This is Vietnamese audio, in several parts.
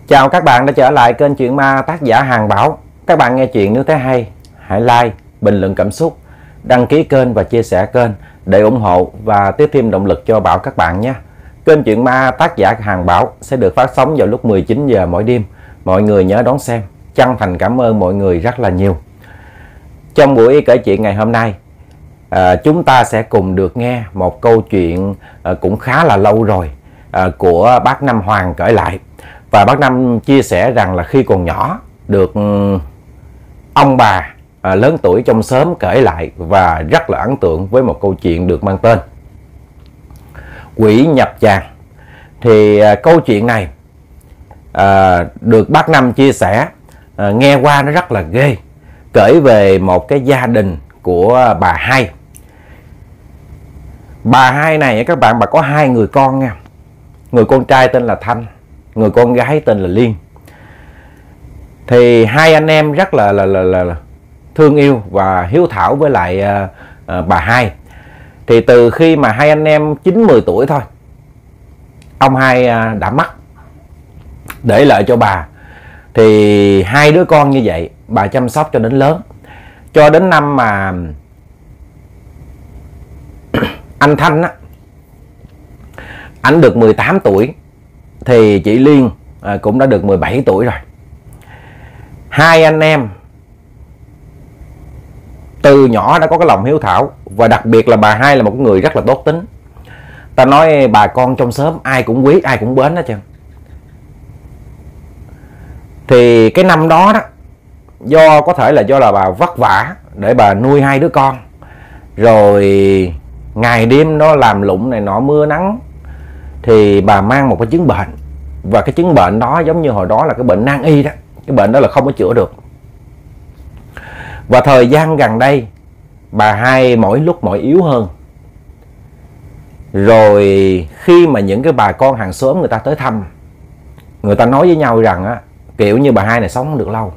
Chào các bạn đã trở lại kênh Chuyện Ma tác giả Hàng Bảo. Các bạn nghe chuyện nếu thấy hay, hãy like, bình luận cảm xúc, đăng ký kênh và chia sẻ kênh để ủng hộ và tiếp thêm động lực cho Bảo các bạn nhé. Kênh Chuyện Ma tác giả Hàng Bảo sẽ được phát sóng vào lúc 19 giờ mỗi đêm. Mọi người nhớ đón xem. Chân thành cảm ơn mọi người rất là nhiều. Trong buổi kể chuyện ngày hôm nay, chúng ta sẽ cùng được nghe một câu chuyện cũng khá là lâu rồi của bác Năm Hoàng kể lại. Và bác Năm chia sẻ rằng là khi còn nhỏ được ông bà lớn tuổi trong xóm kể lại và rất là ấn tượng với một câu chuyện được mang tên Quỷ nhập tràng. Thì câu chuyện này được bác Năm chia sẻ, nghe qua nó rất là ghê. Kể về một cái gia đình của bà Hai. Bà Hai này các bạn, bà có hai người con nha. Người con trai tên là Thanh, người con gái tên là Liên. Thì hai anh em rất là thương yêu và hiếu thảo với lại bà Hai. Thì từ khi mà hai anh em 9-10 tuổi thôi, ông Hai đã mất, để lại cho bà. Thì hai đứa con như vậy bà chăm sóc cho đến lớn. Cho đến năm mà anh Thanh á, anh được 18 tuổi thì chị Liên cũng đã được 17 tuổi rồi. Hai anh em từ nhỏ đã có cái lòng hiếu thảo. Và đặc biệt là bà Hai là một người rất là tốt tính. Ta nói bà con trong xóm ai cũng quý, ai cũng mến hết trơn. Thì cái năm đó có thể là do là bà vất vả để bà nuôi hai đứa con, rồi ngày đêm nó làm lụng này nọ, mưa nắng, thì bà mang một cái chứng bệnh. Và cái chứng bệnh đó giống như hồi đó là cái bệnh nan y đó. Cái bệnh đó là không có chữa được. Và thời gian gần đây bà Hai mỗi lúc mỗi yếu hơn. Rồi khi mà những cái bà con hàng xóm người ta tới thăm, người ta nói với nhau rằng kiểu như bà Hai này sống không được lâu,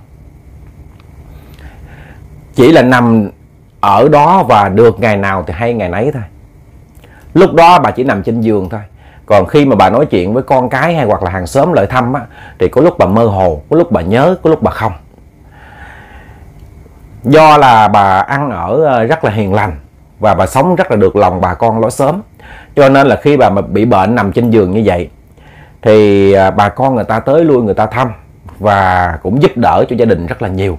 chỉ là nằm ở đó và được ngày nào thì hay ngày nấy thôi. Lúc đó bà chỉ nằm trên giường thôi. Còn khi mà bà nói chuyện với con cái hay hoặc là hàng xóm lại thăm thì có lúc bà mơ hồ, có lúc bà nhớ, có lúc bà không. Do là bà ăn ở rất là hiền lành và bà sống rất là được lòng bà con lối xóm, cho nên là khi bà mà bị bệnh nằm trên giường như vậy thì bà con người ta tới lui, người ta thăm và cũng giúp đỡ cho gia đình rất là nhiều.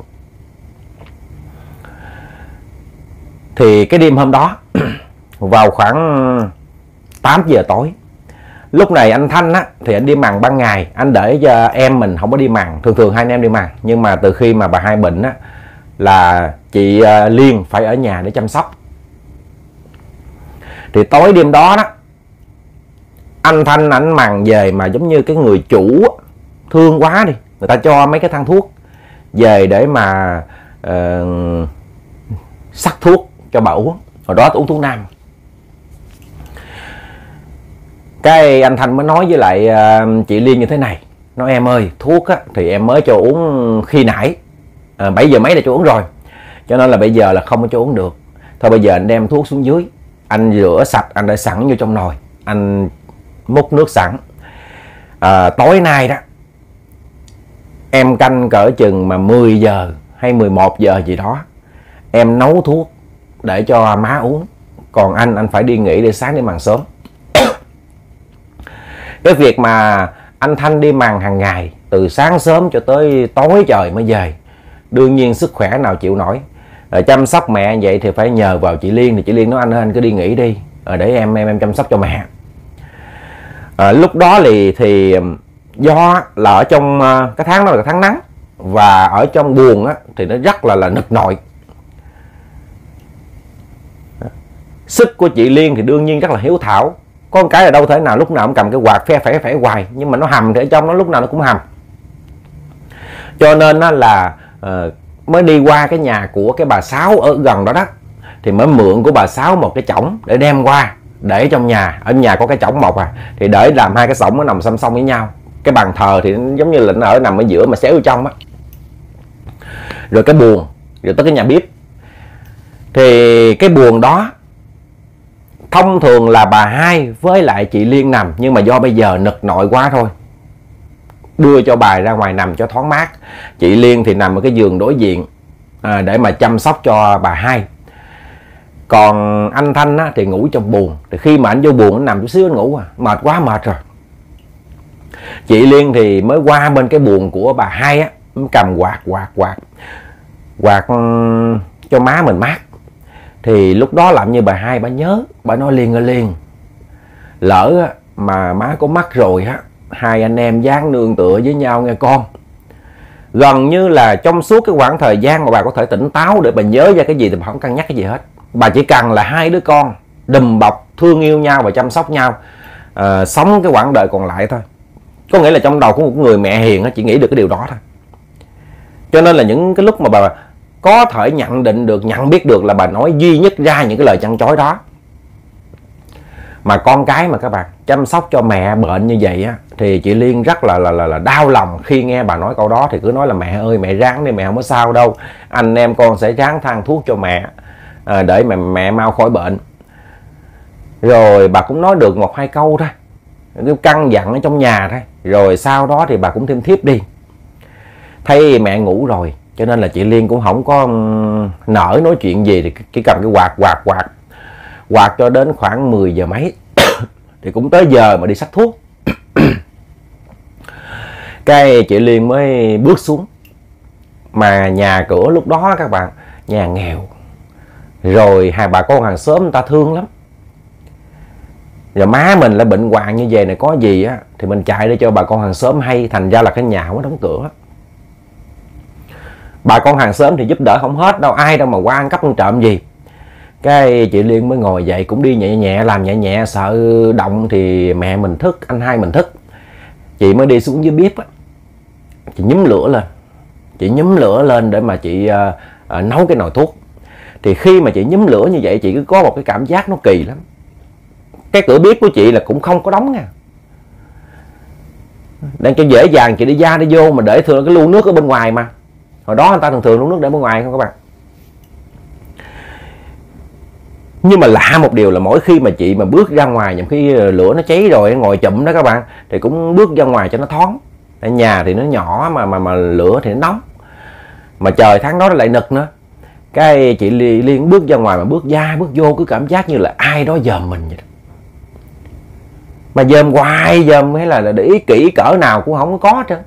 Thì cái đêm hôm đó vào khoảng 8 giờ tối, lúc này anh Thanh thì anh đi mần ban ngày, anh để cho em mình không có đi mần. Thường hai anh em đi mần, nhưng mà từ khi mà bà Hai bệnh là chị Liên phải ở nhà để chăm sóc. Thì tối đêm đó anh Thanh ảnh mần về mà giống như cái người chủ thương quá đi, người ta cho mấy cái thang thuốc về để mà sắc thuốc cho bà uống. Hồi đó tôi uống thuốc nam. Cái anh Thanh mới nói với lại chị Liên như thế này: nói em ơi, thuốc thì em mới cho uống khi nãy 7 giờ mấy là cho uống rồi, cho nên là bây giờ là không có cho uống được. Thôi bây giờ anh đem thuốc xuống dưới, anh rửa sạch, anh để sẵn vô trong nồi, anh múc nước sẵn. Tối nay đó em canh cỡ chừng mà 10 giờ hay 11 giờ gì đó, em nấu thuốc để cho má uống. Còn anh phải đi nghỉ để sáng đi mần sớm. Cái việc mà anh Thanh đi mần hàng ngày từ sáng sớm cho tới tối trời mới về, đương nhiên sức khỏe nào chịu nổi. Chăm sóc mẹ vậy thì phải nhờ vào chị Liên. Thì chị Liên nói anh cứ đi nghỉ đi, để em chăm sóc cho mẹ. Lúc đó thì do là ở trong cái tháng đó là tháng nắng, và ở trong buồng thì nó rất là nực nội. Sức của chị Liên thì đương nhiên rất là hiếu thảo. Con cái là đâu thể nào lúc nào cũng cầm cái quạt phe phẩy hoài, nhưng mà nó hầm thì ở trong nó lúc nào nó cũng hầm. Cho nên là mới đi qua cái nhà của cái bà Sáu ở gần đó thì mới mượn của bà Sáu một cái chõng để đem qua để trong nhà. Ở nhà có cái chõng mộc thì để làm hai cái xổng nó nằm song song với nhau. Cái bàn thờ thì nó giống như là nó nằm ở giữa mà xéo ở trong Rồi cái buồng, rồi tới cái nhà bếp. Thì cái buồng đó thông thường là bà Hai với lại chị Liên nằm, nhưng mà do bây giờ nực nội quá thôi, đưa cho bà ra ngoài nằm cho thoáng mát. Chị Liên thì nằm ở cái giường đối diện để mà chăm sóc cho bà Hai. Còn anh Thanh á, thì ngủ trong buồng. Thì khi mà anh vô buồng, anh nằm chút xíu anh ngủ mệt quá mệt rồi. Chị Liên thì mới qua bên cái buồng của bà Hai á, cầm quạt cho má mình mát. Thì lúc đó làm như bà Hai bà nhớ, bà nói liền lỡ mà má có mắc rồi á, hai anh em dáng nương tựa với nhau nghe con. Gần như là trong suốt cái khoảng thời gian mà bà có thể tỉnh táo để bà nhớ ra cái gì thì bà không cân nhắc cái gì hết. Bà chỉ cần là hai đứa con đùm bọc thương yêu nhau và chăm sóc nhau, sống cái quãng đời còn lại thôi. Có nghĩa là trong đầu của một người mẹ hiền chỉ nghĩ được cái điều đó thôi. Cho nên là những cái lúc mà bà có thể nhận biết được là bà nói duy nhất ra những cái lời chăn chối đó. Mà con cái mà các bạn chăm sóc cho mẹ bệnh như vậy á, thì chị Liên rất là đau lòng khi nghe bà nói câu đó. Thì cứ nói là mẹ ơi mẹ ráng đi, mẹ không có sao đâu, anh em con sẽ ráng than thuốc cho mẹ để mẹ mau khỏi bệnh. Rồi bà cũng nói được 1-2 câu thôi, cứ căn dặn ở trong nhà thôi. Rồi sau đó thì bà cũng thêm thiếp đi. Thấy mẹ ngủ rồi cho nên là chị Liên cũng không có nỡ nói chuyện gì, thì chỉ cầm cái quạt cho đến khoảng 10 giờ mấy thì cũng tới giờ mà đi xách thuốc. Cái chị Liên mới bước xuống. Mà nhà cửa lúc đó các bạn, nhà nghèo, rồi hai bà con hàng xóm người ta thương lắm. Rồi má mình lại bệnh hoạn như vậy này, có gì á thì mình chạy để cho bà con hàng xóm hay. Thành ra là cái nhà không có đóng cửa. Bà con hàng xóm thì giúp đỡ không hết đâu, ai đâu mà qua ăn cắp ăn trộm gì. Cái chị Liên mới ngồi dậy, cũng đi nhẹ nhẹ, làm nhẹ nhẹ, sợ động thì mẹ mình thức, anh hai mình thức. Chị mới đi xuống dưới bếp á, chị nhúm lửa lên để mà chị nấu cái nồi thuốc. Thì khi mà chị nhúm lửa như vậy, chị cứ có một cái cảm giác nó kỳ lắm. Cái cửa bếp của chị là cũng không có đóng nha, đang cho dễ dàng chị đi ra đi vô, mà để thường cái lu nước ở bên ngoài mà. Hồi đó người ta thường lu nước để bên ngoài không các bạn. Nhưng mà lạ một điều là mỗi khi mà chị mà bước ra ngoài, nhằm khi lửa nó cháy rồi ngồi chụm đó các bạn, thì cũng bước ra ngoài cho nó thoáng. Ở nhà thì nó nhỏ mà lửa thì nó nóng, mà trời tháng đó nó lại nực nữa. Cái chị Liên bước ra ngoài mà bước vô cứ cảm giác như là ai đó dòm mình vậy đó. Mà dòm hoài, dòm hay là để ý kỹ cỡ nào cũng không có hết trơn.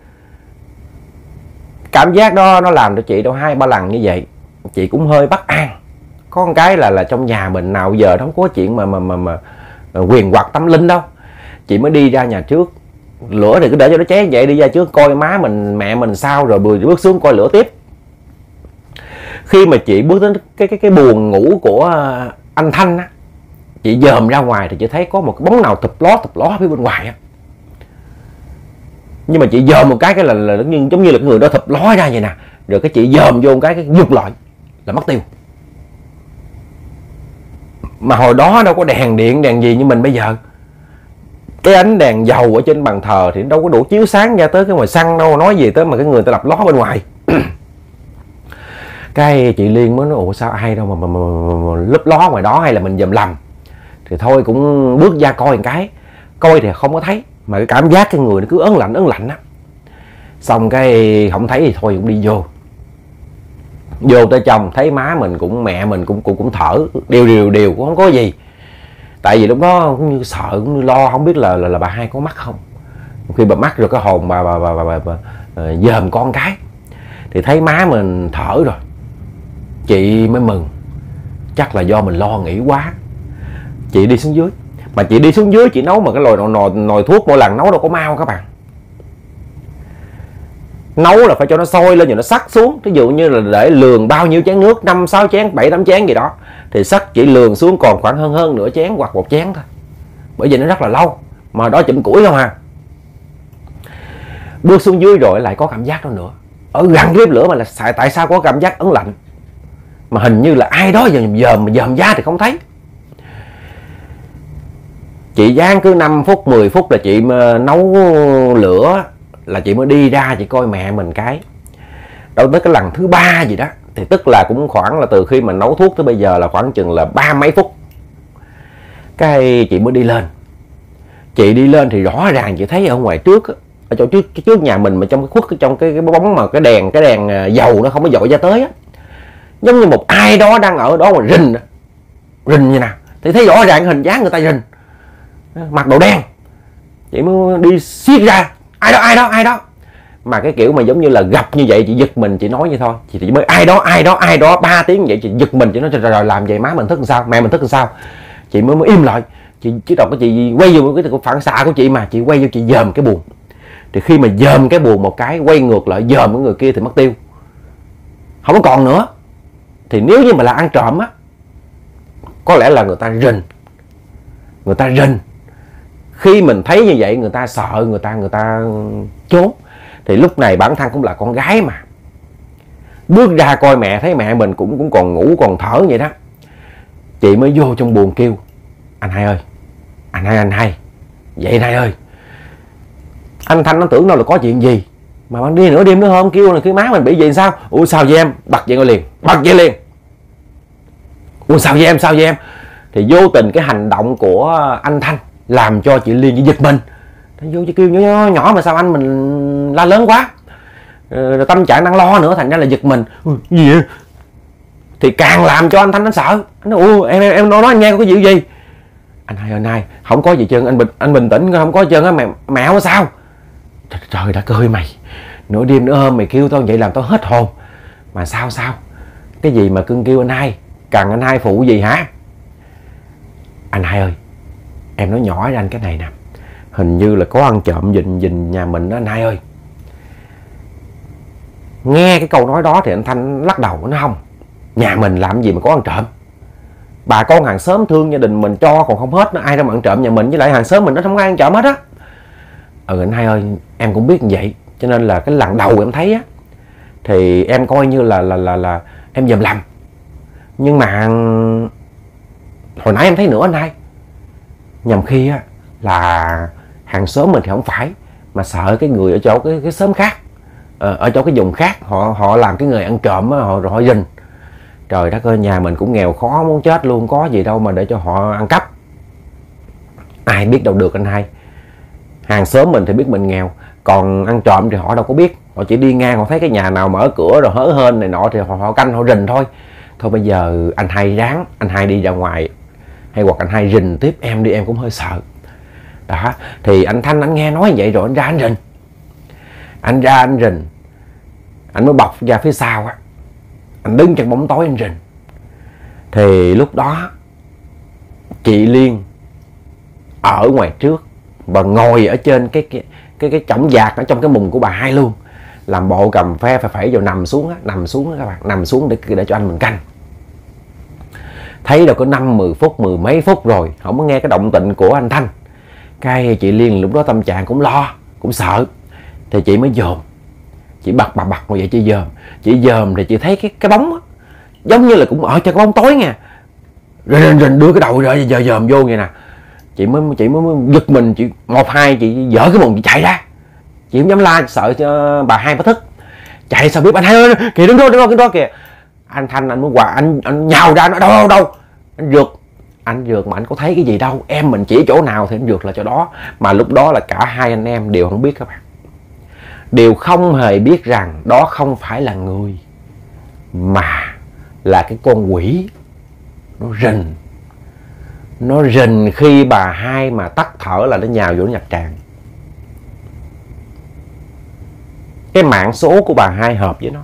Cảm giác đó nó làm cho chị đâu 2-3 lần như vậy. Chị cũng hơi bất an. Có một cái là trong nhà mình nào giờ không có chuyện mà quyền hoặc tâm linh đâu. Chị mới đi ra nhà trước. Lửa thì cứ để cho nó cháy vậy, đi ra trước coi má mình mẹ mình sao, rồi bước xuống coi lửa tiếp. Khi mà chị bước đến cái buồng ngủ của anh Thanh á, chị dòm ra ngoài thì chị thấy có một cái bóng nào thụp ló phía bên ngoài á. Nhưng mà chị dòm một cái là giống như là cái người đó thụp ló ra vậy nè. Rồi cái chị dòm vô một cái giục lại là mất tiêu. Mà hồi đó đâu có đèn điện đèn gì như mình bây giờ. Cái ánh đèn dầu ở trên bàn thờ thì đâu có đủ chiếu sáng ra tới cái ngoài xăng đâu, nói gì tới mà cái người ta lập ló bên ngoài. Cái chị Liên mới nói ủa sao ai đâu mà lúp ló ngoài đó, hay là mình dòm lầm. Thì thôi cũng bước ra coi một cái. Coi thì không có thấy, mà cái cảm giác cái người nó cứ ớn lạnh á. Xong cái không thấy thì thôi cũng đi vô. Vô tới trong thấy má mình cũng mẹ mình cũng thở đều cũng không có gì. Tại vì lúc đó cũng như sợ, cũng như lo, không biết là bà Hai có mắc không. Khi bà mắc rồi cái hồn bà dòm con cái thì thấy má mình thở rồi, chị mới mừng. Chắc là do mình lo nghĩ quá. Chị đi xuống dưới. Mà chị đi xuống dưới chị nấu mà cái nồi thuốc mỗi lần nấu đâu có mau các bạn. Nấu là phải cho nó sôi lên rồi nó sắc xuống. Ví dụ như là để lường bao nhiêu chén nước, 5-6 chén, 7-8 chén gì đó, thì sắc chỉ lường xuống còn khoảng hơn nửa chén hoặc 1 chén thôi. Bởi vì nó rất là lâu. Mà đó chụm củi không à. Bước xuống dưới rồi lại có cảm giác đó nữa. Ở gần cái bếp lửa mà là tại sao có cảm giác ớn lạnh. Mà hình như là ai đó dòm da thì không thấy. Chị dán cứ 5 phút 10 phút là chị nấu lửa, là chị mới đi ra chị coi mẹ mình cái. Đâu tới cái lần thứ 3 gì đó, thì tức là cũng khoảng là từ khi mình nấu thuốc tới bây giờ là khoảng chừng là 30 mấy phút. Cái chị mới đi lên. Chị đi lên thì rõ ràng chị thấy ở ngoài trước, ở chỗ trước nhà mình, mà trong cái khuất, trong cái bóng mà cái đèn dầu nó không có dội ra tới á, giống như một ai đó đang ở đó mà rình như nào. Thì thấy rõ ràng hình dáng người ta rình, mặc đồ đen. Chị mới đi xiết ra, ai đó. Mà cái kiểu mà giống như là gặp như vậy chị giật mình, chị nói như thôi, chị mới ai đó 3 tiếng vậy, chị giật mình, chị nói rồi làm vậy má mình thức làm sao, mẹ mình thức làm sao. Chị mới im lại. Chị chứ đâu có, chị quay vô cái phản xạ của chị mà, chị quay vô chị dòm cái buồng. Thì khi mà dòm cái buồng một cái, quay ngược lại dòm cái người kia thì mất tiêu, không có còn nữa. Thì nếu như mà là ăn trộm á, có lẽ là người ta rình. Khi mình thấy như vậy người ta sợ, người ta trốn. Thì lúc này bản thân cũng là con gái mà, bước ra coi mẹ, thấy mẹ mình cũng còn ngủ còn thở vậy đó. Chị mới vô trong buồng kêu: anh Hai ơi, anh Hai, dậy anh Hai ơi. Anh Thanh nó tưởng đâu là có chuyện gì, mà ban đi nửa đêm nữa không kêu là cái má mình bị gì sao. Ủa sao vậy em? Bật dậy liền. Ủa sao vậy em? Thì vô tình cái hành động của anh Thanh làm cho chị Liên chỉ giật mình. Nó vô chị kêu nhỏ mà sao anh mình la lớn quá, rồi tâm trạng đang lo nữa, thành ra là giật mình. Gì vậy? Thì càng làm cho anh Thanh nó sợ. Anh nói: ủa em nói anh nghe có cái gì? Anh hai không có gì trơn, anh bình tĩnh, không có trơn á, mẹ không có sao. Trời đất ơi mày, nửa đêm nửa hôm mày kêu tao vậy làm tao hết hồn. Mà sao cái gì mà cưng kêu anh Hai, cần anh Hai phụ gì hả? Anh Hai ơi, em nói nhỏ ra anh cái này nè, hình như là có ăn trộm rình nhà mình đó anh Hai ơi. Nghe cái câu nói đó thì anh Thanh lắc đầu, nó không, nhà mình làm gì mà có ăn trộm. Bà con hàng xóm thương gia đình mình cho còn không hết, nó ai ra mà ăn trộm nhà mình, với lại hàng xóm mình nó không có ăn trộm hết á. Anh Hai ơi, em cũng biết như vậy, cho nên là cái lần đầu em thấy á thì em coi như là em dòm lầm. Nhưng mà hồi nãy em thấy nữa anh Hai, nhầm khi á là hàng xóm mình thì không phải, mà sợ cái người ở chỗ cái xóm khác, ở chỗ cái vùng khác, họ làm cái người ăn trộm á, họ rình. Trời đất ơi, nhà mình cũng nghèo khó muốn chết luôn, có gì đâu mà để cho họ ăn cắp. Ai biết đâu được anh Hai. Hàng xóm mình thì biết mình nghèo, còn ăn trộm thì họ đâu có biết. Họ chỉ đi ngang, họ thấy cái nhà nào mở cửa rồi hớ hên này nọ thì họ canh, họ rình thôi. Thôi bây giờ anh Hai ráng, anh Hai đi ra ngoài, hay hoặc anh Hai rình tiếp em đi, em cũng hơi sợ. Đó, thì anh Thanh anh nghe nói vậy rồi anh ra anh rình. Anh mới bọc ra phía sau á, anh đứng trong bóng tối anh rình. Thì lúc đó chị Liên ở ngoài trước và ngồi ở trên cái chõng dạc ở trong cái mùng của bà Hai luôn, làm bộ cầm phe phẩy vào nằm xuống á các bạn, nằm xuống để cho anh mình canh. Thấy đâu có 5-10 phút, mười mấy phút rồi không có nghe cái động tĩnh của anh Thanh. Cái chị Liên lúc đó tâm trạng cũng lo, cũng sợ. Thì chị mới dòm, chị bật ngồi vậy chị dòm thì chị thấy cái bóng á, giống như là cũng ở trong cái bóng tối nha. Rình đưa cái đầu ra giờ dòm vô vậy nè. Chị mới giật mình, chị 1-2 chị dở cái mùng chị chạy ra. Chị không dám la, sợ cho bà Hai mới thức. Chạy sao biết, anh Hai ơi kìa, đứng đó kìa. Anh Thanh anh mới anh nhào ra, nó đâu. Anh rượt mà anh có thấy cái gì đâu, em mình chỉ chỗ nào thì anh rượt là chỗ đó. Mà lúc đó là cả hai anh em đều không biết các bạn, đều không hề biết rằng đó không phải là người, mà là cái con quỷ. Nó rình khi bà Hai mà tắt thở là nó nhào vô, nó nhập tràng. Cái mạng số của bà Hai hợp với nó.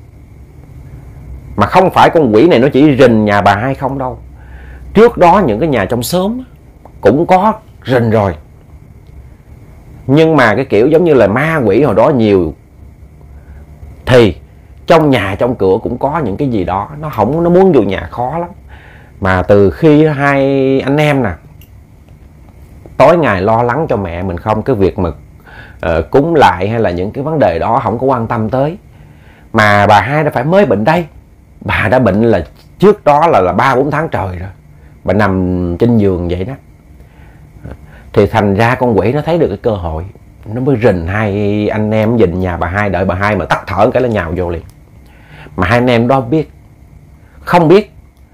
Mà không phải con quỷ này nó chỉ rình nhà bà Hai không đâu, trước đó những cái nhà trong xóm cũng có rình rồi. Nhưng mà cái kiểu giống như là ma quỷ hồi đó nhiều, thì trong nhà trong cửa cũng có những cái gì đó, nó muốn vô nhà khó lắm. Mà từ khi hai anh em nè tối ngày lo lắng cho mẹ mình không, cái việc mà cúng lại hay là những cái vấn đề đó không có quan tâm tới. Mà bà Hai đã phải mới bệnh đây, bà đã bệnh là trước đó là 3-4 tháng trời rồi, bà nằm trên giường vậy đó. Thì thành ra con quỷ nó thấy được cái cơ hội, nó mới rình hai anh em dình nhà bà Hai, đợi bà Hai mà tắt thở cái là nhào vô liền. Mà hai anh em đó không biết.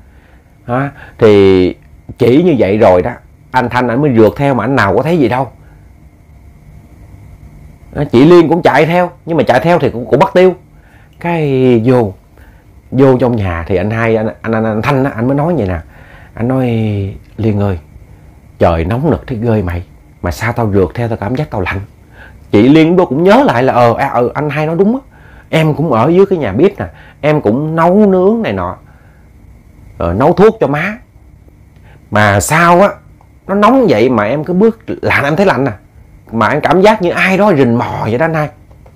Thì chỉ như vậy rồi đó, anh Thanh anh mới rượt theo mà anh nào có thấy gì đâu. Chị Liên cũng chạy theo, nhưng mà chạy theo thì cũng bắt tiêu. Cái vô trong nhà thì anh Thanh á, anh mới nói vậy nè. Anh nói: Liên ơi, trời nóng nực thế ghê mày, mà sao tao rượt theo tao cảm giác tao lạnh. Chị Liên đó cũng nhớ lại là anh Hai nói đúng á, em cũng ở dưới cái nhà bếp nè, em cũng nấu nướng này nọ, nấu thuốc cho má, mà sao á nó nóng vậy mà em cứ bước lạnh, em thấy lạnh nè, mà em cảm giác như ai đó rình mò vậy đó anh Hai.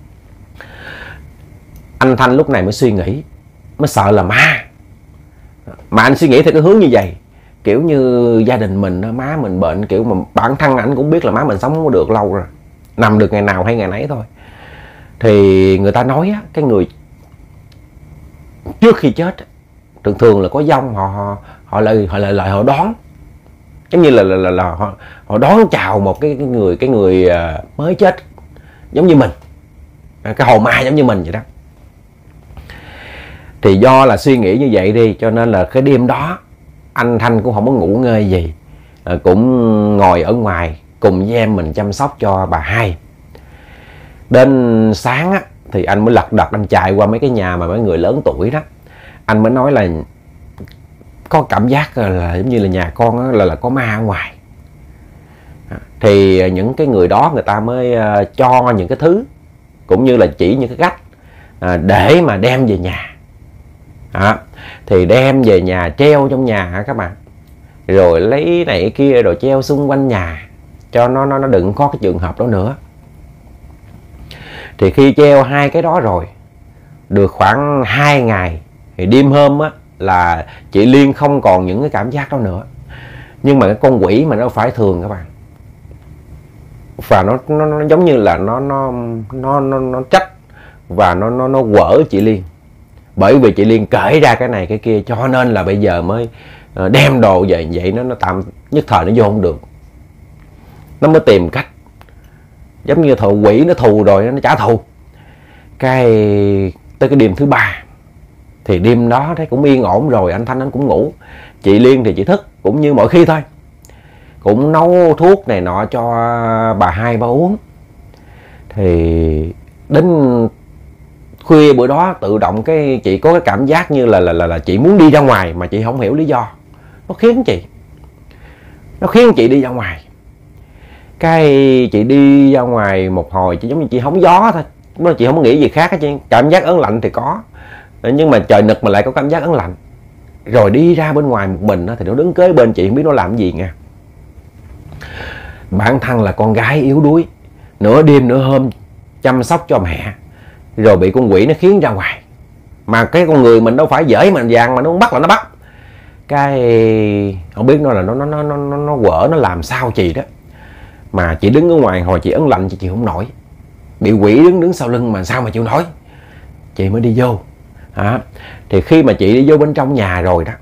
Anh Thanh lúc này mới suy nghĩ, mới sợ là ma. Mà anh suy nghĩ theo cái hướng như vậy, kiểu như gia đình mình, má mình bệnh, kiểu mà bản thân anh cũng biết là má mình sống không có được lâu rồi, nằm được ngày nào hay ngày nấy thôi. Thì người ta nói á, cái người trước khi chết thường thường là có dông, họ đoán, giống như là họ đón chào một cái người mới chết, giống như mình, cái hồn ma giống như mình vậy đó. Thì do là suy nghĩ như vậy đi, cho nên là cái đêm đó anh Thanh cũng không có ngủ ngơi gì, cũng ngồi ở ngoài cùng với em mình chăm sóc cho bà Hai. Đến sáng á, thì anh mới lật đật anh chạy qua mấy cái nhà mà mấy người lớn tuổi đó, anh mới nói là có cảm giác là giống như là nhà con á, là có ma ở ngoài. Thì những cái người đó người ta mới cho những cái thứ, cũng như là chỉ những cái cách để mà đem về nhà. Thì đem về nhà treo trong nhà các bạn, rồi lấy này kia rồi treo xung quanh nhà cho nó đừng có cái trường hợp đó nữa. Thì khi treo hai cái đó rồi được khoảng 2 ngày thì đêm hôm á là chị Liên không còn những cái cảm giác đó nữa. Nhưng mà cái con quỷ mà nó phải thường các bạn, và nó giống như là nó trách và nó quở chị Liên, bởi vì chị Liên kể ra cái này cái kia, cho nên là bây giờ mới đem đồ về vậy. Nó tạm nhất thời nó vô không được, nó mới tìm cách, giống như thợ quỷ nó thù rồi nó trả thù. Tới cái đêm thứ 3 thì đêm đó thấy cũng yên ổn rồi, anh Thanh anh cũng ngủ, chị Liên thì chị thức cũng như mọi khi thôi, cũng nấu thuốc này nọ cho bà Hai bà uống. Thì đến khuya bữa đó tự động cái chị có cái cảm giác như là chị muốn đi ra ngoài mà chị không hiểu lý do, nó khiến chị đi ra ngoài. Cái chị đi ra ngoài một hồi, chị giống như chị hóng gió thôi, chị không nghĩ gì khác hết. Cảm giác ớn lạnh thì có, nhưng mà trời nực mà lại có cảm giác ớn lạnh. Rồi đi ra bên ngoài một mình thì nó đứng kế bên chị, không biết nó làm cái gì nha. Bản thân là con gái yếu đuối, nửa đêm nửa hôm chăm sóc cho mẹ, rồi bị con quỷ nó khiến ra ngoài. Mà cái con người mình đâu phải dễ mà vàng mà nó bắt là nó bắt. Cái không biết nó là nó quở, nó làm sao chị đó. Mà chị đứng ở ngoài hồi chị ớn lạnh, chị chịu không nổi, bị quỷ đứng sau lưng mà sao mà chịu nổi. Chị mới đi vô. Thì khi mà chị đi vô bên trong nhà rồi đó,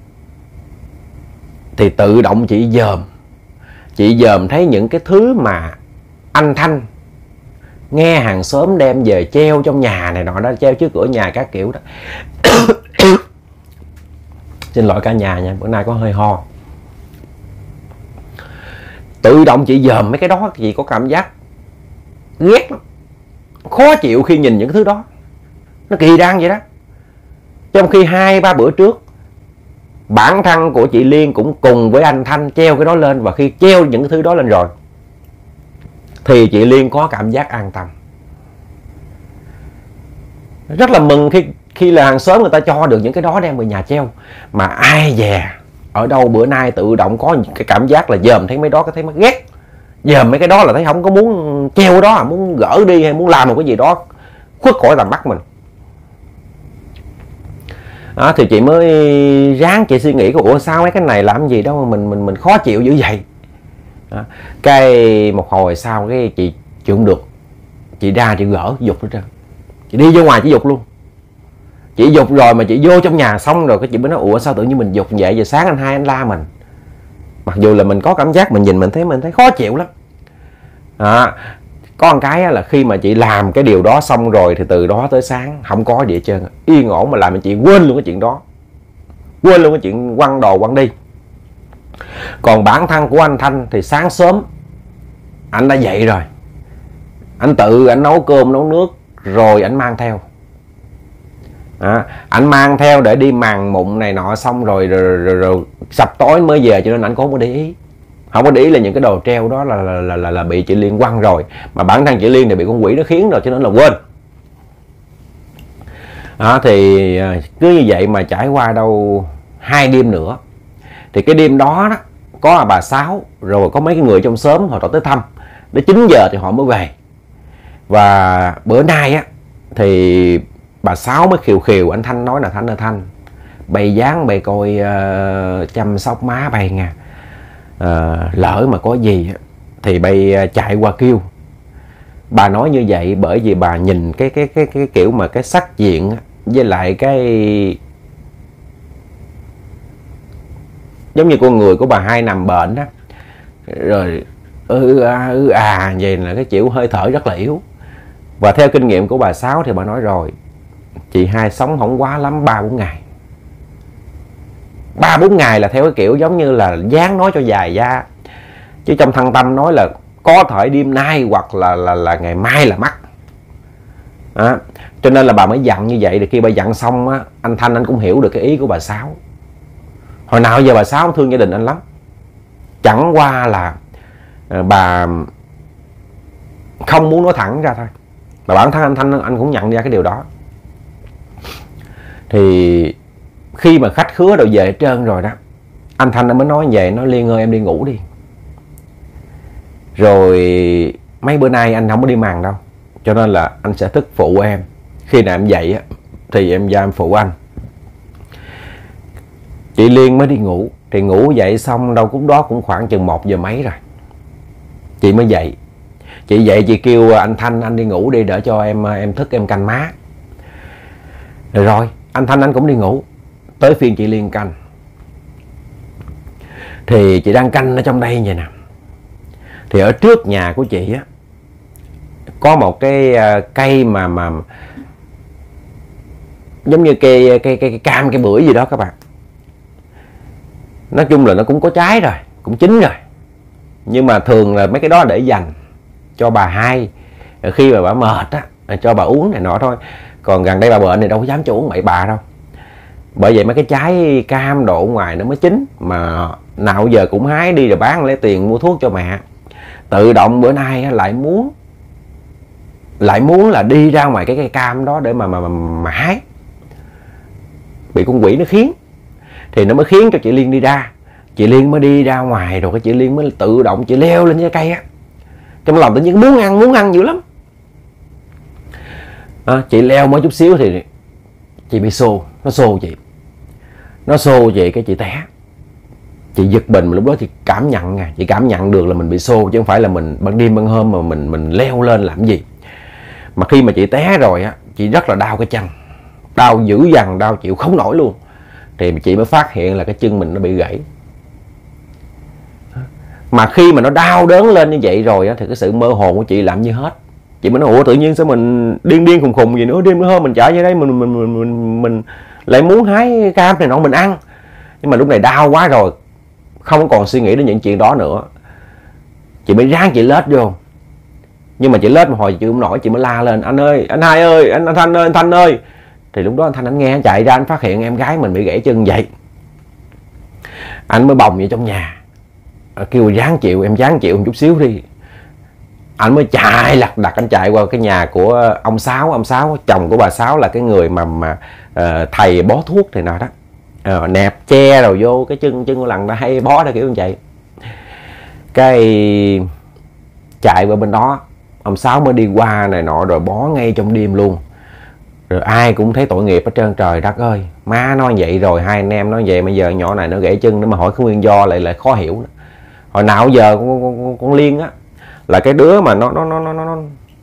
thì tự động chị dòm thấy những cái thứ mà anh Thanh nghe hàng xóm đem về treo trong nhà này nọ đó, treo trước cửa nhà các kiểu đó. Xin lỗi cả nhà nha, bữa nay có hơi ho. Tự động chị dòm mấy cái đó, chị có cảm giác ghét lắm, khó chịu khi nhìn những cái thứ đó, nó kỳ đăng vậy đó. Trong khi 2-3 bữa trước bản thân của chị Liên cũng cùng với anh Thanh treo cái đó lên, và khi treo những cái thứ đó lên rồi thì chị Liên có cảm giác an tâm, rất là mừng khi là hàng xóm người ta cho được những cái đó đem về nhà treo. Mà ai dè ở đâu bữa nay tự động có cái cảm giác là dòm thấy mấy đó cái thấy mất ghét, dòm mấy cái đó là thấy không có muốn treo đó, muốn gỡ đi hay muốn làm một cái gì đó khuất khỏi tầm mắt mình. Thì chị mới ráng chị suy nghĩ, ủa sao mấy cái này làm gì đâu mà mình khó chịu dữ vậy. Cái một hồi sau cái chị chịu không được, chị ra chị gỡ dục hết trơn, chị đi vô ngoài chị dục luôn. Chị dục rồi mà chị vô trong nhà xong rồi cái chị mới nói ủa sao tự nhiên mình dục vậy, giờ sáng anh Hai anh la mình, mặc dù là mình có cảm giác mình nhìn mình thấy khó chịu lắm. Có một cái là khi mà chị làm cái điều đó xong rồi thì từ đó tới sáng không có gì hết trơn, yên ổn, mà làm cho chị quên luôn cái chuyện đó, quên luôn cái chuyện quăng đồ quăng đi. Còn bản thân của anh Thanh thì sáng sớm anh đã dậy rồi, Anh tự anh nấu cơm nấu nước rồi anh mang theo. Anh mang theo để đi màng mụn này nọ, xong rồi sập tối mới về, cho nên anh không có để ý. Không có để ý là những cái đồ treo đó là bị chị Liên quăng rồi, mà bản thân chị Liên thì bị con quỷ nó khiến rồi, cho nên là quên. Thì cứ như vậy mà trải qua đâu 2 đêm nữa, thì cái đêm đó đó có bà Sáu rồi có mấy cái người trong xóm họ tới thăm, đến 9 giờ thì họ mới về. Và bữa nay á thì bà Sáu mới khều khều anh Thanh nói là Thanh bày dáng bày coi chăm sóc má bày nha, lỡ mà có gì thì bày chạy qua kêu. Bà nói như vậy bởi vì bà nhìn cái kiểu mà cái sắc diện với lại cái giống như con người của bà hai nằm bệnh đó, rồi vậy là cái chịu hơi thở rất là yếu. Và theo kinh nghiệm của bà Sáu thì bà nói rồi, chị hai sống không quá lắm 3-4 ngày. 3-4 ngày là theo cái kiểu giống như là dáng nói cho dài da, chứ trong thâm tâm nói là có thể đêm nay hoặc là ngày mai là mắc. Cho nên là bà mới dặn như vậy. Thì khi bà dặn xong á, anh Thanh anh cũng hiểu được cái ý của bà Sáu. Hồi nào giờ bà Sáu thương gia đình anh lắm, chẳng qua là bà không muốn nói thẳng ra thôi. Mà bản thân anh Thanh anh cũng nhận ra cái điều đó. Thì khi mà khách khứa đều về hết trơn rồi đó, anh Thanh anh mới nói về, nói Liên ơi em đi ngủ đi, rồi mấy bữa nay anh không có đi màng đâu, cho nên là anh sẽ thức phụ em. Khi nào em dậy á thì em ra em phụ anh. Chị Liên mới đi ngủ. Thì ngủ dậy xong đâu cũng đó cũng khoảng chừng 1 giờ mấy rồi, chị mới dậy. Chị dậy chị kêu anh Thanh anh đi ngủ đi, để cho em thức em canh má. Rồi anh Thanh anh cũng đi ngủ. Tới phiên chị Liên canh. Thì chị đang canh ở trong đây vậy nè. Thì ở trước nhà của chị á có một cái cây mà giống như cây cam, cây bưởi gì đó các bạn. Nói chung là nó cũng có trái rồi, cũng chín rồi. Nhưng mà thường là mấy cái đó để dành cho bà hai khi mà bà mệt á, cho bà uống này nọ thôi. Còn gần đây bà bệnh thì đâu có dám cho uống bậy bạ đâu. Bởi vậy mấy cái trái cam độ ngoài nó mới chín, mà nào giờ cũng hái đi rồi bán lấy tiền mua thuốc cho mẹ. Tự động bữa nay lại muốn là đi ra ngoài cái cây cam đó để mà hái. Bị con quỷ nó khiến. Thì nó mới khiến cho chị Liên đi ra. Chị Liên mới đi ra ngoài, rồi cái chị Liên mới tự động chị leo lên cái cây á. Trong lòng tự nhiên muốn ăn dữ lắm. Chị leo mới chút xíu thì chị bị xô. Nó xô chị cái chị té. Chị giật mình, lúc đó chị cảm nhận nha, chị cảm nhận được là mình bị xô, chứ không phải là mình ban đêm ban hôm mà mình leo lên làm gì. Mà khi mà chị té rồi á, chị rất là đau cái chân, đau dữ dằn, đau chịu không nổi luôn. Thì chị mới phát hiện là cái chân mình nó bị gãy. Mà khi mà nó đau đớn lên như vậy rồi á, thì cái sự mơ hồ của chị làm như hết. Chị mới nói ủa tự nhiên sao mình điên khùng gì nữa, đêm nữa hôm mình chạy ra đây mình lại muốn hái cam này nọ mình ăn. Nhưng mà lúc này đau quá rồi, không còn suy nghĩ đến những chuyện đó nữa. Chị mới ráng chị lết vô. Nhưng mà chị lết một hồi chị không nổi, chị mới la lên anh ơi, anh Hai ơi, anh Thanh ơi, anh Thanh ơi. Thì lúc đó anh Thanh anh nghe, anh chạy ra anh phát hiện em gái mình bị gãy chân vậy. Anh mới bồng vào trong nhà, kêu ráng chịu, em ráng chịu một chút xíu đi. Anh mới chạy lật đật anh chạy qua cái nhà của ông Sáu, chồng của bà Sáu là cái người mà thầy bó thuốc thì nào đó. Nẹp che rồi vô cái chân của lần đã hay bó ra kiểu như vậy. Cái chạy qua bên đó, ông Sáu mới đi qua này nọ rồi bó ngay trong đêm luôn. Rồi ai cũng thấy tội nghiệp hết trơn. Trời đất ơi, má nói vậy rồi, hai anh em nói vậy mà giờ nhỏ này nó gãy chân nữa mà hỏi cái nguyên do lại khó hiểu nữa. Hồi nào giờ con Liên á là cái đứa mà nó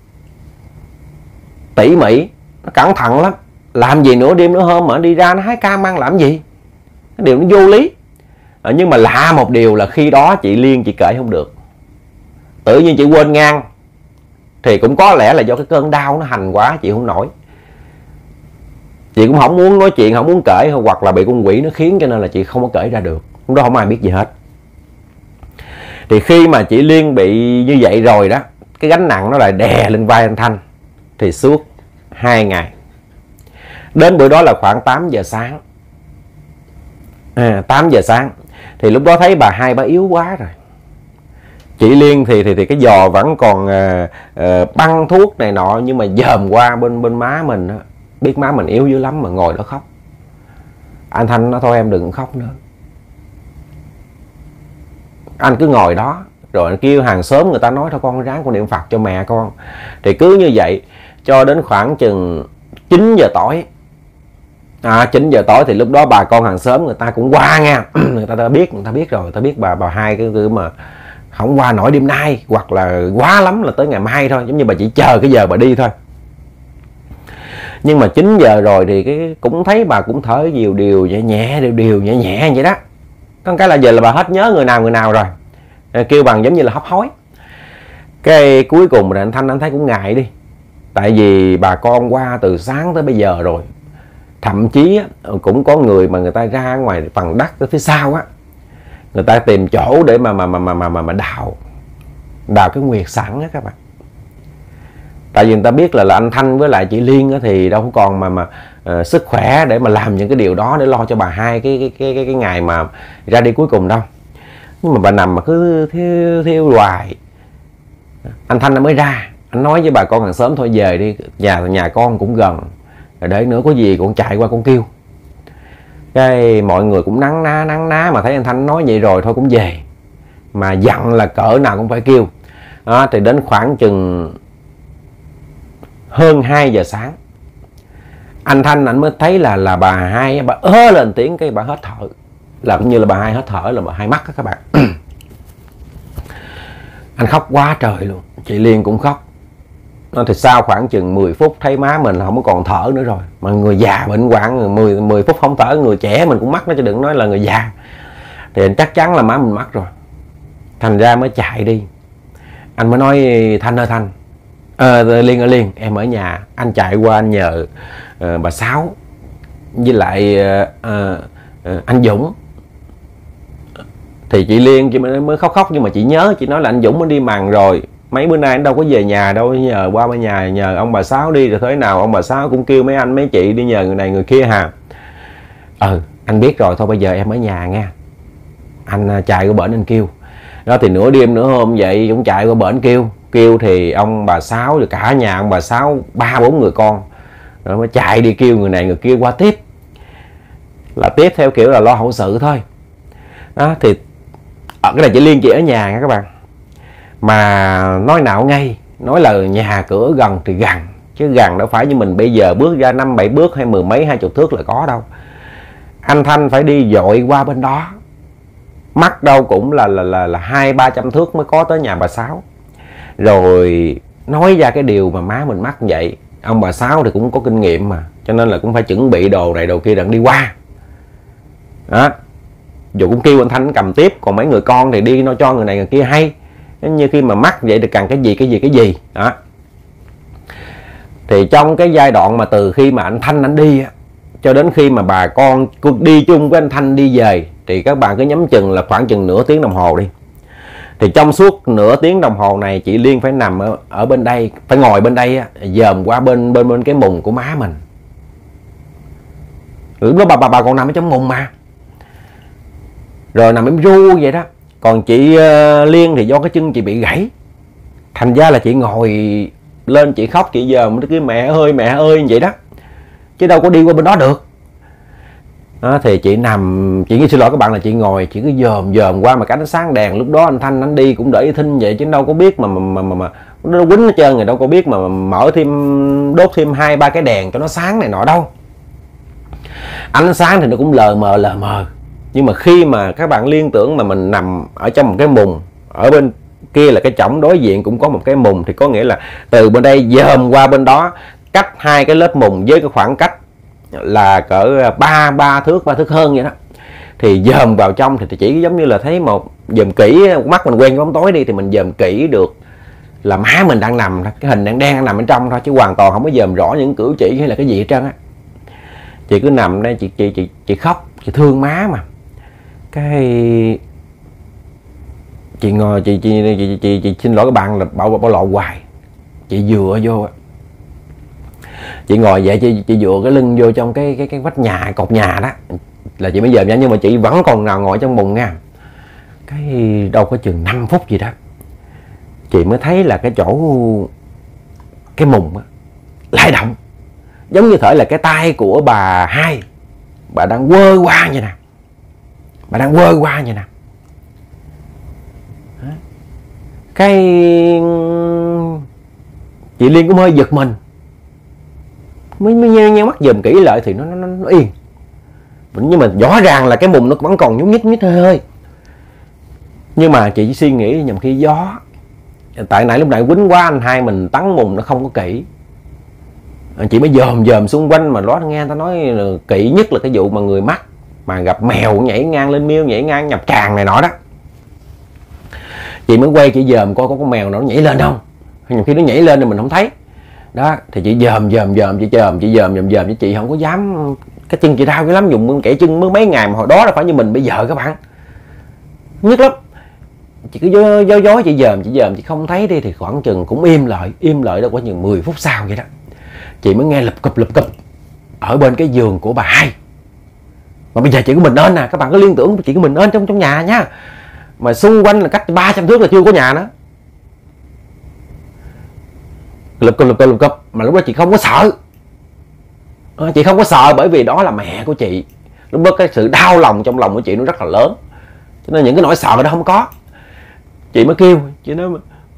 tỉ mỉ, nó cẩn thận lắm. Làm gì nửa đêm nửa hôm mà đi ra nó hái cam ăn làm gì, cái điều nó vô lý. Nhưng mà lạ một điều là khi đó chị Liên chị kể không được, tự nhiên chị quên ngang. Thì cũng có lẽ là do cái cơn đau nó hành quá chị không nổi. Chị cũng không muốn nói chuyện, không muốn kể, hoặc là bị con quỷ nó khiến, cho nên là chị không có kể ra được. Lúc đó không ai biết gì hết. Thì khi mà chị Liên bị như vậy rồi đó, cái gánh nặng nó lại đè lên vai anh Thanh. Thì suốt 2 ngày. Đến bữa đó là khoảng 8 giờ sáng. 8 giờ sáng. Thì lúc đó thấy bà hai bà yếu quá rồi. Chị Liên thì cái giò vẫn còn băng thuốc này nọ, nhưng mà dòm qua bên má mình đó, biết má mình yếu dữ lắm mà ngồi đó khóc. Anh Thanh nói thôi em đừng khóc nữa. Anh cứ ngồi đó, rồi anh kêu hàng xóm người ta nói thôi con ráng con niệm Phật cho mẹ con. Thì cứ như vậy cho đến khoảng chừng 9 giờ tối. 9 giờ tối thì lúc đó bà con hàng xóm người ta cũng qua nha. người ta biết rồi, người ta biết bà hai cái mà không qua nổi đêm nay, hoặc là quá lắm là tới ngày mai thôi, giống như bà chỉ chờ cái giờ bà đi thôi. Nhưng mà 9 giờ rồi thì cái cũng thấy bà cũng thở điều nhẹ nhẹ vậy đó. Có cái là giờ là bà hết nhớ người nào rồi, kêu bằng giống như là hấp hối. Cái cuối cùng là anh Thanh anh thấy cũng ngại đi, tại vì bà con qua từ sáng tới bây giờ rồi. Thậm chí cũng có người mà người ta ra ngoài phần đất ở phía sau á, người ta tìm chỗ để mà đào cái nguyệt sẵn á các bạn. Tại vì người ta biết là anh Thanh với lại chị Liên á, thì đâu còn mà sức khỏe để mà làm những cái điều đó để lo cho bà hai cái ngày mà ra đi cuối cùng đâu. Nhưng mà bà nằm mà cứ thiêu hoài. Anh Thanh nó mới ra, anh nói với bà con hàng xóm thôi về đi, nhà con cũng gần, rồi để nữa có gì con chạy qua con kêu. Cái mọi người cũng nắng ná mà thấy anh Thanh nói vậy rồi thôi cũng về, mà dặn là cỡ nào cũng phải kêu. Đó, thì đến khoảng chừng hơn 2 giờ sáng, anh Thanh anh mới thấy là bà hai bà lên tiếng, cái bà hết thở, là cũng như là bà hai hết thở, là bà hai mắc đó các bạn. Anh khóc quá trời luôn, chị Liên cũng khóc. Thì sau khoảng chừng 10 phút thấy má mình không còn thở nữa rồi. Mà người già bệnh hoạn 10 phút không thở, người trẻ mình cũng mắc nó, chứ đừng nói là người già. Thì anh chắc chắn là má mình mắc rồi. Thành ra mới chạy đi. Anh mới nói Thanh ơi Thanh, Liên em ở nhà. Anh chạy qua anh nhờ bà Sáu với lại anh Dũng. Thì chị Liên chị mới khóc nhưng mà chị nhớ, chị nói là anh Dũng mới đi mần rồi, mấy bữa nay anh đâu có về nhà đâu, nhờ qua bên nhà nhờ ông bà Sáu đi, rồi thế nào ông bà Sáu cũng kêu mấy anh mấy chị đi nhờ người này người kia hà. Anh biết rồi, thôi bây giờ em ở nhà nha. Anh chạy qua bển anh kêu. Đó thì nửa đêm nửa hôm vậy cũng chạy qua bển kêu thì ông bà Sáu rồi cả nhà ông bà Sáu 3-4 người con rồi mới chạy đi kêu người này người kia qua tiếp, là tiếp theo kiểu là lo hậu sự thôi. Đó thì cái này chị Liên chị ở nhà nha các bạn. Mà nói nào ngay, nói là nhà cửa gần thì gần, chứ gần đâu phải như mình bây giờ bước ra 5-7 bước hay 10 mấy 20 thước là có đâu. Anh Thanh phải đi dội qua bên đó, mắc đâu cũng là 200-300 thước mới có tới nhà bà Sáu. Rồi nói ra cái điều mà má mình mắc vậy. Ông bà Sáu thì cũng có kinh nghiệm mà, cho nên là cũng phải chuẩn bị đồ này đồ kia đặng đi qua. Đó, dù cũng kêu anh Thanh cầm tiếp, còn mấy người con thì đi nó cho người này người kia hay. Như khi mà mắc vậy thì cần cái gì đó. Thì trong cái giai đoạn mà từ khi mà anh Thanh anh đi cho đến khi mà bà con đi chung với anh Thanh đi về, thì các bạn cứ nhắm chừng là khoảng chừng nửa tiếng đồng hồ đi. Thì trong suốt nửa tiếng đồng hồ này chị Liên phải nằm ở bên đây, phải ngồi bên đây dòm qua bên cái mùng của má mình. Lúc đó bà còn nằm ở trong mùng mà, rồi nằm im ru vậy đó. Còn chị Liên thì do cái chân chị bị gãy, thành ra là chị ngồi lên chị khóc, chị dòm cái mẹ ơi vậy đó, chứ đâu có đi qua bên đó được. Đó, thì chị nằm, chị xin lỗi các bạn là chị ngồi, chị cứ dòm qua mà cái ánh sáng đèn lúc đó anh Thanh anh đi cũng để thinh vậy, chứ đâu có biết mà nó quýnh hết trơn rồi, đâu có biết mà mở thêm đốt thêm 2-3 cái đèn cho nó sáng này nọ đâu. Ánh sáng thì nó cũng lờ mờ. Nhưng mà khi mà các bạn liên tưởng mà mình nằm ở trong một cái mùng, ở bên kia là cái chõng đối diện cũng có một cái mùng, thì có nghĩa là từ bên đây dòm qua bên đó, cách 2 cái lớp mùng với cái khoảng cách là cỡ 3 thước hơn vậy đó. Thì dòm vào trong thì chỉ giống như là thấy một dòm kỹ, mắt mình quen với bóng tối đi thì mình dòm kỹ được là má mình đang nằm, cái hình đen đang nằm bên trong thôi, chứ hoàn toàn không có dòm rõ những cử chỉ hay là cái gì hết trơn á. Chị cứ nằm đây chị khóc, chị thương má mà. Cái Chị ngồi chị xin lỗi các bạn là bảo lộn hoài. Chị dựa vô, chị ngồi vậy, chị dựa cái lưng vô trong cái vách nhà, cột nhà đó là chị mới dòm nha. Nhưng mà chị vẫn còn nào ngồi trong bùn nha. Cái đâu có chừng 5 phút gì đó, chị mới thấy là cái chỗ cái mùng á lay động, giống như thể là cái tay của bà hai, bà đang quơ qua vậy nè, bà đang quơ qua vậy nè. Cái chị Liên cũng hơi giật mình, mới nheo mắt dòm kỹ lại thì nó yên. Nhưng mà rõ ràng là cái mùng nó vẫn còn nhúc nhích hơi. Nhưng mà chị chỉ suy nghĩ nhầm khi gió. Tại nãy lúc nãy quýnh quá, anh hai mình tắn mùng nó không có kỹ. Chị mới dòm xung quanh, mà đó nghe người ta nói là kỹ nhất là cái vụ mà người mắc mà gặp mèo nhảy ngang lên miêu, nhảy ngang nhập tràng này nọ đó. Chị mới quay chị dòm coi có con mèo nào nó nhảy lên không. Nhiều khi nó nhảy lên thì mình không thấy. Đó, thì chị dòm chứ chị không có dám. Cái chân chị đau cái lắm, dùng kẻ chân mới mấy ngày mà hồi đó là phải như mình bây giờ các bạn. Nhức lắm. Chị cứ dối chị dòm chị không thấy đi thì khoảng chừng cũng im lợi đâu có chừng 10 phút sau vậy đó. Chị mới nghe lụp cụp ở bên cái giường của bà hai. Mà bây giờ chị của mình nên nè, các bạn có liên tưởng chị của mình nên trong nhà nha. Mà xung quanh là cách 300 thước là chưa có nhà nữa. Lụp cụp mà lúc đó chị không có sợ. Chị không có sợ bởi vì đó là mẹ của chị. Lúc đó cái sự đau lòng trong lòng của chị nó rất là lớn, cho nên những cái nỗi sợ đó không có. Chị mới kêu, chị nói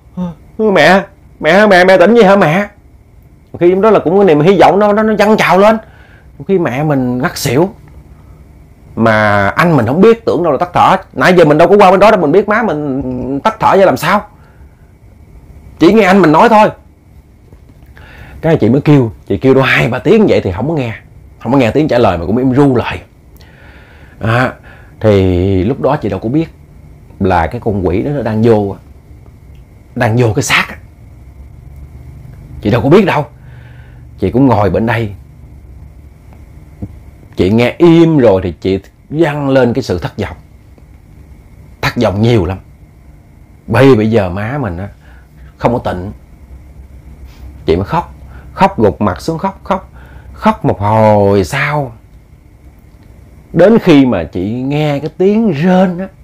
mẹ tỉnh gì hả mẹ? Khi đó là cũng cái niềm hy vọng nó dâng trào lên. Khi mẹ mình ngất xỉu mà anh mình không biết, tưởng đâu là tắt thở. Nãy giờ mình đâu có qua bên đó đâu mình biết má mình tắt thở ra làm sao. Chỉ nghe anh mình nói thôi. Cái chị mới kêu, chị kêu đâu 2-3 tiếng vậy thì không có nghe tiếng trả lời mà cũng im ru lại. Thì lúc đó chị đâu có biết là cái con quỷ đó nó đang vô cái xác. Chị đâu có biết đâu. Chị cũng ngồi bên đây, chị nghe im rồi thì chị dâng lên cái sự thất vọng nhiều lắm. Bây giờ má mình á không có tịnh. Chị mới khóc gục mặt xuống khóc một hồi sau, đến khi mà chị nghe cái tiếng rên á,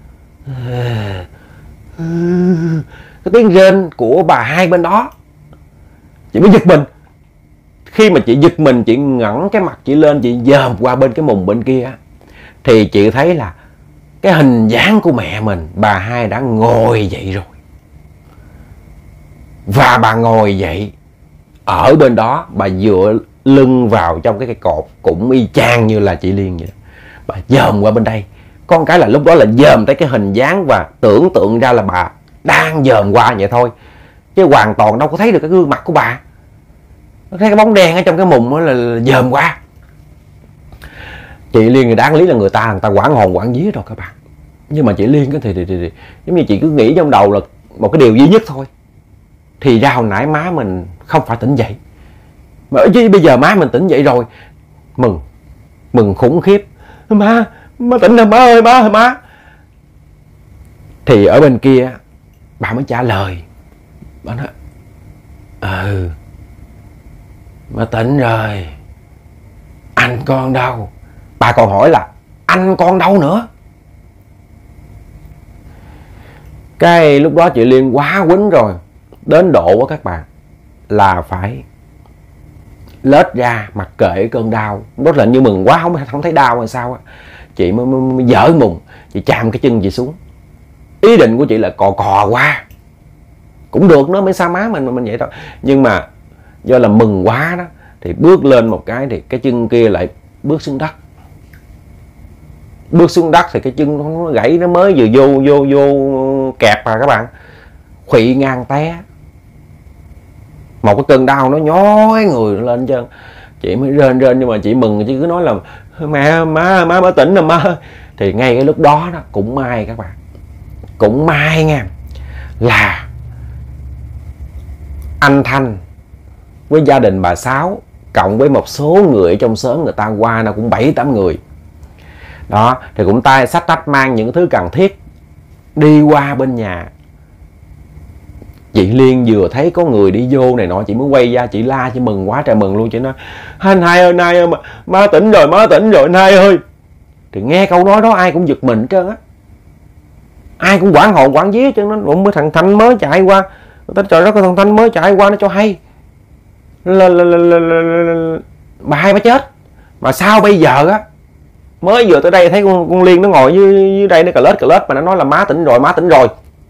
cái tiếng rên của bà hai bên đó, chị mới giật mình. Khi mà chị giật mình, chị ngẩng cái mặt chị lên, chị dòm qua bên cái mùng bên kia thì chị thấy là cái hình dáng của mẹ mình, bà hai đã ngồi dậy rồi. Và bà ngồi dậy ở bên đó, bà dựa lưng vào trong cái cột cũng y chang như là chị Liên vậy. Bà dòm qua bên đây, con cái là lúc đó là dòm thấy cái hình dáng và tưởng tượng ra là bà đang dòm qua vậy thôi, chứ hoàn toàn đâu có thấy được cái gương mặt của bà. Nó thấy cái bóng đen ở trong cái mùng đó là dòm qua. Chị Liên thì đáng lý là người ta quảng hồn quảng vía rồi các bạn. Nhưng mà chị Liên thì giống như chị cứ nghĩ trong đầu là một cái điều duy nhất thôi. Thì ra hồi nãy má mình không phải tỉnh dậy, mà chứ bây giờ má mình tỉnh dậy rồi. Mừng khủng khiếp. Má tỉnh rồi má ơi, má. Thì ở bên kia bà mới trả lời. Bà nói má tỉnh rồi. Anh con đâu? Bà còn hỏi là anh con đâu nữa. Cái lúc đó chị Liên quá quýnh rồi, đến độ của các bạn là phải lết ra mặc kệ cơn đau. Rất là như mừng quá không thấy đau hay sao á. Chị mới dở mùng, chị chạm cái chân chị xuống. Ý định của chị là cò qua cũng được nữa, mới sao má mình vậy thôi. Nhưng mà do là mừng quá đó thì bước lên một cái thì cái chân kia lại bước xuống đất. Bước xuống đất thì cái chân nó gãy, nó mới vừa vô kẹp à các bạn, khuỵu ngang té. Một cái cơn đau nó nhói người lên trơn. Chị mới rên nhưng mà chị mừng, chị cứ nói là má tỉnh rồi má. Thì ngay cái lúc đó cũng may các bạn, cũng may nha, là anh Thanh với gia đình bà Sáu cộng với một số người trong xóm người ta qua, nó cũng 7-8 người đó, thì cũng tay xách mang những thứ cần thiết đi qua bên nhà chị Liên, vừa thấy có người đi vô này nọ, chị mới quay ra chị la, chị mừng quá trời mừng luôn. Chị nói anh Hai ơi, Hai ơi, má tỉnh rồi, má tỉnh rồi anh Hai ơi. Thì nghe câu nói đó ai cũng giật mình hết trơn á, ai cũng hoảng hồn hoảng vía chứ. Nó mới thằng Thanh mới chạy qua, người ta trời đất, thằng Thanh mới chạy qua nó cho hay là bà Hai bà chết. Mà sao bây giờ á, mới vừa tới đây thấy con Liên nó ngồi dưới đây nó cà lết mà nó nói là má tỉnh rồi, má tỉnh rồi.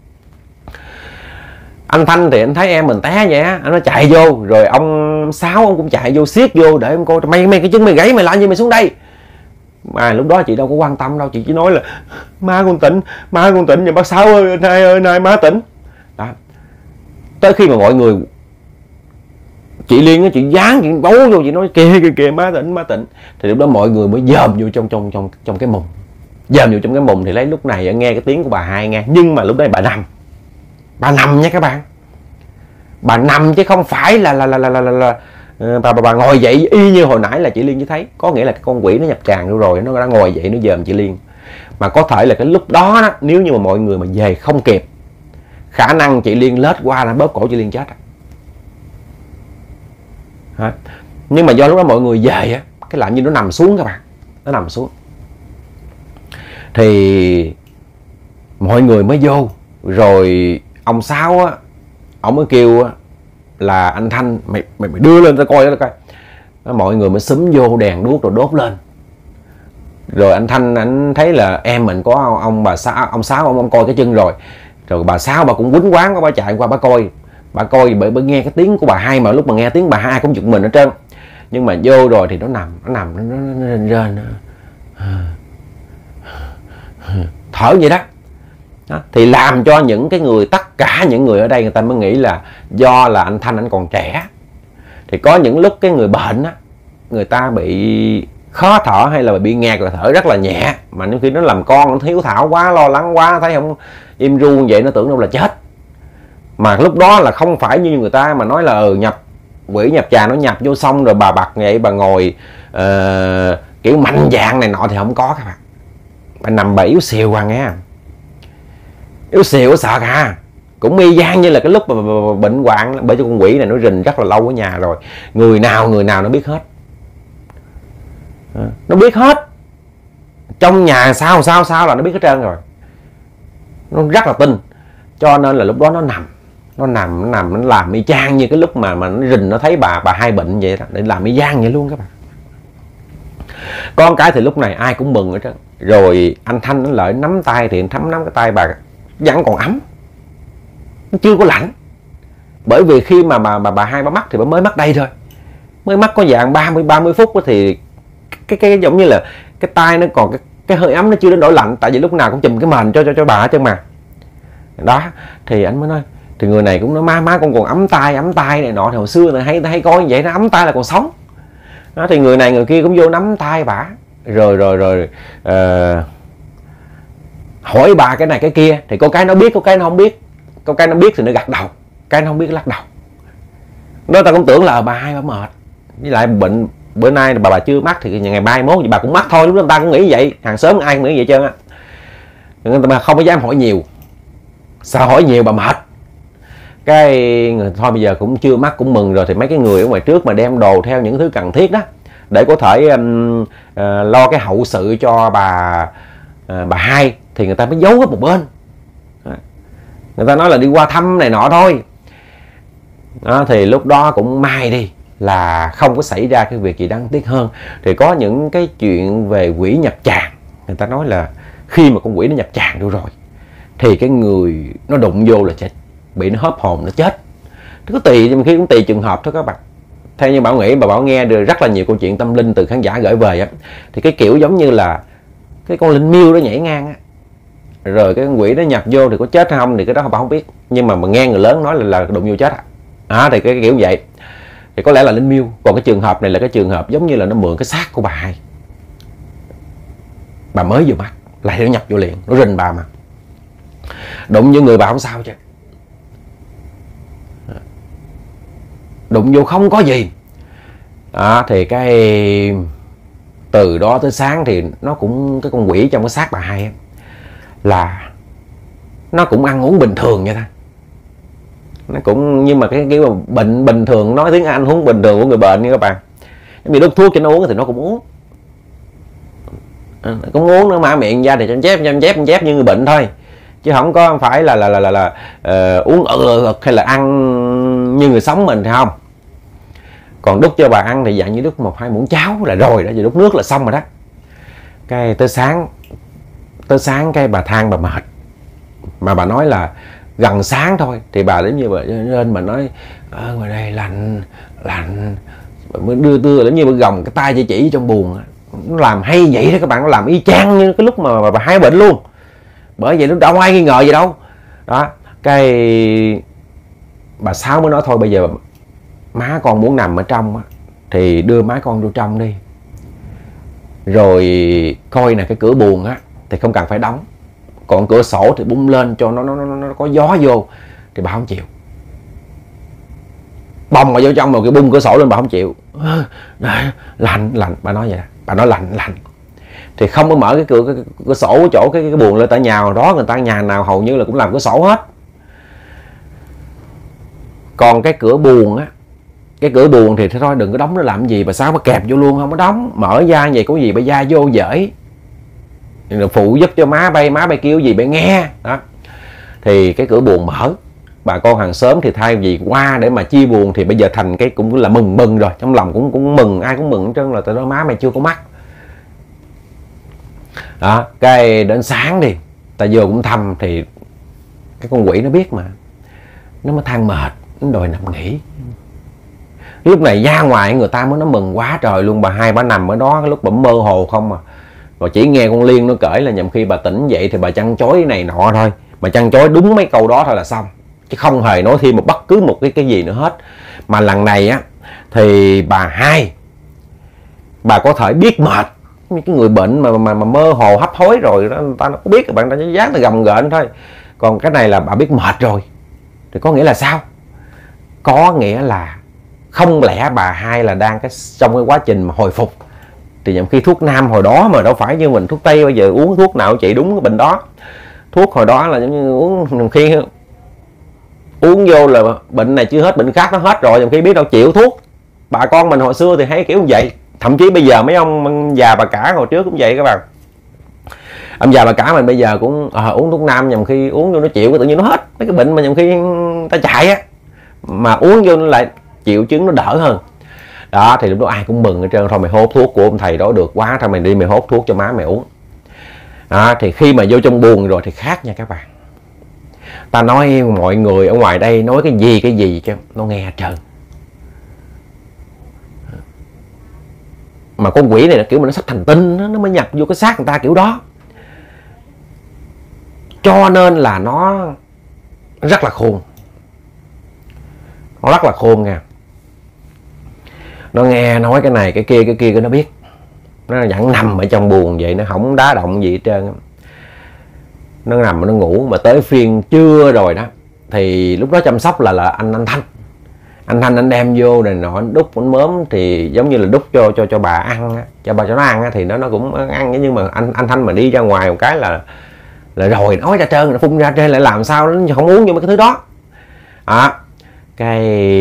Anh Thanh thì anh thấy em mình té vậy á, anh nó chạy vô, rồi ông Sáu ông cũng chạy vô siết vô để em coi mày cái chân mày gãy mày làm gì mày xuống đây. Mà lúc đó chị đâu có quan tâm đâu, chị chỉ nói là má con tỉnh rồi bác Sáu ơi, anh Hai ơi, anh Hai má tỉnh đó. Tới khi mà mọi người, chị Liên á, chị dán chị bấu vô, chị nói kìa má tỉnh, thì lúc đó mọi người mới dòm vô trong cái mùng, dòm vô trong cái mùng. Thì lấy lúc này nghe cái tiếng của bà Hai nghe, nhưng mà lúc đấy bà nằm nha các bạn, bà nằm chứ không phải là bà ngồi dậy y như hồi nãy là chị Liên chỉ thấy. Có nghĩa là cái con quỷ nó nhập tràn vô rồi, nó đã ngồi dậy nó dòm chị Liên. Mà có thể là cái lúc đó, nếu như mà mọi người mà về không kịp, khả năng chị Liên lết qua là bóp cổ chị Liên chết. Nhưng mà do lúc đó mọi người về á, cái làm như nó nằm xuống các bạn, nó nằm xuống. Thì mọi người mới vô, rồi ông Sáu á, ông mới kêu á là anh Thanh mày đưa lên tao coi đó coi. Mọi người mới xúm vô đèn đuốc rồi đốt lên. Rồi anh Thanh anh thấy là em mình có ông Sáu ông coi cái chân rồi. Rồi bà Sáu bà cũng quýnh quán, bà chạy qua bà coi bởi nghe cái tiếng của bà Hai, mà lúc mà nghe tiếng bà Hai cũng giật mình hết trơn. Nhưng mà vô rồi thì nó rên rên thở vậy đó. Thì làm cho những cái người, tất cả những người ở đây người ta mới nghĩ là do là anh Thanh anh còn trẻ. Thì có những lúc cái người bệnh á, người ta bị khó thở hay là bị nghẹt rồi thở rất là nhẹ, mà nếu khi nó làm con nó thiếu thảo quá, lo lắng quá, thấy không im ru vậy nó tưởng đâu là chết. Mà lúc đó là không phải như người ta mà nói là nhập quỷ nhập trà, nó nhập vô xong rồi bà bật vậy bà ngồi kiểu mạnh dạng này nọ thì không có các bạn. Bà nằm bà yếu xìu à nghe, yếu xìu sợ à. Cũng y gian như là cái lúc mà bệnh hoạn, bởi cho con quỷ này nó rình rất là lâu ở nhà rồi, người nào nó biết hết. Nó biết hết, trong nhà sao là nó biết hết trơn rồi, nó rất là tin. Cho nên là lúc đó nó làm y chang như cái lúc mà nó rình nó thấy bà Hai bệnh vậy đó, để làm y chang vậy luôn các bạn. Con cái thì lúc này ai cũng mừng hết trơn. Rồi anh Thanh nó lợi nắm tay thì nắm cái tay bà vẫn còn ấm, nó chưa có lạnh. Bởi vì khi mà bà Hai bà mắc thì bà mới mắc đây thôi, mới mắc có dạng 30 phút đó, thì cái giống như là cái tay nó còn cái hơi ấm, nó chưa đến đổi lạnh. Tại vì lúc nào cũng chùm cái mền cho bà hết trơn mà đó. Thì anh mới nói, thì người này cũng nói má con còn ấm tay này nọ. Thì hồi xưa này hay coi như vậy, nó ấm tay là còn sống đó. Thì người này người kia cũng vô nắm tay bả, rồi hỏi bà cái này cái kia. Thì có cái nó biết, có cái nó không biết. Có cái nó biết thì nó gật đầu, cái nó không biết lắc đầu. Đó ta cũng tưởng là bà Hai bà mệt, với lại bệnh bữa nay bà chưa mắc thì ngày mai mốt thì bà cũng mắc thôi. Lúc đó người ta cũng nghĩ vậy, hàng xóm ai cũng nghĩ vậy trơn á. Người ta không có dám hỏi nhiều, sợ hỏi nhiều bà mệt. Cái người thôi bây giờ cũng chưa mắc cũng mừng rồi. Thì mấy cái người ở ngoài trước mà đem đồ theo những thứ cần thiết đó, để có thể lo cái hậu sự cho bà Hai, thì người ta mới giấu ở một bên. Người ta nói là đi qua thăm này nọ thôi đó. Thì lúc đó cũng may đi là không có xảy ra cái việc gì đáng tiếc hơn. Thì có những cái chuyện về quỷ nhập tràng, người ta nói là khi mà con quỷ nó nhập tràng vô rồi thì cái người nó đụng vô là chết, bị nó hớp hồn nó chết. Cứ tùy, khi cũng tùy trường hợp thôi các bạn. Theo như Bảo nghĩ, Bảo nghe được rất là nhiều câu chuyện tâm linh từ khán giả gửi về á, thì cái kiểu giống như là cái con linh miêu nó nhảy ngang á, rồi cái quỷ nó nhập vô thì có chết hay không thì cái đó Bảo không biết. Nhưng mà nghe người lớn nói là đụng vô chết thì cái kiểu vậy thì có lẽ là linh miêu. Còn cái trường hợp này là cái trường hợp giống như là nó mượn cái xác của bà Hai, bà mới vừa mắc lại nó nhập vô liền, nó rình bà mà đụng vô người bà không sao chứ, đụng vô không có gì thì cái từ đó tới sáng thì nó cũng, cái con quỷ trong cái xác bà Hai là nó cũng ăn uống bình thường vậy thôi. Nó cũng, nhưng mà cái kiểu bệnh bình thường, nói tiếng Anh uống bình thường của người bệnh nha các bạn. Vì đút thuốc cho nó uống thì nó cũng uống. Cũng uống, nó mở miệng ra thì chép như người bệnh thôi, chứ không có phải là uống hay là ăn như người sống mình thì không. Còn đút cho bà ăn thì dạng như đút 1-2 muỗng cháo là rồi đó, giờ đút nước là xong rồi đó. Cái tới sáng cái bà than bà mệt, mà bà nói là gần sáng thôi thì bà đến như bà lên bà nói ngoài đây lạnh, mới đưa đến như bà gồng cái tay chỉ trong buồng. Nó làm hay vậy đó các bạn, nó làm y chang như cái lúc mà bà hái bệnh luôn. Bởi vậy nó đâu ai nghi ngờ gì đâu đó. Cái bà Sáu mới nói thôi bây giờ má con muốn nằm ở trong á, thì đưa má con vô trong đi, rồi coi nè cái cửa buồng á thì không cần phải đóng, còn cửa sổ thì bung lên cho nó có gió vô. Thì bà không chịu, bồng mà vô trong rồi cái bung cửa sổ lên bà không chịu. Lạnh, bà nói vậy, bà nói lạnh. Thì không có mở cái cửa sổ chỗ cái buồng lên. Tại nhà đó người ta nhà nào hầu như là cũng làm cửa sổ hết. Còn cái cửa buồng á, cái cửa buồng thì thôi đừng có đóng nó làm gì. Bà Sáu bà kẹp vô luôn, không có đóng, mở ra vậy có gì bà ra vô dễ, phụ giúp cho má bay kêu gì bà nghe đó. Thì cái cửa buồng mở, bà con hàng xóm thì thay vì qua để mà chia buồn thì bây giờ thành cái cũng là mừng rồi, trong lòng cũng mừng, ai cũng mừng hết trơn là tại đó má mày chưa có mắt đó. Cái đến sáng đi ta vô cũng thăm thì cái con quỷ nó biết mà, nó mới than mệt, nó đòi nằm nghỉ. Lúc này ra ngoài người ta mới nó mừng quá trời luôn. Bà Hai bà nằm ở đó cái lúc bà mơ hồ không mà, rồi chỉ nghe con Liên nó kể là nhầm khi bà tỉnh dậy thì bà chăn chối này nọ thôi, bà chăn chối đúng mấy câu đó thôi là xong, chứ không hề nói thêm một bất cứ một cái gì nữa hết. Mà lần này á thì bà Hai bà có thể biết mệt, cái người bệnh mà mơ hồ hấp hối rồi đó, người ta nó có biết, các bạn ta dán là gầm ghện thôi. Còn cái này là bà biết mệt rồi thì có nghĩa là sao? Có nghĩa là không lẽ bà Hai là đang trong cái quá trình mà hồi phục. Thì nhầm khi thuốc nam hồi đó mà đâu phải như mình thuốc tây bây giờ uống thuốc nào trị đúng cái bệnh đó. Thuốc hồi đó là giống như uống, khi uống vô là bệnh này chưa hết bệnh khác nó hết rồi, khi biết đâu chịu thuốc. Bà con mình hồi xưa thì hay kiểu như vậy, thậm chí bây giờ mấy ông già bà cả hồi trước cũng vậy các bạn. Ông già bà cả mình bây giờ cũng uống thuốc nam, nhầm khi uống vô nó chịu cái tự nhiên nó hết mấy cái bệnh mà nhầm khi ta chạy á, mà uống vô nó lại triệu chứng nó đỡ hơn đó. Thì lúc đó ai cũng mừng hết trơn. Thôi mày hốt thuốc của ông thầy đó được quá, thôi mày đi mày hốt thuốc cho má mày uống đó. Thì khi mà vô trong buồng rồi thì khác nha các bạn. Ta nói mọi người ở ngoài đây nói cái gì chứ nó nghe hết trơn. Mà con quỷ này là kiểu mà nó sắp thành tinh, nó mới nhập vô cái xác người ta kiểu đó, cho nên là nó rất là khôn. Nó rất là khôn nha. Nó nghe nói cái này cái kia nó biết. Nó vẫn nằm ở trong buồng vậy, nó không đá động gì hết trơn. Nó nằm nó ngủ. Mà tới phiên trưa rồi đó thì lúc đó chăm sóc là anh Thanh. Anh Thanh anh đem vô này nọ, anh đút anh mớm thì giống như là đút cho bà ăn, cho nó ăn thì nó cũng ăn. Nhưng mà anh Thanh mà đi ra ngoài một cái là rồi nói ra trơn, nó phun ra trên lại làm sao nó không uống vô mấy cái thứ đó. Cái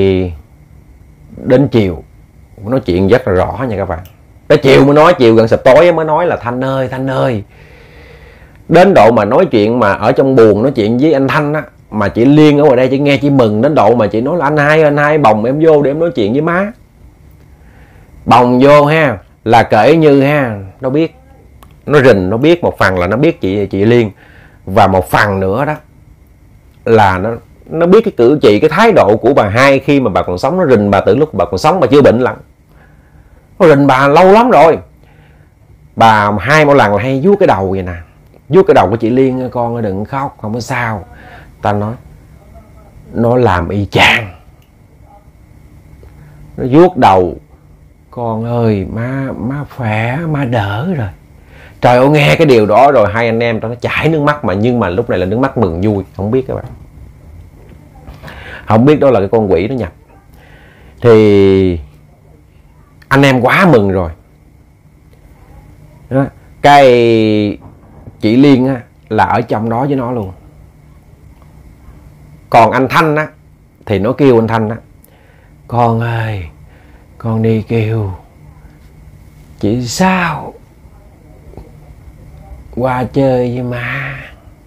đến chiều nói chuyện rất là rõ nha các bạn. Tới chiều mới nói, chiều gần sập tối mới nói là Thanh ơi. Đến độ mà nói chuyện mà ở trong buồng nói chuyện với anh Thanh á, mà chị Liên ở ngoài đây chị nghe chị mừng đến độ mà chị nói là anh hai bồng em vô để em nói chuyện với má. Bồng vô ha, là kể như ha, nó biết, nó rình, nó biết một phần là nó biết chị Liên, và một phần nữa đó là nó biết cái cử chỉ, cái thái độ của bà Hai khi mà bà còn sống. Nó rình bà từ lúc bà còn sống, bà chưa bệnh lắm, nó rình bà lâu lắm rồi. Bà Hai mỗi lần là hay vuốt cái đầu vậy nè, vuốt cái đầu của chị Liên, con đừng khóc, không có sao. Ta nói nó làm y chang, nó vuốt đầu, con ơi má khỏe, má đỡ rồi. Trời ơi, nghe cái điều đó rồi hai anh em nó chảy nước mắt, mà nhưng mà lúc này là nước mắt mừng vui. Không biết các bạn, không biết đó là cái con quỷ nó nhập. Thì anh em quá mừng rồi đó. Cái chị Liên á, là ở trong đó với nó luôn. Còn anh Thanh á thì nó kêu anh Thanh á: con ơi, con đi kêu chị Sao qua chơi với má.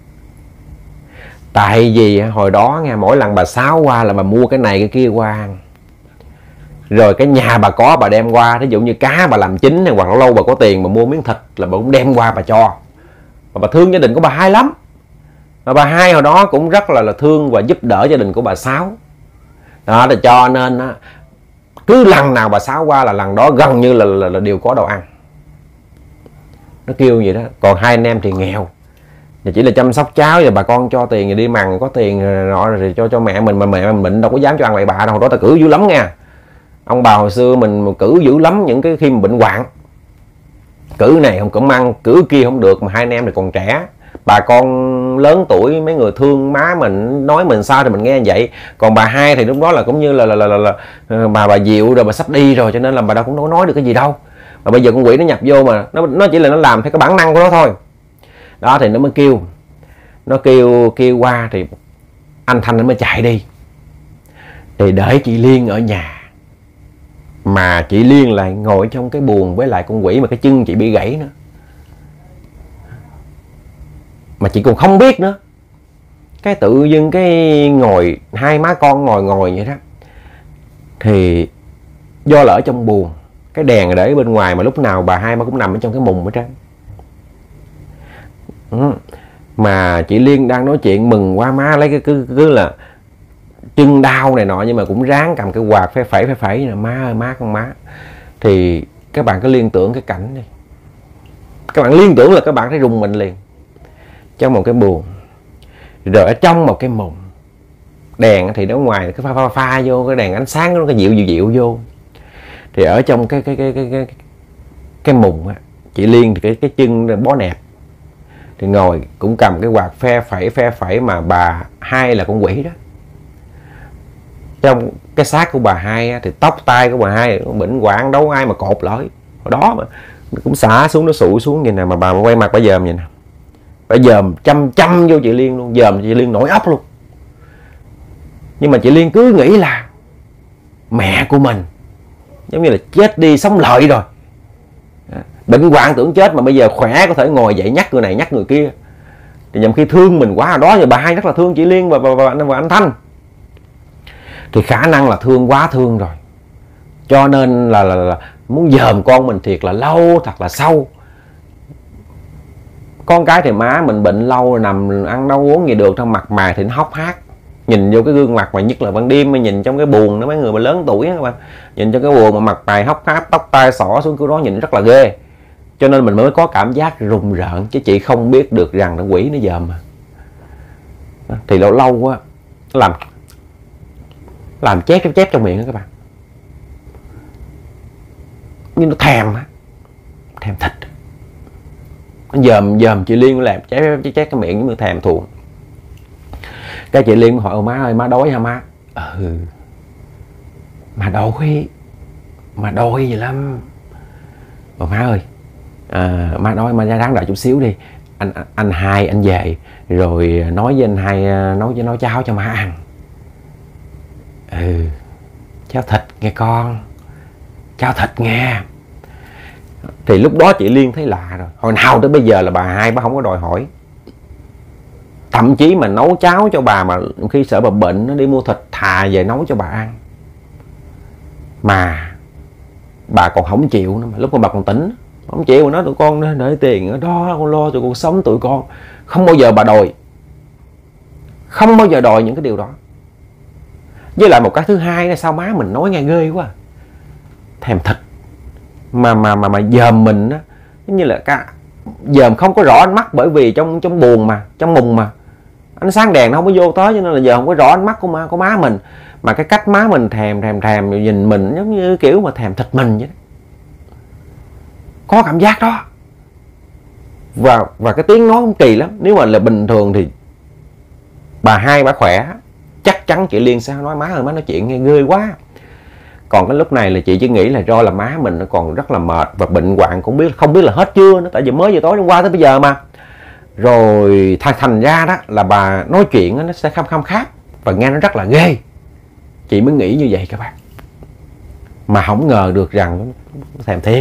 Tại vì hồi đó nghe, mỗi lần bà Sáu qua là bà mua cái này cái kia qua, rồi cái nhà bà có bà đem qua. Ví dụ như cá bà làm chín hay hoặc lâu bà có tiền bà mua miếng thịt là bà cũng đem qua bà cho. Và bà thương gia đình của bà Hai lắm. Và bà Hai hồi đó cũng rất là thương và giúp đỡ gia đình của bà Sáu. Đó là cho nên á, cứ lần nào bà Sáu qua là lần đó gần như là đều có đồ ăn. Nó kêu vậy đó. Còn hai anh em thì nghèo, chỉ là chăm sóc cháu, và bà con cho tiền rồi đi mằng, có tiền nọ rồi cho mẹ mình, mà mẹ mình bệnh đâu có dám cho ăn bậy bạ đâu. Hồi đó ta cử dữ lắm nha. Ông bà hồi xưa mình cử dữ lắm, những cái khi mà bệnh hoạn cử này không cử ăn, cử kia không được. Mà hai anh em thì còn trẻ, bà con lớn tuổi, mấy người thương má mình, nói mình sao thì mình nghe vậy. Còn bà Hai thì lúc đó là cũng như là bà Diệu rồi, bà sắp đi rồi, cho nên là bà đâu cũng đâu có nói được cái gì đâu. Mà bây giờ con quỷ nó nhập vô mà nó chỉ là nó làm theo cái bản năng của nó thôi. Đó thì nó mới kêu, nó kêu qua thì anh Thanh nó mới chạy đi thì để chị Liên ở nhà. Mà chị Liên lại ngồi trong cái buồng với lại con quỷ, mà cái chân chị bị gãy nữa, mà chị còn không biết nữa. Cái tự dưng cái ngồi, hai má con ngồi vậy đó. Thì do là ở trong buồng, cái đèn để bên ngoài, mà lúc nào bà Hai bà cũng nằm ở trong cái mùng ở trên. Mà chị Liên đang nói chuyện mừng quá, má lấy cái cứ là chân đau này nọ, nhưng mà cũng ráng cầm cái quạt phẩy phẩy nè: má ơi, má con má. Thì các bạn cứ liên tưởng cái cảnh đi, các bạn liên tưởng là các bạn thấy rùng mình liền. Trong một cái buồng, rồi ở trong một cái mùng, đèn thì nó ngoài cái pha vô, cái đèn ánh sáng nó cái dịu vô. Thì ở trong cái mùng á, chị Liên thì cái chân bó nẹp, thì ngồi cũng cầm cái quạt phe phẩy, mà bà Hai là con quỷ đó. Trong cái xác của bà Hai á, thì tóc tai của bà Hai bệnh hoạn, đâu ai mà cột lại. Hồi đó mà cũng xả xuống, nó sụi xuống vậy nè, mà bà quay mặt bà dòm vậy nè, bà dòm chăm vô chị Liên luôn, dòm chị Liên nổi óc luôn. Nhưng mà chị Liên cứ nghĩ là mẹ của mình giống như là chết đi sống lại rồi, bệnh hoạn tưởng chết mà bây giờ khỏe, có thể ngồi dậy nhắc người này nhắc người kia. Thì nhằm khi thương mình quá, đó giờ bà Hai rất là thương chị Liên và anh Thanh. Thì khả năng là thương quá thương rồi, cho nên là muốn dòm con mình thiệt là lâu, thật là sâu. Con cái thì má mình bệnh lâu rồi, nằm ăn đâu uống gì được, trong mặt mày thì nó hốc hác. Nhìn vô cái gương mặt, mà nhất là ban đêm mới nhìn trong cái buồng đó, mấy người mà lớn tuổi á các bạn, nhìn trong cái buồng mà mặt mày hốc hác, tóc tai xõa xuống cái đó, nhìn rất là ghê. Cho nên mình mới có cảm giác rùng rợn, chứ chị không biết được rằng nó quỷ nó dòm mà. Thì lâu quá làm chép trong miệng đó các bạn, như nó thèm thịt. Nó dòm chị Liên làm chép cái miệng như thèm thuồng. Cái chị Liên hỏi: má ơi, má đói hả má? Mà đói gì lắm. Má ơi, má đói, má ráng đợi chút xíu đi, anh Hai anh về rồi nói với anh Hai nấu cháo cho má ăn. Cháo thịt nghe con, cháo thịt nghe. Thì lúc đó chị Liên thấy lạ rồi. Hồi nào tới bây giờ là bà Hai bà không có đòi hỏi. Thậm chí mà nấu cháo cho bà, mà khi sợ bà bệnh nó đi mua thịt thà về nấu cho bà ăn. Mà bà còn không chịu nữa, mà lúc mà bà còn tỉnh không chịu, mà nói tụi con để tiền ở đó, con lo tụi con sống tụi con. Không bao giờ bà đòi, không bao giờ đòi những cái điều đó. Với lại một cái thứ hai là sao má mình nói nghe ghê quá, thèm thịt mà dòm mình á, như là dòm không có rõ ánh mắt, bởi vì trong buồng mà, trong mùng mà ánh sáng đèn nó không có vô tới, cho nên là giờ không có rõ ánh mắt của má mình. Mà cái cách má mình thèm nhìn mình giống như kiểu mà thèm thịt mình vậy đó. Có cảm giác đó. Và cái tiếng nói cũng kỳ lắm. Nếu mà là bình thường thì bà Hai bà khỏe, chắc chắn chị Liên sẽ nói: má ơi, má nói chuyện nghe ghê quá. Còn cái lúc này là chị chỉ nghĩ là do là má mình nó còn rất là mệt và bệnh hoạn, cũng không biết là hết chưa nữa, tại vì mới vừa tối hôm qua tới bây giờ mà. Rồi thành ra đó là bà nói chuyện nó sẽ khăm khát, và nghe nó rất là ghê. Chị mới nghĩ như vậy các bạn, mà không ngờ được rằng thèm thiệt.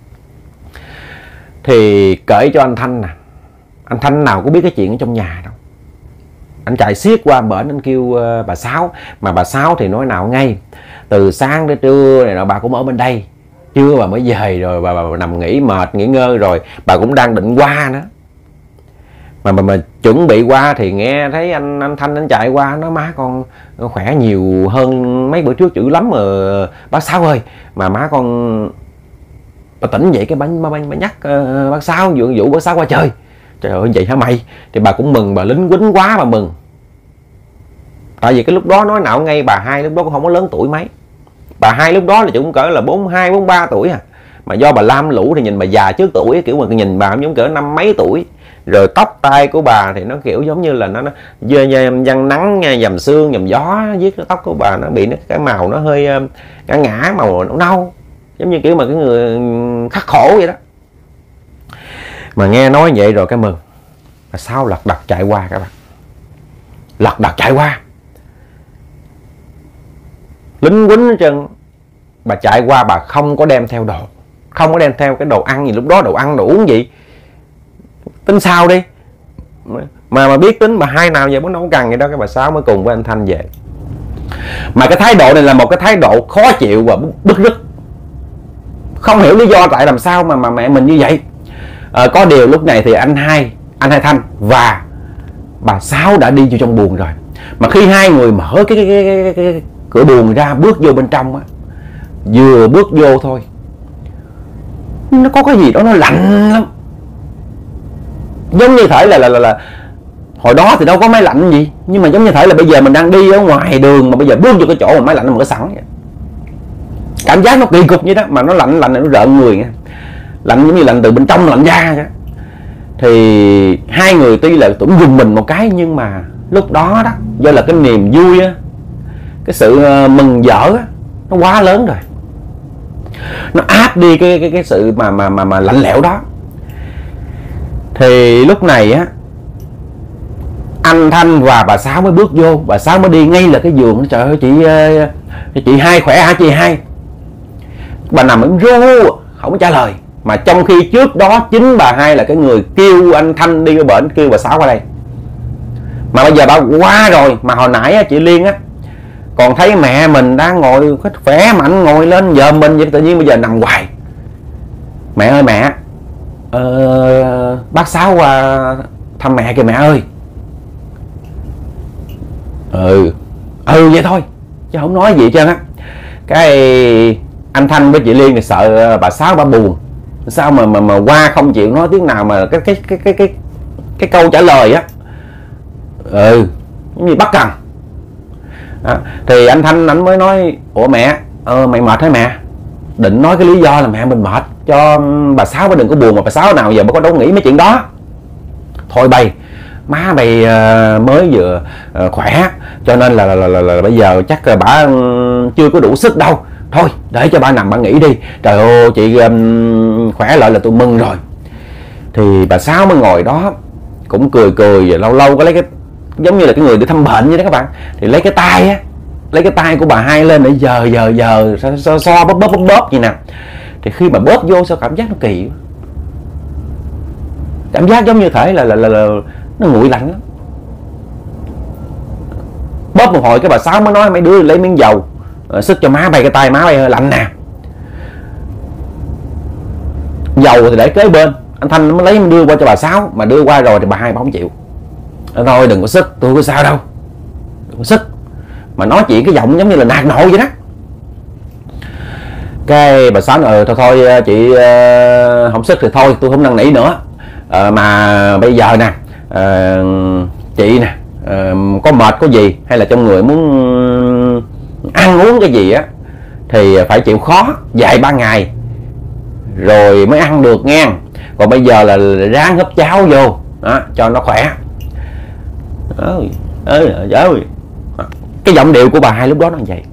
Thì kể cho anh Thanh nè, anh Thanh nào có biết cái chuyện ở trong nhà đâu. Anh chạy xiết qua bển, anh kêu bà Sáu, mà bà Sáu thì nói nào ngay, từ sáng đến trưa này bà cũng ở bên đây, trưa bà mới về rồi, bà nằm nghỉ mệt nghỉ ngơi rồi, bà cũng đang định qua nữa. Mà chuẩn bị qua thì nghe thấy anh Thanh anh chạy qua, nói má con khỏe nhiều hơn mấy bữa trước dữ lắm mà bác Sáu ơi, mà má con bà tỉnh vậy cái bà nhắc bác Sáu dụ bác Sáu qua chơi. Trời ơi vậy hả mày? Thì bà cũng mừng, bà lính quýnh quá bà mừng. Tại vì cái lúc đó nói nào ngay, bà Hai lúc đó cũng không có lớn tuổi mấy. Bà Hai lúc đó là cũng cỡ là 42, 43 tuổi à. Mà do bà lam lũ thì nhìn bà già trước tuổi, kiểu mà nhìn bà giống cỡ năm mấy tuổi. Rồi tóc tai của bà thì nó kiểu giống như là nó văng nắng dầm sương dầm gió viết cái tóc của bà, nó bị cái màu nó hơi ngã màu nâu nâu, giống như kiểu mà cái người khắc khổ vậy đó. Mà nghe nói vậy rồi cái mừng. Bà Sáu lật đật chạy qua các bạn, lật đật chạy qua, lính quýnh hết trơn. Bà chạy qua bà không có đem theo đồ, không có đem theo cái đồ ăn gì, lúc đó đồ ăn đồ uống gì tính sao đi, mà biết tính bà Hai nào vậy, bố nấu cần vậy đó. Cái bà Sáu mới cùng với anh Thanh về. Mà cái thái độ này là một cái thái độ khó chịu và bức rứt, không hiểu lý do tại làm sao mà mẹ mình như vậy. Có điều lúc này thì anh Hai Thanh và bà Sáu đã đi vô trong buồng rồi. Mà khi hai người mở cái cửa buồng ra bước vô bên trong á, vừa bước vô thôi nó có cái gì đó nó lạnh lắm, giống như thể là hồi đó thì đâu có máy lạnh gì, nhưng mà giống như thể là bây giờ mình đang đi ở ngoài đường mà bây giờ bước vô cái chỗ mà máy lạnh nó mở sẵn vậy. Cảm giác nó kỳ cục như đó, mà nó lạnh nó rợn người nha, lạnh giống như lạnh từ bên trong lạnh ra vậy. Thì hai người tuy là cũng dùng mình một cái, nhưng mà lúc đó đó do là cái niềm vui á, cái sự mừng vỡ á, nó quá lớn rồi, nó áp đi cái sự mà lạnh lẽo đó. Thì lúc này á, anh Thanh và bà Sáu mới bước vô. Bà Sáu mới đi ngay là cái giường. Trời ơi chị Hai khỏe hả chị Hai? Bà nằm im ru không trả lời. Mà trong khi trước đó chính bà Hai là cái người kêu anh Thanh đi ở bển, kêu bà Sáu qua đây. Mà bây giờ bà qua rồi. Mà hồi nãy á, chị Liên á còn thấy mẹ mình đang ngồi khỏe mạnh ngồi lên giờ mình vậy, tự nhiên bây giờ nằm hoài. Mẹ ơi mẹ, bác Sáu qua thăm mẹ kìa mẹ ơi. Vậy thôi chứ không nói gì hết trơn á. Cái anh Thanh với chị Liên thì sợ bà Sáu bà buồn, sao mà qua không chịu nói tiếng nào, mà cái câu trả lời á như bắt cần. Thì anh Thanh anh mới nói ủa mẹ, mày mệt hả mẹ? Định nói cái lý do là mẹ mình mệt cho bà Sáu bà đừng có buồn, mà bà Sáu nào giờ bà có đâu nghĩ mấy chuyện đó. Thôi bày, má bày mới vừa khỏe cho nên là bây giờ chắc là bà chưa có đủ sức đâu, thôi để cho bà nằm bà nghỉ đi. Trời ơi chị khỏe lại là tôi mừng rồi. Thì bà Sáu mới ngồi đó cũng cười rồi lâu lâu có lấy cái giống như là cái người đi thăm bệnh vậy đó các bạn, thì lấy cái tay á, lấy cái tay của bà Hai lên để giờ so bóp gì nè. Thì khi mà bóp vô sao cảm giác nó kỳ, cảm giác giống như thể là nó nguội lạnh lắm. Bóp một hồi cái bà Sáu mới nói mấy đứa lấy miếng dầu sức cho má bay, cái tay má bay hơi lạnh nè. Dầu thì để kế bên, anh Thanh mới lấy đưa qua cho bà Sáu, mà đưa qua rồi thì bà Hai bà không chịu. Thôi đừng có sức, tôi có sao đâu, đừng có sức. Mà nói chuyện cái giọng giống như là nạt nộ vậy đó. Cái bà Sáu nói thôi chị không sức thì thôi tôi không năn nỉ nữa. Mà bây giờ nè chị nè, có mệt có gì hay là trong người muốn ăn uống cái gì á thì phải chịu khó vài ba ngày rồi mới ăn được nghe. Còn bây giờ là ráng húp cháo vô đó, cho nó khỏe. Cái giọng điệu của bà Hai lúc đó nó như vậy.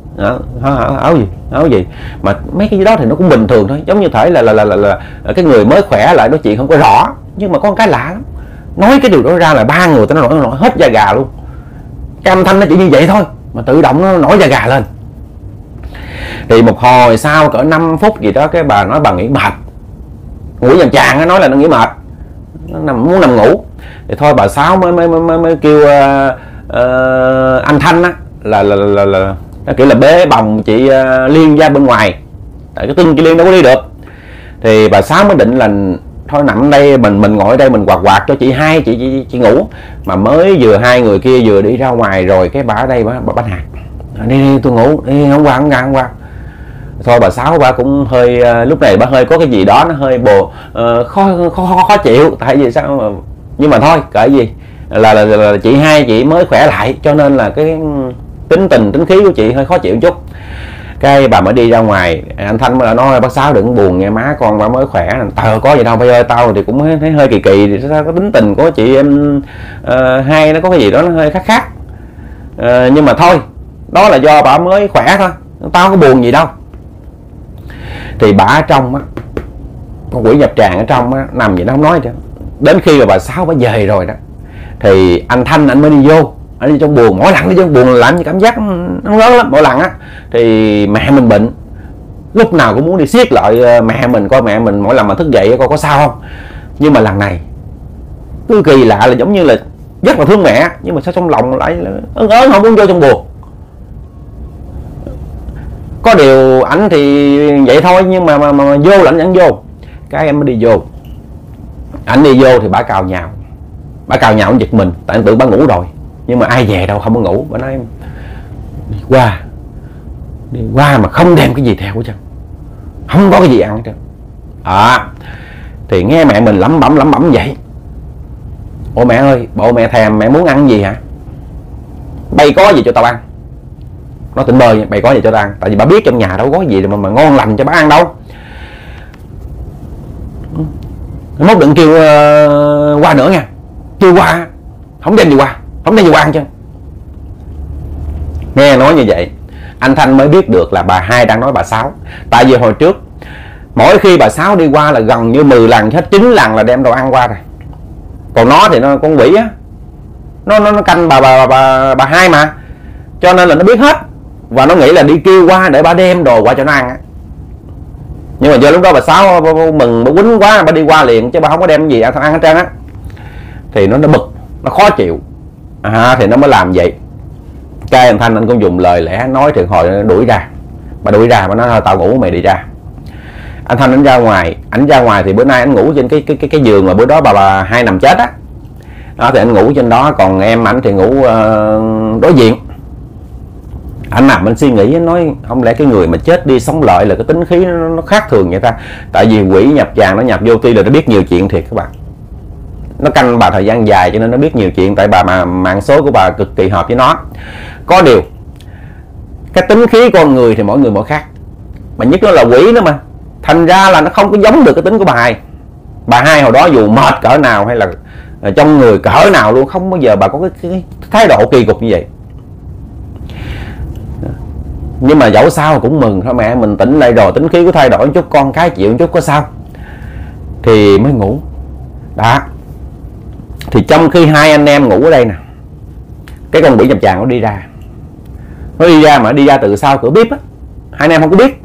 Áo gì mà mấy cái đó thì nó cũng bình thường thôi, giống như thể là cái người mới khỏe lại nói chuyện không có rõ. Nhưng mà có một cái lạ lắm, nói cái điều đó ra là ba người ta nói hết da gà luôn. Cái âm thanh nó chỉ như vậy thôi mà tự động nó nổi da gà lên. Thì một hồi sau cỡ 5 phút gì đó cái bà nói bà nghỉ mệt, ngủ dàn chàng, nó nói là nó nghỉ mệt, nó muốn nằm ngủ. Thì thôi bà Sáu mới kêu anh Thanh á là nó kiểu là bế bồng chị Liên ra bên ngoài, tại cái chân chị Liên đâu có đi được. Thì bà Sáu mới định là thôi nằm đây mình ngồi ở đây mình quạt cho chị Hai chị ngủ. Mà mới vừa hai người kia vừa đi ra ngoài rồi cái bà ở đây bà nạt đi tôi ngủ đi, hôm qua. Thôi bà Sáu bà cũng hơi lúc này bà hơi có cái gì đó nó hơi khó chịu, tại vì sao mà, nhưng mà thôi kệ gì là chị Hai chị mới khỏe lại cho nên là cái tính khí của chị hơi khó chịu chút. Cái bà mới đi ra ngoài, anh Thanh mới nói bác Sáu đừng buồn nghe má con bà mới khỏe. Tao có gì đâu bây giờ tao thì cũng thấy hơi kỳ thì sao có tính tình của chị em Hai nó có cái gì đó nó hơi khác nhưng mà thôi đó là do bà mới khỏe thôi, tao không có buồn gì đâu. Thì bà ở trong á, con quỷ nhập tràng ở trong á, nằm vậy nó không nói chứ. Đến khi mà bà Sáu bà về rồi đó thì anh Thanh anh mới đi vô, anh đi trong buồng. Mỗi lần đi trong buồng làm như cảm giác nó lớn lắm. Mỗi lần á thì mẹ mình bệnh, lúc nào cũng muốn đi siết lại mẹ mình, coi mẹ mình mỗi lần mà thức dậy coi có sao không. Nhưng mà lần này cứ kỳ lạ là giống như là rất là thương mẹ, nhưng mà sao trong lòng lại ớn không muốn vô trong buồng. Có điều ảnh thì vậy thôi, nhưng mà vô là ảnh vẫn vô. Cái em mới đi vô, ảnh đi vô thì bà cào nhào anh giật mình, tại anh tưởng bà ngủ rồi, nhưng mà ai về đâu không có ngủ. Bà nói đi qua mà không đem cái gì theo hết trơn, không có cái gì ăn hết trơn. Thì nghe mẹ mình lẩm bẩm vậy. Ủa mẹ ơi, bộ mẹ thèm, mẹ muốn ăn gì hả? Bây có gì cho tao ăn. Nó tỉnh bơ, bày có gì cho tao ăn. Tại vì bà biết trong nhà đâu có gì mà ngon lành cho bà ăn đâu. Mốt đừng kêu qua nữa nha. Kêu qua không đem gì qua, ăn chứ. Nghe nói như vậy anh Thanh mới biết được là bà Hai đang nói bà Sáu. Tại vì hồi trước mỗi khi bà Sáu đi qua là gần như 10 lần hết 9 lần là đem đồ ăn qua rồi. Còn nó thì nó con quỷ á, nó canh bà Hai mà, cho nên là nó biết hết. Và nó nghĩ là đi kêu qua để bà đem đồ qua cho nó ăn á. Nhưng mà giờ lúc đó bà Sáu mừng, bà quýnh quá, bà đi qua liền chứ bà không có đem gì ăn hết trơn á. Thì nó bực, nó khó chịu thì nó mới làm vậy. Cái anh Thanh anh cũng dùng lời lẽ nói thì hồi nó đuổi ra. Bà đuổi ra, bà nói thôi tao ngủ mày đi ra. Anh Thanh anh ra ngoài thì bữa nay anh ngủ trên cái giường mà bữa đó bà Hai nằm chết á. Đó thì anh ngủ trên đó, còn em anh thì ngủ đối diện. Anh nằm anh suy nghĩ, anh nói không lẽ cái người mà chết đi sống lại là cái tính khí nó khác thường vậy ta. Tại vì quỷ nhập tràng nó nhập vô tuy là nó biết nhiều chuyện thiệt các bạn, nó canh bà thời gian dài cho nên nó biết nhiều chuyện. Tại bà mà mạng số của bà cực kỳ hợp với nó. Có điều cái tính khí con người thì mỗi người mỗi khác, mà nhất nó là quỷ nữa mà, thành ra là nó không có giống được cái tính của bà Hai. Bà Hai hồi đó dù mệt cỡ nào hay là trong người cỡ nào luôn, không bao giờ bà có cái thái độ kỳ cục như vậy. Nhưng mà dẫu sao cũng mừng thôi, mẹ mình tỉnh lại rồi, tính khí của thay đổi một chút, con cái chịu một chút có sao. Thì mới ngủ. Đó. Thì trong khi hai anh em ngủ ở đây nè, cái con quỷ nhập tràng nó đi ra. Nó đi ra mà đi ra từ sau cửa bếp á, hai anh em không có biết.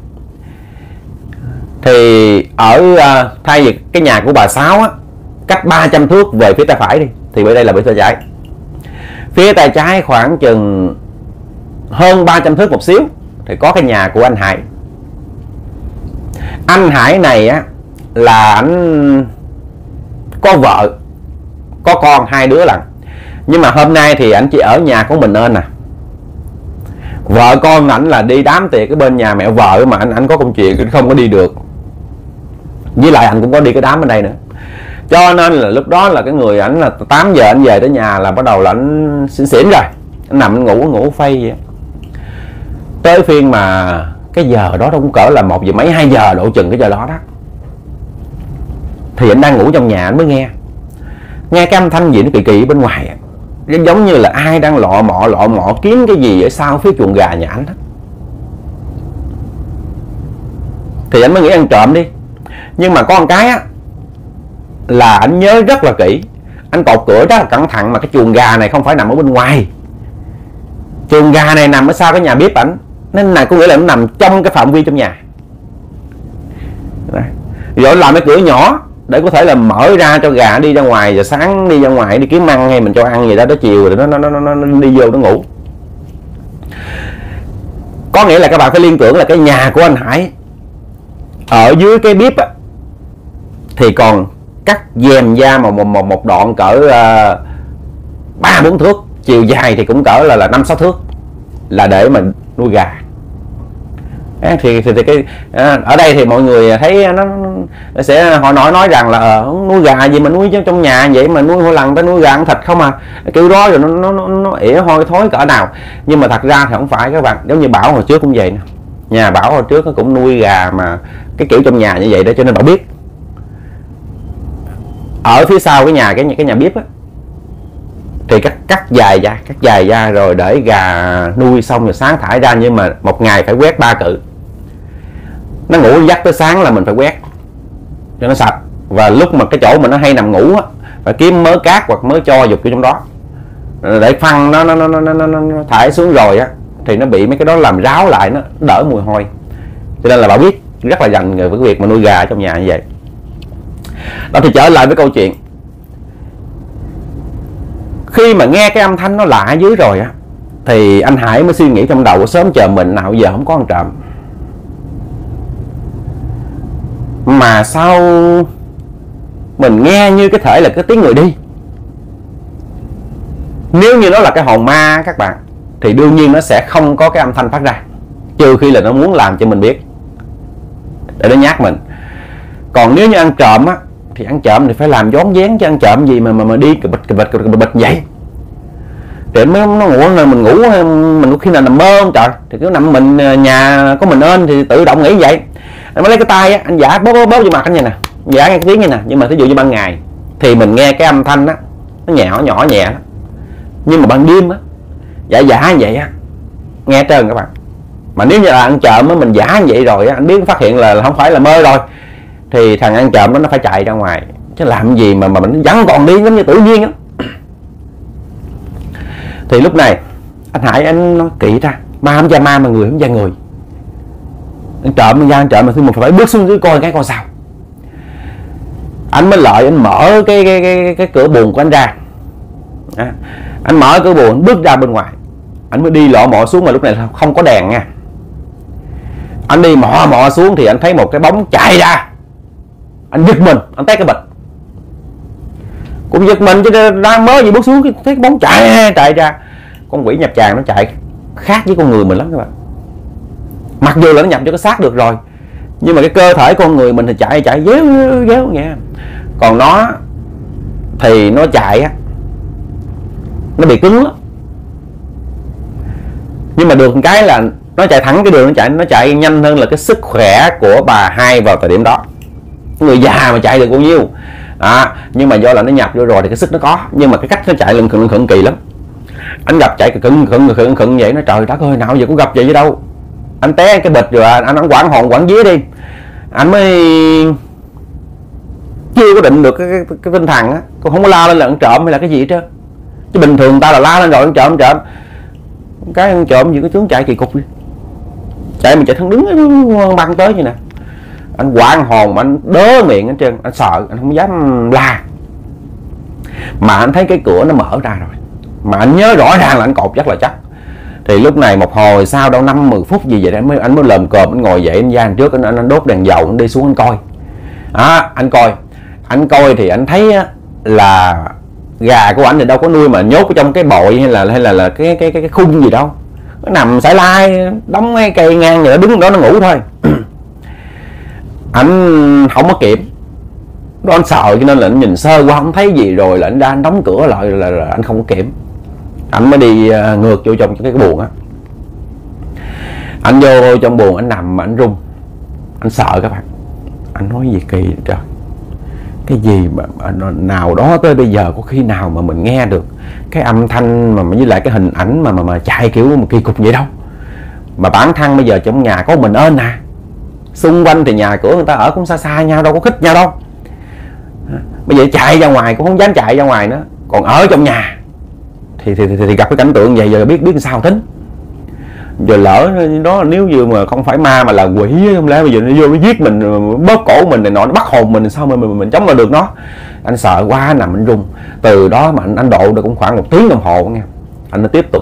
Thì ở thay vì cái nhà của bà Sáu á, cách 300 thước về phía tay phải đi, thì bên đây là bên tay trái. Phía tay trái khoảng chừng hơn 300 thước một xíu thì có cái nhà của anh Hải. Anh Hải này á là ảnh có vợ có con 2 đứa lận, nhưng mà hôm nay thì ảnh chỉ ở nhà của mình nên vợ con ảnh là đi đám tiệc cái bên nhà mẹ vợ, mà anh có công chuyện không có đi được, với lại anh cũng có đi cái đám bên đây nữa. Cho nên là lúc đó là cái người ảnh là 8 giờ anh về tới nhà là bắt đầu là anh xỉn rồi, anh nằm anh ngủ phây vậy. Tới phiên mà cái giờ đó cũng cỡ là 1 giờ mấy 2 giờ độ chừng cái giờ đó đó, thì anh đang ngủ trong nhà anh mới nghe cái âm thanh gì nó kỳ kỳ bên ngoài, giống như là ai đang lọ mọ kiếm cái gì ở sau phía chuồng gà nhà anh đó. Thì anh mới nghĩ ăn trộm đi. Nhưng mà có một cái á là anh nhớ rất là kỹ, anh cột cửa rất là cẩn thận, mà cái chuồng gà này không phải nằm ở bên ngoài, Chuồng gà này nằm ở sau cái nhà bếp ảnh, nên là có nghĩa là nó nằm trong cái phạm vi trong nhà. Đấy. Rồi làm cái cửa nhỏ để có thể là mở ra cho gà đi ra ngoài, giờ sáng đi ra ngoài đi kiếm ăn hay mình cho ăn gì đó, tới chiều rồi nó đi vô nó ngủ. Có nghĩa là các bạn phải liên tưởng là cái nhà của anh Hải ở dưới cái bếp á, thì còn cắt dèm ra một đoạn cỡ 3-4 thước, chiều dài thì cũng cỡ là 5-6 thước, là để mình nuôi gà. Thì cái ở đây thì mọi người thấy nó sẽ họ nói rằng là nuôi gà gì mà nuôi trong nhà vậy, mà nuôi mỗi lần tới nuôi gà ăn thịt không à, kiểu đó rồi nó ỉa hôi thối cỡ nào. Nhưng mà thật ra thì không phải các bạn, giống như Bảo hồi trước cũng vậy nè, nhà Bảo hồi trước nó cũng nuôi gà mà cái kiểu trong nhà như vậy đó, cho nên Bảo biết. Ở phía sau cái nhà bếp á, thì cắt dài ra rồi để gà nuôi xong rồi sáng thải ra, nhưng mà một ngày phải quét 3 cự. Nó ngủ dắt tới sáng là mình phải quét cho nó sạch, và lúc mà cái chỗ mà nó hay nằm ngủ á, phải kiếm mớ cát hoặc mớ cho dục vô trong đó để phân nó thải xuống, rồi á thì nó bị mấy cái đó làm ráo lại, nó đỡ mùi hôi. Cho nên là Bảo biết rất là dành với cái việc mà nuôi gà trong nhà như vậy. Đó, thì trở lại với câu chuyện. Khi mà nghe cái âm thanh nó lạ ở dưới rồi á, thì anh Hải mới suy nghĩ trong đầu, sớm chờ mình nào giờ không có ăn trộm, mà sao mình nghe như cái thể là cái tiếng người đi. Nếu như nó là cái hồn ma các bạn, thì đương nhiên nó sẽ không có cái âm thanh phát ra, trừ khi là nó muốn làm cho mình biết để nó nhát mình. Còn nếu như ăn trộm á, thì ăn trộm thì phải làm vón vén, chứ ăn trộm gì mà đi bịch vậy. Thì nó ngủ, mình ngủ mình có khi nào nằm mơ không trời, thì cứ nằm mình nhà có mình ơn thì tự động nghĩ vậy. Anh mới lấy cái tay á, anh giả bóp vô mặt anh vậy nè, giả nghe cái tiếng như nè. Nhưng mà thí dụ như ban ngày thì mình nghe cái âm thanh á, nó nhỏ nhẹ đó. Nhưng mà ban đêm á, giả như vậy á, nghe trơn các bạn. Mà nếu như là ăn trộm á, mình giả như vậy rồi á, anh biết phát hiện là không phải là mơ rồi, thì thằng ăn trộm đó nó phải chạy ra ngoài, chứ làm gì mà mình vẫn còn đi giống như tự nhiên á. Thì lúc này anh Hải anh nói kỹ ra, ma không ra ma mà người không ra người. Anh trộm mà thì mình phải bước xuống dưới coi sao. Anh mới lợi, anh mở cái cửa buồng của anh ra. Anh mở cửa buồng, bước ra bên ngoài, anh mới đi lọ mọ xuống, mà lúc này không có đèn nha. Anh đi mọ xuống thì anh thấy một cái bóng chạy ra. Anh giật mình, anh té cái bịch. Cũng giật mình chứ đang mới gì bước xuống, thấy cái bóng chạy ra. Con quỷ nhập tràng nó chạy khác với con người mình lắm các bạn. Mặc dù là nó nhập cho cái xác được rồi, nhưng mà cái cơ thể con người mình thì chạy déo nha. Còn nó thì nó chạy á, nó bị cứng lắm. Nhưng mà được một cái là nó chạy thẳng cái đường nó chạy nhanh hơn là cái sức khỏe của bà hai vào thời điểm đó. Người già mà chạy được bao nhiêu nhưng mà do là nó nhập vô rồi thì cái sức nó có, nhưng mà cái cách nó chạy lừng khựng kỳ lắm. Anh gặp chạy khựng vậy, nó trời đất ơi, nào giờ cũng gặp vậy chứ đâu. Anh té cái bịch rồi anh quảng hồn quảng vía đi, anh mới chưa có định được cái tinh thần á, còn không có la lên là ăn trộm hay là cái gì hết trơn. Chứ bình thường ta là la lên rồi ăn trộm. Cái ăn trộm gì cái tướng chạy kỳ cục đi, chạy mình chạy thẳng đứng băng tới như nè. Anh quảng hồn mà anh đớ miệng hết trơn, anh sợ, anh không dám la. Mà anh thấy cái cửa nó mở ra rồi, mà anh nhớ rõ ràng là anh cột rất là chắc. Thì lúc này một hồi sau đâu 5-10 phút gì vậy đó, anh mới lồm cồm, anh ngồi dậy, anh ra trước, anh đốt đèn dầu, anh đi xuống anh coi. Anh coi thì anh thấy là gà của anh thì đâu có nuôi mà nhốt ở trong cái bội hay là cái khung gì đâu. Nó nằm sải lai, đóng mấy cây ngang vậy, đứng đó nó ngủ thôi. Anh không có kiểm. Đó anh sợ cho nên là anh nhìn sơ qua không thấy gì, rồi là anh ra anh đóng cửa lại, là anh không có kiểm. Anh mới đi ngược vô trong cái buồng á. Anh vô trong buồng, anh nằm mà anh run, anh sợ các bạn. Anh nói gì kỳ trời, cái gì mà nào đó tới bây giờ có khi nào mà mình nghe được cái âm thanh mà với lại cái hình ảnh mà chạy kiểu một kỳ cục vậy đâu. Mà bản thân bây giờ trong nhà có mình ơn nè, xung quanh thì nhà cửa người ta ở cũng xa nhau, đâu có khích nhau đâu. Bây giờ chạy ra ngoài cũng không dám chạy ra ngoài nữa, còn ở trong nhà thì gặp cái cảnh tượng vậy giờ biết sao tính. Giờ lỡ đó nếu như mà không phải ma mà là quỷ, không lẽ bây giờ nó vô nó giết mình, bóp cổ mình này nọ, nó bắt hồn mình, sao mà mình chống lại được nó. Anh sợ quá, anh nằm anh run. Từ đó mà anh độ được cũng khoảng 1 tiếng đồng hồ nha. Anh nó tiếp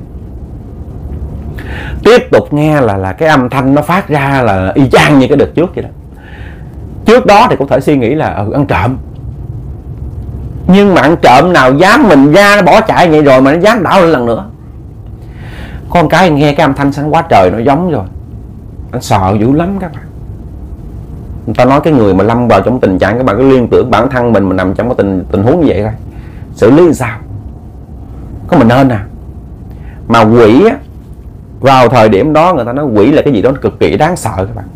tục nghe là cái âm thanh nó phát ra là y chang như cái đợt trước vậy đó. Trước đó thì có thể suy nghĩ là ăn trộm, nhưng mà ăn trộm nào dám mình ra nó bỏ chạy vậy rồi mà nó dám đảo lên lần nữa. Con cái nghe cái âm thanh sáng quá trời nó giống rồi, anh sợ dữ lắm các bạn. Người ta nói cái người mà lâm vào trong tình trạng các bạn cứ liên tưởng bản thân mình nằm trong cái tình huống như vậy thôi, xử lý sao? Có mình nên à? Mà quỷ á, vào thời điểm đó người ta nói quỷ là cái gì đó cực kỳ đáng sợ các bạn.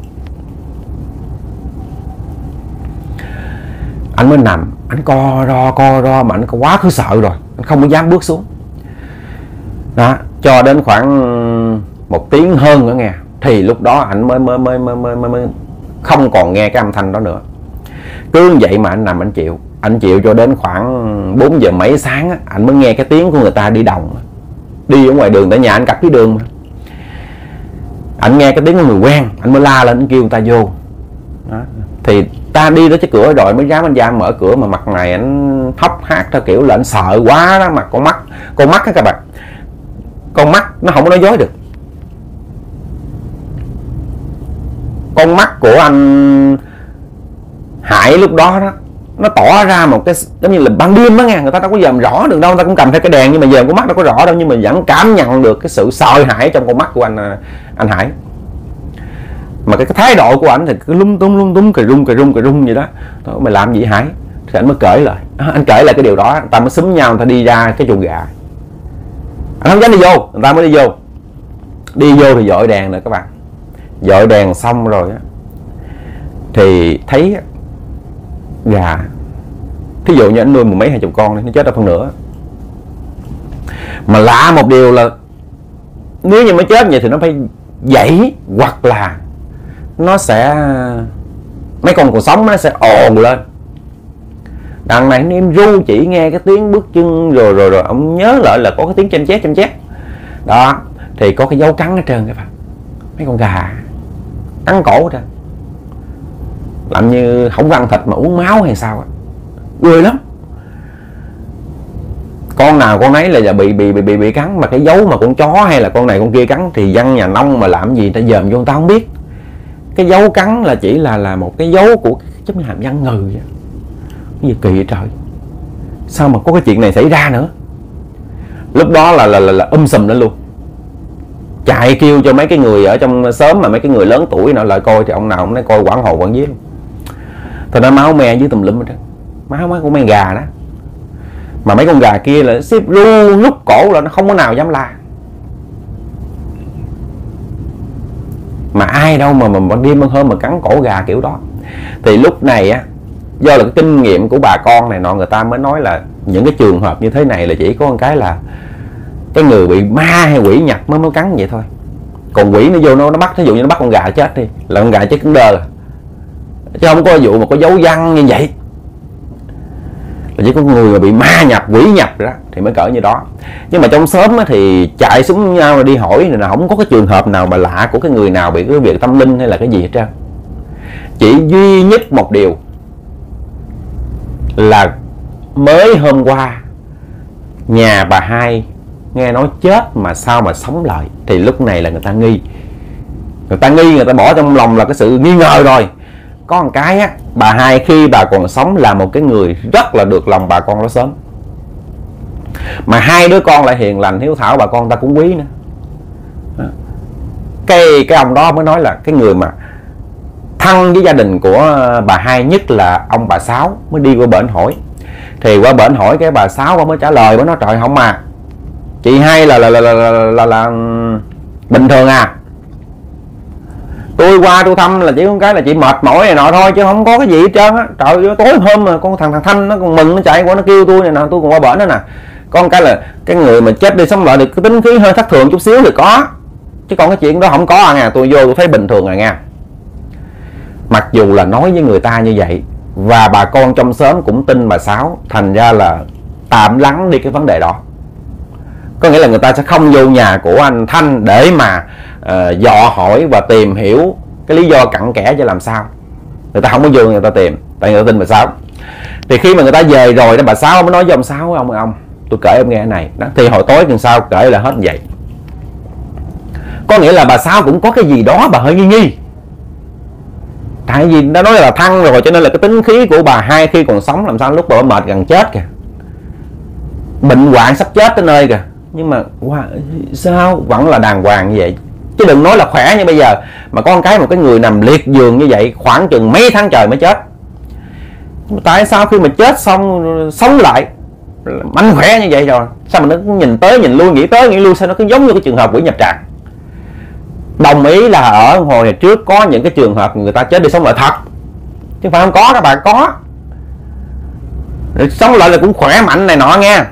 Anh mới nằm, anh co ro mà anh quá cứ sợ rồi, anh không có dám bước xuống. Đó, cho đến khoảng 1 tiếng hơn nữa nghe, thì lúc đó anh mới không còn nghe cái âm thanh đó nữa. Cứ vậy mà anh nằm anh chịu cho đến khoảng 4 giờ mấy sáng á, anh mới nghe cái tiếng của người ta đi đồng, đi ở ngoài đường, tại nhà anh cặp cái đường mà. Anh nghe cái tiếng của người quen, anh mới la lên, anh kêu người ta vô. Đó. Thì ta đi tới cái cửa rồi mới dám anh ra mở cửa, mà mặt này anh hốc hác theo kiểu là anh sợ quá đó. Mà con mắt á các bạn, con mắt nó không có nói dối được. Con mắt của anh Hải lúc đó nó tỏ ra một cái giống như là ban đêm á nghe, người ta đâu có dòm rõ được đâu, người ta cũng cầm theo cái đèn nhưng mà giờ con mắt đâu có rõ đâu, nhưng mà vẫn cảm nhận được cái sự sợ hãi trong con mắt của anh Hải. Mà cái thái độ của anh thì cứ lung tung cà rung vậy đó. Thôi, mày làm gì Hải? Thì anh mới kể lại, anh kể lại cái điều đó, người ta mới xúm nhau, người ta đi ra cái chuồng gà. Anh không dám đi vô, người ta mới đi vô. Đi vô thì dội đèn rồi các bạn. Dội đèn xong rồi á, thì thấy gà, thí dụ như anh nuôi 10 mấy 20 con nó chết ra phân nửa. Mà lạ một điều là nếu như mới chết vậy thì nó phải dãy, hoặc là nó sẽ, mấy con còn sống nó sẽ ồn lên. Đằng này em ru chỉ nghe cái tiếng bước chân rồi ông nhớ lại là có cái tiếng chém chét đó, thì có cái dấu cắn ở trơn các bạn. Mấy con gà cắn cổ hết trơn, làm như không ăn thịt mà uống máu hay sao á, ghê lắm. Con nào con nấy là bị cắn, mà cái dấu mà con chó hay là con này con kia cắn thì dân nhà nông mà làm gì ta dòm vô người ta không biết. Cái dấu cắn là chỉ là một cái dấu của giống như hàm răng ngừ vậy. Cái gì kỳ vậy trời, sao mà có cái chuyện này xảy ra nữa. Lúc đó là sùm lên luôn, chạy kêu cho mấy cái người ở trong xóm mà mấy cái người lớn tuổi nào lại coi, thì ông nào ông nói coi quảng hồ quảng vía luôn. Thôi nó máu me dưới tùm lum hết trơn, máu của mấy gà đó. Mà mấy con gà kia là xếp ru nút cổ là nó không có nào dám la. Mà ai đâu mà ban đêm ban hôm mà cắn cổ gà kiểu đó. Thì lúc này á, do là cái kinh nghiệm của bà con này nọ, người ta mới nói là những cái trường hợp như thế này là chỉ có một cái là cái người bị ma hay quỷ nhập mới cắn vậy thôi. Còn quỷ nó vô nó bắt, ví dụ như nó bắt con gà chết đi, là con gà chết cứng đơ, chứ không có vụ mà có dấu văn như vậy. Là chỉ có người mà bị ma nhập, quỷ nhập đó thì mới cỡ như đó. Nhưng mà trong xóm thì chạy xuống nhau đi hỏi là không có cái trường hợp nào mà lạ của cái người nào bị cái việc tâm linh hay là cái gì hết trơn. Chỉ duy nhất một điều là mới hôm qua nhà bà Hai nghe nói chết mà sao mà sống lại, thì lúc này là người ta nghi, người ta bỏ trong lòng là cái sự nghi ngờ rồi. Có một cái á, bà Hai khi bà còn sống là một cái người rất là được lòng bà con lối xóm, mà hai đứa con lại hiền lành hiếu thảo, bà con ta cũng quý nữa. Cái ông đó mới nói là cái người mà thân với gia đình của bà Hai nhất là ông bà Sáu mới đi qua bển hỏi. Thì qua bển hỏi cái bà Sáu bà mới trả lời, bà nói trời không mà chị Hai là bình thường à, tôi qua tôi thăm là chỉ có cái là chị mệt mỏi này nọ thôi, chứ không có cái gì hết trơn á. Trời ơi, tối hôm mà con thằng Thanh nó còn mừng, nó chạy qua nó kêu tôi này nè, tôi còn qua bển đó nè. Con cái là cái người mà chết đi sống lại được cái tính khí hơi thất thường chút xíu thì có, chứ còn cái chuyện đó không có à. Tôi vô tôi thấy bình thường à nha. Mặc dù là nói với người ta như vậy, và bà con trong xóm cũng tin bà Sáu, thành ra là tạm lắng đi cái vấn đề đó. Có nghĩa là người ta sẽ không vô nhà của anh Thanh để mà dò hỏi và tìm hiểu cái lý do cặn kẽ cho làm sao. Người ta không có vô người ta tìm, tại người ta tin bà Sáu. Thì khi mà người ta về rồi đó, bà Sáu mới nói với ông Sáu, ông tôi kể ông nghe cái này đó. Thì hồi tối tuần sau kể là hết vậy. Có nghĩa là bà Sáu cũng có cái gì đó bà hơi nghi nghi. Tại vì đã nói là thăng rồi, cho nên là cái tính khí của bà Hai khi còn sống làm sao lúc bà mệt gần chết kìa, bệnh hoạn sắp chết tới nơi kìa, nhưng mà sao vẫn là đàng hoàng như vậy. Chứ đừng nói là khỏe như bây giờ, mà có một cái người nằm liệt giường như vậy khoảng chừng mấy tháng trời mới chết. Tại sao khi mà chết xong sống lại mạnh khỏe như vậy rồi, sao mà nó nhìn tới nhìn lui, nghĩ tới nghĩ lui, sao nó cứ giống như cái trường hợp quỷ nhập tràng. Đồng ý là ở hồi trước có những cái trường hợp người ta chết đi sống lại thật, chứ phải không có các bạn, có sống lại là cũng khỏe mạnh này nọ nha.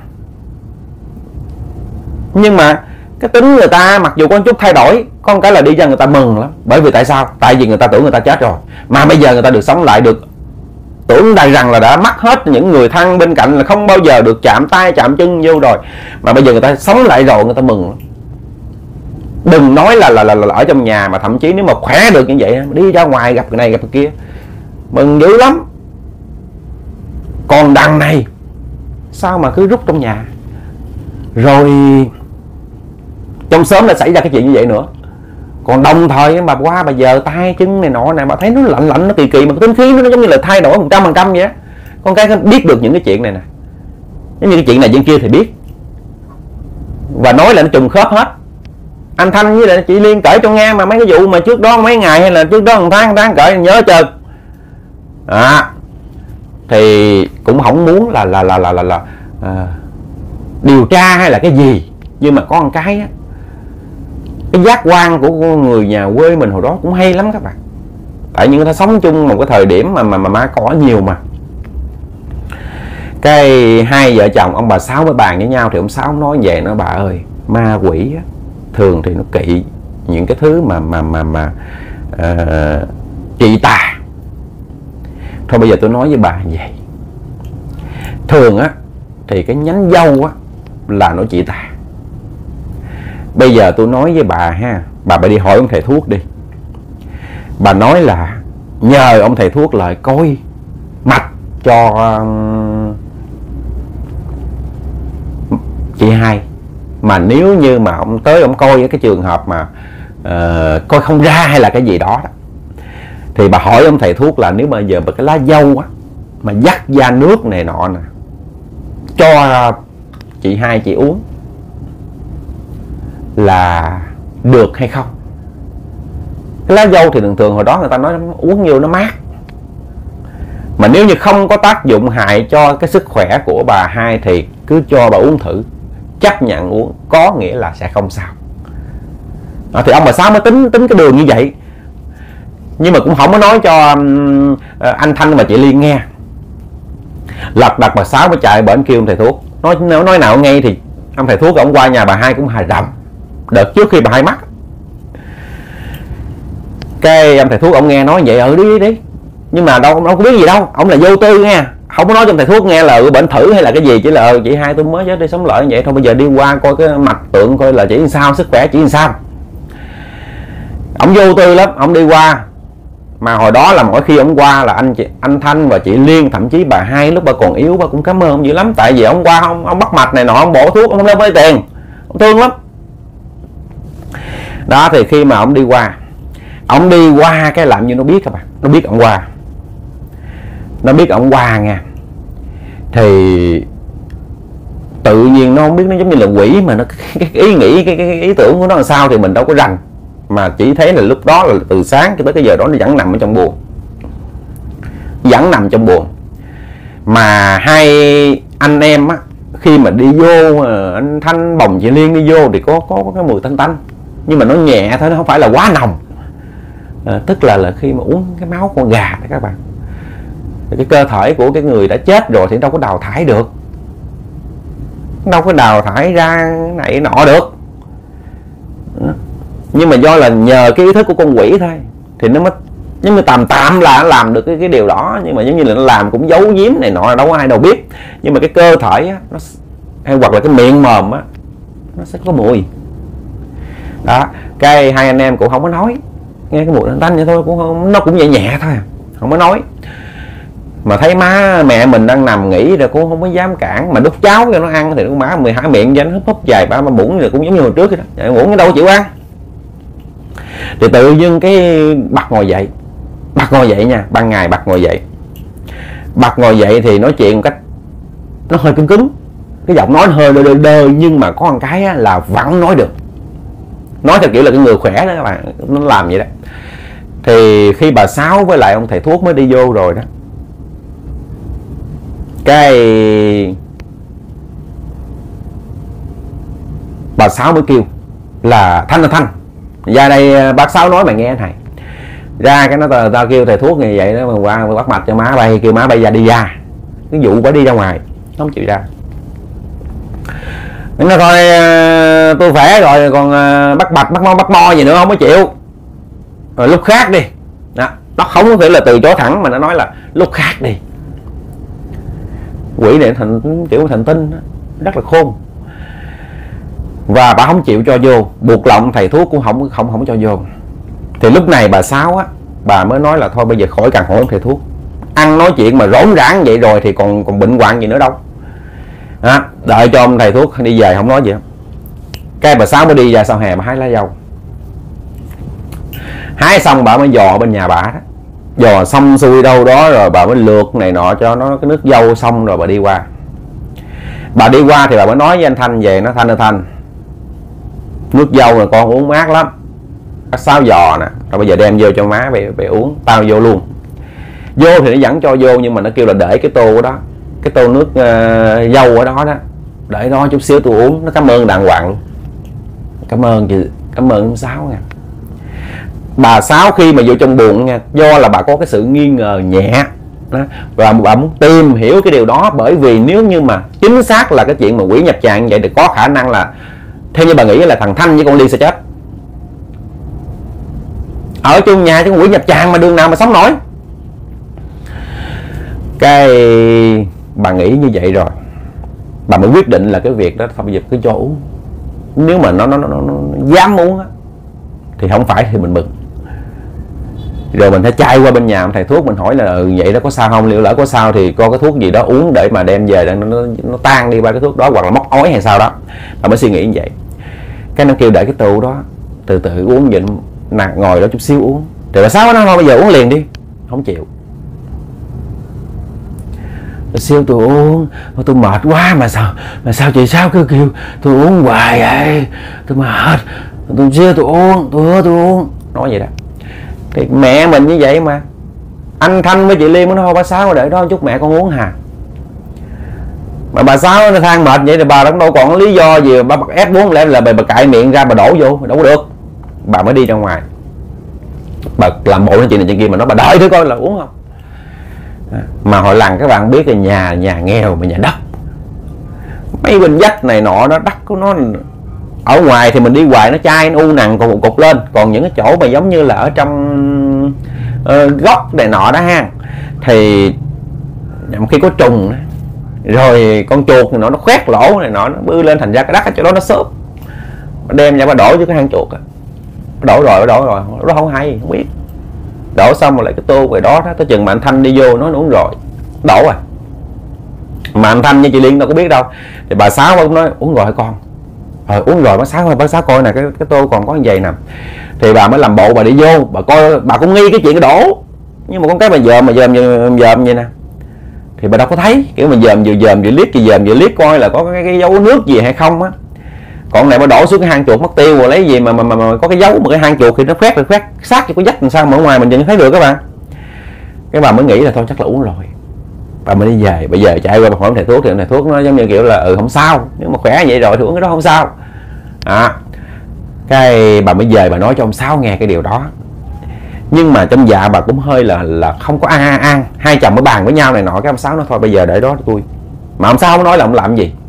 Nhưng mà cái tính người ta mặc dù có chút thay đổi, có một cái là đi ra người ta mừng lắm. Bởi vì tại sao? Tại vì người ta tưởng người ta chết rồi, mà bây giờ người ta được sống lại, được tưởng rằng là đã mất hết những người thân bên cạnh, là không bao giờ được chạm tay chạm chân vô rồi, mà bây giờ người ta sống lại rồi, người ta mừng lắm. Đừng nói là ở trong nhà, mà thậm chí nếu mà khỏe được như vậy, đi ra ngoài gặp cái này gặp cái kia mừng dữ lắm. Còn đằng này sao mà cứ rút trong nhà. Rồi trong xóm đã xảy ra cái chuyện như vậy nữa. Còn đồng thời bà qua bà giờ tay chân này nọ này, bà thấy nó lạnh nó kỳ kỳ, mà cái tính khí nó giống như là thay đổi 100% vậy á. Con cái biết được những cái chuyện này nè, giống như cái chuyện này chuyện kia thì biết, và nói là nó trùng khớp hết. Anh Thanh với lại chị Liên kể cho nghe, mà mấy cái vụ mà trước đó mấy ngày hay là trước đó một tháng kể nhớ hết trơn. Thì cũng không muốn là điều tra hay là cái gì, nhưng mà có một cái á, cái giác quan của người nhà quê mình hồi đó cũng hay lắm các bạn. Tại vì người ta sống chung một cái thời điểm mà ma cỏ nhiều mà. Cái hai vợ chồng ông bà Sáu mới bàn với nhau, thì ông Sáu nói vậy, nó bà ơi, ma quỷ á, thường thì nó kỵ những cái thứ mà trị tà. Thôi bây giờ tôi nói với bà vậy, thường á thì cái nhánh dâu á là nó trị tà. Bây giờ tôi nói với bà ha, bà đi hỏi ông thầy thuốc đi. Bà nói là nhờ ông thầy thuốc lại coi mạch cho chị Hai. Mà nếu như mà ông tới ông coi cái trường hợp mà coi không ra hay là cái gì đó, thì bà hỏi ông thầy thuốc là nếu mà giờ cái lá dâu á mà dắt ra nước này nọ nè, cho chị Hai chị uống là được hay không. Cái lá dâu thì thường hồi đó người ta nói uống nhiều nó mát, mà nếu như không có tác dụng hại cho cái sức khỏe của bà Hai thì cứ cho bà uống thử, chấp nhận uống, có nghĩa là sẽ không sao. Thì ông bà Sáu mới tính cái đường như vậy, nhưng mà cũng không có nói cho anh Thanh và chị Liên nghe. Lật đật bà Sáu mới chạy bển kêu ông thầy thuốc, nói nào nghe. Thì ông thầy thuốc ông qua nhà bà Hai cũng hài rầm đợt trước khi bà Hai mắc. Cái ông thầy thuốc ông nghe nói vậy, đi, nhưng mà đâu có biết gì đâu, ông là vô tư nha, không có nói cho ông thầy thuốc nghe là bệnh thử hay là cái gì, chỉ là chị Hai tôi mới chết đi sống lại như vậy thôi, bây giờ đi qua coi cái mạch tượng coi là chỉ làm sao, sức khỏe chỉ làm sao. Ông vô tư lắm, ông đi qua. Mà hồi đó là mỗi khi ông qua là anh Thanh và chị Liên, thậm chí bà Hai lúc bà còn yếu, bà cũng cảm ơn ông dữ lắm. Tại vì ông qua ông bắt mạch này nọ, ông bổ thuốc, ông không lấy mấy tiền, ông thương lắm. Đó, thì khi mà ông đi qua cái làm như nó biết các bạn, nó biết ông qua nha, thì tự nhiên nó không biết, nó giống như là quỷ, mà nó cái ý nghĩ cái ý tưởng của nó làm sao thì mình đâu có rành. Mà chỉ thấy là lúc đó là từ sáng cho tới cái giờ đó nó vẫn nằm ở trong buồng, mà hai anh em á, khi mà đi vô, anh Thanh bồng chị Liên đi vô thì có cái mùi tanh, nhưng mà nó nhẹ thôi, nó không phải là quá nồng. Tức là khi mà uống cái máu con gà đó các bạn, cái cơ thể của cái người đã chết rồi thì đâu có đào thải được, đâu có đào thải ra này nọ được. Nhưng mà do là nhờ cái ý thức của con quỷ thôi, thì nó mới giống như tạm là làm được cái điều đó. Nhưng mà giống như là nó làm cũng giấu giếm này nọ, đâu có ai đâu biết. Nhưng mà cái cơ thể á, nó hay hoặc là cái miệng mồm á, nó sẽ có mùi đó. Cái hai anh em cũng không có nói, nghe cái mùi tanh vậy thôi, cũng không, nó cũng nhẹ nhẹ thôi, không có nói. Mà thấy má mẹ mình đang nằm nghỉ rồi cũng không có dám cản, mà đút cháo cho nó ăn thì con má mười há miệng cho nó húp húp dài ba muỗng rồi, cũng giống như hồi trước vậy đó, muỗng đâu chịu ăn. Thì tự dưng cái Bật ngồi dậy nha, ban ngày Bật ngồi dậy thì nói chuyện một cách nó hơi cứng cứng, cái giọng nói hơi đơ, nhưng mà có một cái là vẫn nói được, nói theo kiểu là cái người khỏe đó các bạn, nó làm vậy đó. Thì khi bà Sáu với lại ông thầy thuốc mới đi vô rồi đó, cái bà Sáu mới kêu là Thanh ra đây, bác Sáu nói mày nghe này. Ra cái nó tao kêu thầy thuốc như vậy đó, mà qua bắt mạch cho má bay, kêu má bay đi ra, cái vụ bà đi ra ngoài không chịu ra. Nó thôi tôi khỏe rồi, còn bắt mạch bắt mo gì nữa không có chịu, rồi lúc khác đi đó. Nó không có thể là từ chối thẳng, mà nó nói là lúc khác đi. Quỷ này kiểu thành tinh đó, rất là khôn. Và bà không chịu cho vô, buộc lòng thầy thuốc cũng không cho vô. Thì lúc này bà Sáu á, bà mới nói là thôi bây giờ khỏi cần hỏi thầy thuốc, ăn nói chuyện mà rỗn rãng vậy rồi thì còn bệnh hoạn gì nữa đâu đó. Đợi cho ông thầy thuốc đi về không nói gì hết. Cái bà Sáu mới đi ra sau hè mà hái lá dâu. Hái xong bà mới dò bên nhà bà đó, dò xong xuôi đâu đó rồi bà mới lượt này nọ cho nó cái nước dâu xong rồi bà đi qua. Bà đi qua thì bà mới nói với anh Thanh về, nó Thanh nước dâu là con uống mát lắm, bác Sáu giò nè, rồi bây giờ đem vô cho má về uống, tao vô luôn. Vô thì nó vẫn cho vô, nhưng mà nó kêu là để cái tô ở đó, cái tô nước dâu ở đó đó, để đó chút xíu tôi uống. Nó cảm ơn đàng hoàng luôn, cảm ơn chị, cảm ơn ông Sáu nha. Bà Sáu khi mà vô trong buồng nha, do là bà có cái sự nghi ngờ nhẹ đó, và bà muốn tìm hiểu cái điều đó, bởi vì nếu như mà chính xác là cái chuyện mà quỷ nhập tràng vậy thì có khả năng là theo như bà nghĩ là thằng Thanh với con Ly sẽ chết. Ở chung nhà chứ con quỷ nhập tràng mà đường nào mà sống nổi. Cái bà nghĩ như vậy rồi, bà mới quyết định là cái việc đó thôi bây giờ cứ cho uống. Nếu mà nó dám uống á thì không phải thì mình mừng. Rồi mình phải chạy qua bên nhà thầy thuốc, mình hỏi là vậy đó có sao không, liệu lỡ có sao thì có cái thuốc gì đó uống để mà đem về nó tan đi ba cái thuốc đó, hoặc là móc ói hay sao đó. Bà mới suy nghĩ như vậy. Cái nó kêu để cái tô đó từ từ uống vậy, ngồi đó chút xíu uống. Thì bà Sáu nó thôi bây giờ uống liền đi, không chịu. Siêu tôi uống, tôi mệt quá mà sao chị Sáu cứ kêu tôi uống hoài vậy, tôi mệt, tôi siêu tôi uống, tôi hứa tôi uống, nói vậy đó. Thì mẹ mình như vậy mà, anh Thanh với chị Liên nó thôi bà Sáu để đó chút mẹ con uống hà. Mà bà Sáu nó than mệt vậy thì bà đâu còn có lý do gì bà ép uống, lẽ là bà cạy miệng ra bà đổ vô, đâu có được. Bà mới đi ra ngoài, bà làm bộ nói chuyện này chuyện kia, mà nói bà đợi thử coi là uống không. Mà hồi lần các bạn biết là nhà nghèo mà nhà đất, mấy bên vách này nọ đó, đất của nó ở ngoài thì mình đi hoài nó chai nó u nằng còn một cục lên, còn những cái chỗ mà giống như là ở trong góc này nọ đó ha, thì khi có trùng đó, rồi con chuột này nọ nó khoét lỗ này nọ, nó bư lên, thành ra cái đất ở chỗ đó nó xốp, đem ra bà đổ vô cái hang chuột, đổ rồi nó không hay, không biết. Đổ xong rồi lại cái tô về đó tới chừng mà anh Thanh đi vô nó uống rồi đổ à. Mà anh Thanh với chị Liên đâu có biết đâu, thì bà Sáu cũng nói uống rồi hả con, uống rồi. Bác Sáu coi nè, cái tô còn có giày nè. Thì bà mới làm bộ bà đi vô, bà coi, bà cũng nghi cái chuyện cái đổ, nhưng mà con cái bà dòm vậy nè, thì bà đâu có thấy, kiểu mà dòm vừa liếc coi là có cái dấu nước gì hay không á. Còn này mà đổ xuống cái hang chuột mất tiêu rồi, lấy gì mà có cái dấu, mà cái hang chuột thì nó khoét sát cho cái vách làm sao mà ở ngoài mình nhìn thấy được các bạn. Cái bà mới nghĩ là thôi chắc là uống rồi, bà mới đi về. Bây giờ chạy qua bà hỏi thầy thuốc, thì thầy thuốc nó giống như kiểu là không sao, nếu mà khỏe vậy rồi thì uống cái đó không sao. Cái bà mới về bà nói cho ông Sáu nghe cái điều đó, nhưng mà trong dạ bà cũng hơi là không có an. Hai chồng mới bàn với nhau này nọ, cái ông Sáu nói thôi bây giờ để đó tôi. Mà ông Sáu không nói là ông làm gì.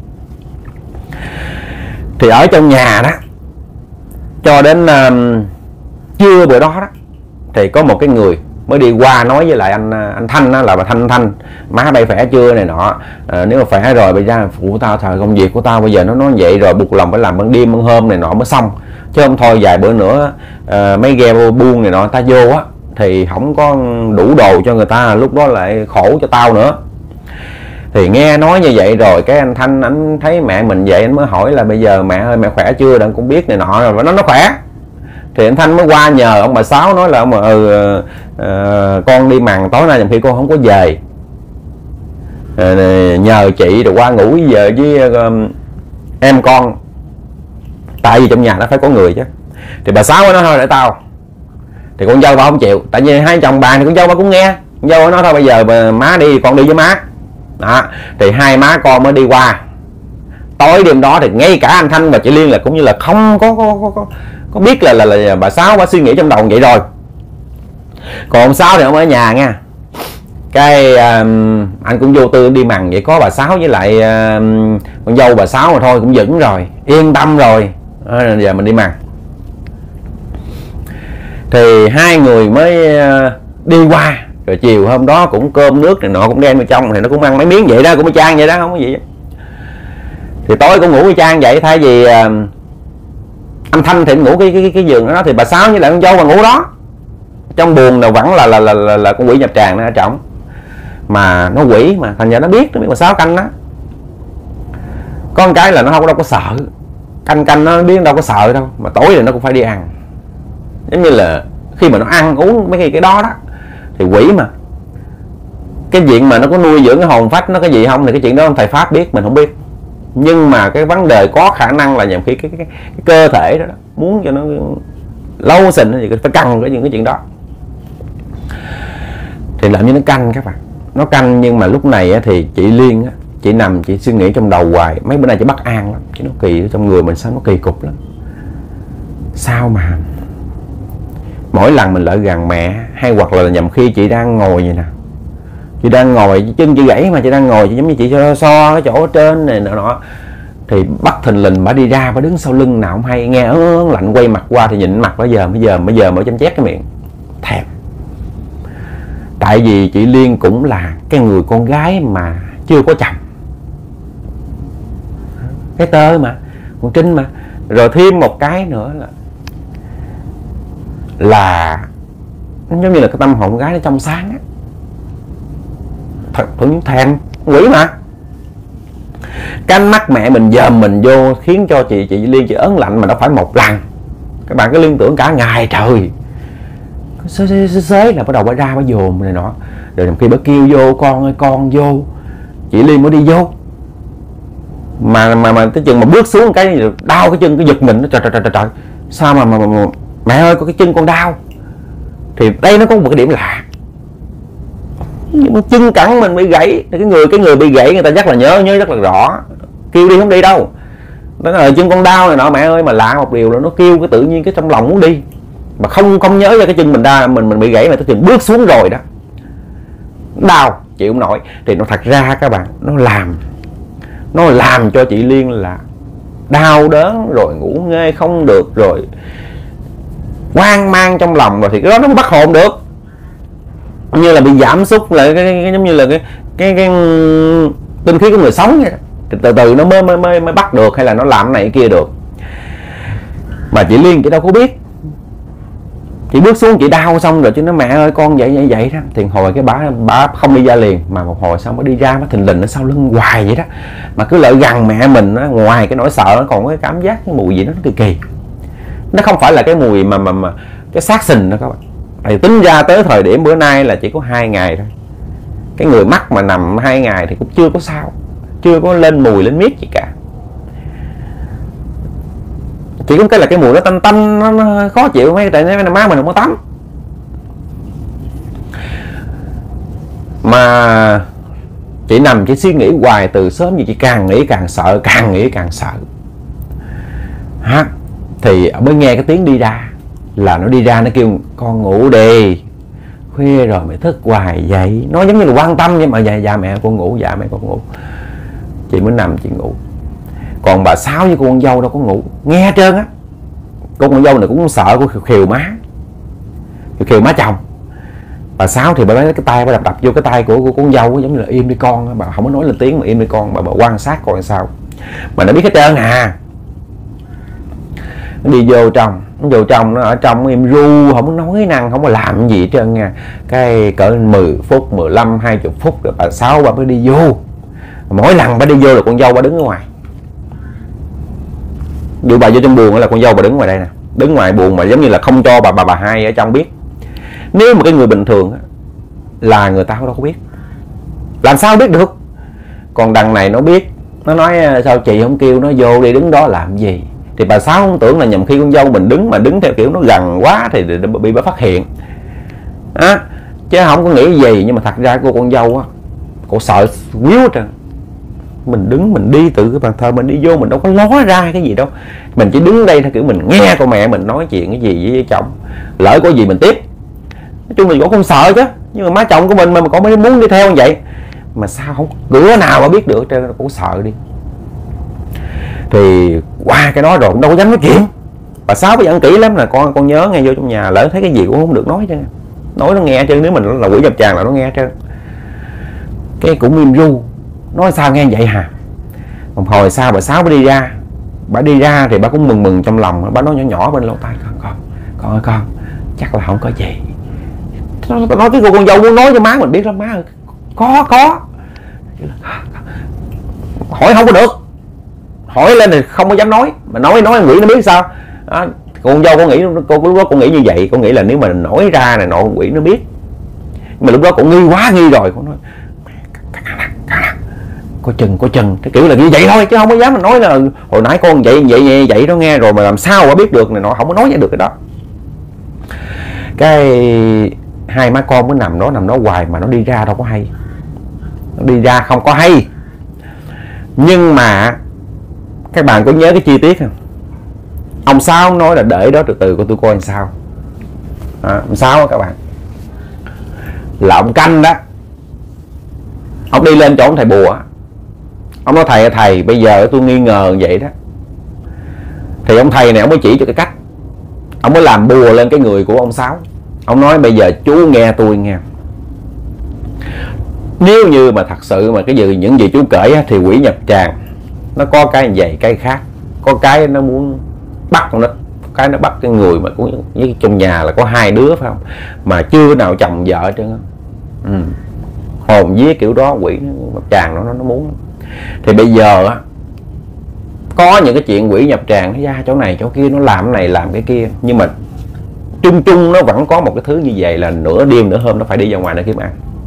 Thì ở trong nhà đó cho đến trưa bữa đó thì có một cái người mới đi qua nói với lại anh Thanh đó, là bà Thanh má bay khỏe chưa này nọ, nếu mà khỏe rồi bây giờ phụ tao, thời công việc của tao bây giờ nó vậy rồi, buộc lòng phải làm ban đêm ban hôm này nọ mới xong, chứ không thôi vài bữa nữa mấy ghe buôn này nọ ta vô á thì không có đủ đồ cho người ta, lúc đó lại khổ cho tao nữa. Thì nghe nói như vậy rồi cái anh Thanh anh thấy mẹ mình vậy, anh mới hỏi là bây giờ mẹ ơi mẹ khỏe chưa, đặng cũng biết này nọ, rồi nó khỏe. Thì anh Thanh mới qua nhờ ông bà Sáu, nói là ông con đi mằng tối nay khi con không có về, nhờ chị rồi qua ngủ giờ với em con, tại vì trong nhà nó phải có người chứ. Thì bà Sáu nói thôi để tao. Thì con dâu bà không chịu, tại vì hai chồng bà thì con dâu bà cũng nghe. Con dâu nói thôi bây giờ má đi, con đi với má đó. Thì hai má con mới đi qua. Tối đêm đó thì ngay cả anh Thanh và chị Liên là cũng như là không có biết là bà Sáu bà suy nghĩ trong đầu vậy rồi. Còn ông Sáu thì ông ở nhà nha. Cái anh cũng vô tư đi mằng vậy, có bà Sáu với lại con dâu bà Sáu mà thôi cũng vững rồi, yên tâm rồi, giờ mình đi mằng. Thì hai người mới đi qua, rồi chiều hôm đó cũng cơm nước này nọ cũng đem vào trong, thì nó cũng ăn mấy miếng vậy đó, cũng y chang vậy đó, không có gì. Thì tối cũng ngủ y chang vậy, thay vì anh Thanh thì ngủ cái giường đó, thì bà Sáu với lại con dâu bà ngủ đó. Trong buồng là vẫn là con quỷ nhập tràng nó ở trong, mà nó quỷ mà thành ra nó biết bà Sáu canh đó. Có một cái là nó không đâu có sợ, canh nó biết đâu có sợ đâu, mà tối thì nó cũng phải đi ăn. Giống như là khi mà nó ăn uống mấy cái đó thì quỷ mà, cái chuyện mà nó có nuôi dưỡng cái hồn phách nó cái gì không thì cái chuyện đó thầy Pháp biết, mình không biết. Nhưng mà cái vấn đề có khả năng là nhiều khi cái cơ thể đó muốn cho nó lâu xình thì phải căng với những cái chuyện đó. Thì làm như nó canh các bạn, nó canh. Nhưng mà lúc này thì chị Liên chị nằm chị suy nghĩ trong đầu hoài, mấy bữa nay chị bất an lắm, chứ nó kỳ trong người mình, sao nó kỳ cục lắm. Sao mà mỗi lần mình lại gần mẹ, hay hoặc là nhầm khi chị đang ngồi vậy nè, chị đang ngồi chân chị gãy mà chị đang ngồi, chị giống như chị so cái chỗ ở trên này nọ, thì bắt thình lình bà đi ra, bà đứng sau lưng nào không hay, nghe lạnh quay mặt qua thì nhìn mặt bây giờ mở chấm chét cái miệng thèm. Tại vì chị Liên cũng là cái người con gái mà chưa có chồng, cái tơ mà con Trinh mà, rồi thêm một cái nữa là giống như là cái tâm hồn gái nó trong sáng á, thật cũng thèm quỷ mà. Canh mắt mẹ mình dòm mình vô khiến cho chị Liên chị ớn lạnh mà nó phải một lần. Các bạn cứ liên tưởng cả ngày trời, xế là bắt đầu bà ra bà dồn này nọ, rồi khi bà kêu vô con ơi con vô, chị Liên mới đi vô. Mà tới chừng mà bước xuống cái đau cái chân, cái giật mình, trời sao mà mẹ ơi có cái chân con đau. Thì đây nó có một cái điểm lạ, nhưng mà chân cẳng mình bị gãy, cái người bị gãy người ta chắc là nhớ rất là rõ, kêu đi không đi đâu, nó là chân con đau này nọ. Mẹ ơi mà lạ một điều là nó kêu cái tự nhiên cái trong lòng muốn đi, mà không nhớ ra cái chân mình bị gãy, mà tới chừng bước xuống rồi đó đau chịu không nổi. Thì nó thật ra các bạn, nó làm cho chị Liên là đau đớn, rồi ngủ nghê không được, rồi hoang mang trong lòng, rồi thì cái đó nó không bắt hồn được, như là bị giảm sút lại cái giống như là cái tinh khí của người sống vậy đó. Thì từ từ nó mới bắt được, hay là nó làm cái này cái kia được. Mà chị Liên chị đâu có biết, chị bước xuống chị đau xong rồi chứ nó mẹ ơi con vậy đó. Thì hồi cái bà không đi ra liền, mà một hồi xong mới đi ra, nó thình lình ở sau lưng hoài vậy đó, mà cứ lại gần mẹ mình đó, ngoài cái nỗi sợ nó còn có cái cảm giác cái mùi gì nó kỳ. Nó không phải là cái mùi mà cái xác sình đó các bạn. Thì tính ra tới thời điểm bữa nay là chỉ có 2 ngày thôi, cái người mắc mà nằm 2 ngày thì cũng chưa có sao, chưa có lên mùi lên miết gì cả. Chỉ có cái là cái mùi nó tanh nó khó chịu mấy, tại mấy má mình không có tắm. Mà chị nằm chị suy nghĩ hoài từ sớm, gì chị càng nghĩ càng sợ, thì mới nghe cái tiếng đi ra, là nó đi ra nó kêu con ngủ đi, khuya rồi mày thức hoài vậy, nó giống như là quan tâm. Nhưng mà dạ mẹ con ngủ, chị mới nằm chị ngủ. Còn bà Sáu với con dâu đâu có ngủ, nghe hết trơn á. Con dâu này cũng sợ, cô khều má chồng. Bà Sáu thì bà lấy cái tay bà đập vô cái tay của con dâu, giống như là im đi con, bà không có nói lên tiếng mà im đi con, bà quan sát coi sao. Mà nó biết hết trơn à. Nó đi vô trong, nó ở trong im ru, không có nói năng, không có làm gì hết trơn nha. Cái cỡ 10 phút, 15, 20 phút rồi bà Sáu bà mới đi vô. Mỗi lần bà đi vô là con dâu bà đứng ở ngoài. Dù bà vô trong buồng là con dâu bà đứng ngoài đây nè, đứng ngoài buồng mà giống như là không cho bà hai ở trong biết. Nếu mà cái người bình thường là người ta đâu có biết, làm sao biết được. Còn đằng này nó biết, nó nói sao chị không kêu nó vô đi đứng đó làm gì. Thì bà Sáu không tưởng là nhầm khi con dâu mình đứng mà đứng theo kiểu nó gần quá thì bị bà phát hiện á, chứ không có nghĩ gì. Nhưng mà thật ra cô con dâu á, cô sợ quýu hết trơn. Mình đứng mình đi từ cái bàn thờ mình đi vô, mình đâu có ló ra cái gì đâu, mình chỉ đứng đây theo kiểu mình nghe con mẹ mình nói chuyện cái gì với chồng, lỡ có gì mình tiếp. Nói chung là cũng không sợ chứ, nhưng mà má chồng của mình mà có mới muốn đi theo như vậy mà sao không cửa nào mà biết được, trên cũng sợ đi. Thì qua cái đó rồi cũng đâu có dám nói chuyện. Bà Sáu phải dặn kỹ lắm là con nhớ nghe, vô trong nhà lỡ thấy cái gì cũng không được nói chứ, nói nó nghe chứ, nếu mình là quỷ nhập tràng là nó nghe chứ. Cái cũng im ru, nói sao nghe vậy hả. Một hồi sau bà Sáu mới đi ra. Bà đi ra thì bà cũng mừng trong lòng. Bà nói nhỏ nhỏ bên lỗ tai, con ơi con, chắc là không có gì. Tôi nói cái cô con dâu muốn nói cho má mình biết lắm. Má ơi, có hỏi không có được, hỏi lên thì không có dám nói, mà nói quỷ nó biết sao đó. Con dâu con nghĩ, cô lúc đó con nghĩ như vậy, con nghĩ là nếu mà nói ra này nọ quỷ nó biết. Nhưng mà lúc đó cũng nghi quá nghi rồi, con nói có chừng cái kiểu là như vậy thôi, chứ không có dám mình nói là hồi nãy con vậy đó nghe, rồi mà làm sao mà biết được này nọ, không có nói ra được cái đó. Cái hai má con mới nằm đó hoài mà nó đi ra đâu có hay, nó đi ra không có hay. Nhưng mà các bạn có nhớ cái chi tiết không? Ông Sáu nói là để đó từ từ của tôi coi làm sao. Ông Sáu đó các bạn, là ông Canh đó. Ông đi lên chỗ ông thầy bùa, ông nói thầy bây giờ tôi nghi ngờ vậy đó. Thì ông thầy này ông mới chỉ cho cái cách, ông mới làm bùa lên cái người của ông Sáu. Ông nói bây giờ chú nghe tôi nghe, nếu như mà thật sự mà những gì chú kể thì quỷ nhập tràng nó có cái vậy cái khác. Có cái nó muốn bắt nó, cái nó bắt cái người mà cũng với trong nhà là có 2 đứa phải không, mà chưa nào chồng vợ chứ. Hồn vía kiểu đó quỷ nhập tràng nó muốn. Thì bây giờ á, có những cái chuyện quỷ nhập tràng nó ra chỗ này chỗ kia, nó làm cái này làm cái kia, nhưng mà chung nó vẫn có một cái thứ như vậy là nửa đêm nửa hôm nó phải đi ra ngoài để kiếm ăn.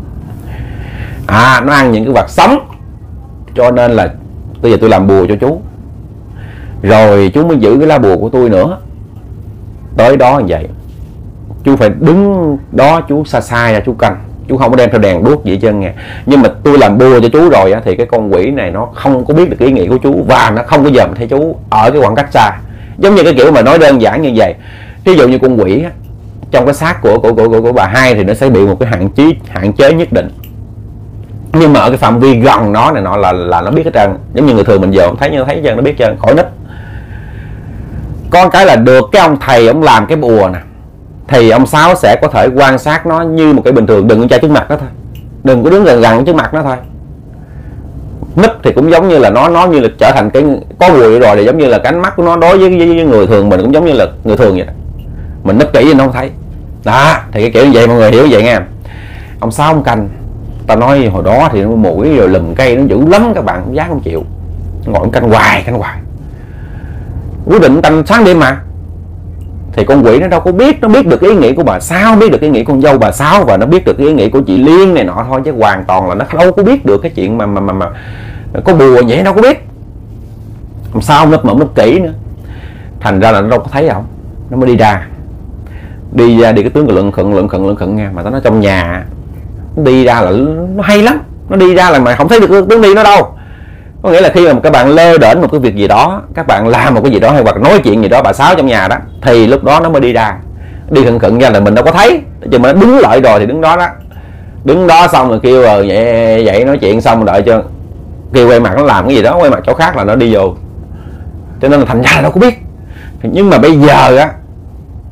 Nó ăn những cái vật sống. Cho nên là bây giờ tôi làm bùa cho chú, rồi chú mới giữ cái lá bùa của tôi nữa. Tới đó như vậy, chú phải đứng đó, chú xa ra chú canh, chú không có đem theo đèn đuốc gì hết trơn nghe. Nhưng mà tôi làm bùa cho chú rồi á, thì cái con quỷ này nó không có biết được ý nghĩ của chú, và nó không có dòm thấy chú ở cái khoảng cách xa. Giống như cái kiểu mà nói đơn giản như vậy, ví dụ như con quỷ á, trong cái xác của bà hai thì nó sẽ bị một cái hạn chế nhất định. Nhưng mà ở cái phạm vi gần nó này nọ là nó biết hết trơn. Giống như người thường mình giờ thấy trơn, nó biết trơn, khỏi nít. Con cái là được cái ông thầy ông làm cái bùa nè, thì ông Sáu sẽ có thể quan sát nó như một cái bình thường, đừng có chạy trước mặt nó thôi, đừng có đứng gần trước mặt nó thôi. Nít thì cũng giống như là nó như là trở thành cái có bùa rồi, thì giống như là cái ánh mắt của nó đối với người thường mình cũng giống như là người thường vậy đó. Mình nấp kỹ thì nó không thấy đó. Thì cái kiểu như vậy mọi người hiểu vậy nghe. Ông Sáu ông canh, ta nói hồi đó thì nó mũi rồi lùm cây nó dữ lắm, các bạn không dám không chịu, ngồi ông canh hoài quyết định canh sáng đêm mà. Thì con quỷ nó đâu có biết, nó biết được ý nghĩ của bà Sáu, biết được ý nghĩ con dâu bà Sáu, và nó biết được ý nghĩ của chị Liên này nọ thôi, chứ hoàn toàn là nó đâu có biết được cái chuyện mà có bùa vậy, đâu có biết. Ông Sáu ông nấp kỹ nữa, thành ra là nó đâu có thấy. Không, nó mới đi cái tướng lận khận nha. Mà nó trong nhà nó đi ra là nó hay lắm, nó đi ra là mà không thấy được tướng đi nó đâu. Có nghĩa là khi mà các bạn lơ đễnh một cái việc gì đó, các bạn làm một cái gì đó hay hoặc nói chuyện gì đó bà Sáu trong nhà đó, thì lúc đó nó mới đi ra, đi khận ra là mình đâu có thấy. Chứ mà nó đứng lại rồi thì đứng đó xong rồi kêu rồi vậy nói chuyện xong đợi cho kêu quay mặt nó làm cái gì đó, quay mặt chỗ khác là nó đi vô. Cho nên là thành ra là đâu có biết. Nhưng mà bây giờ á,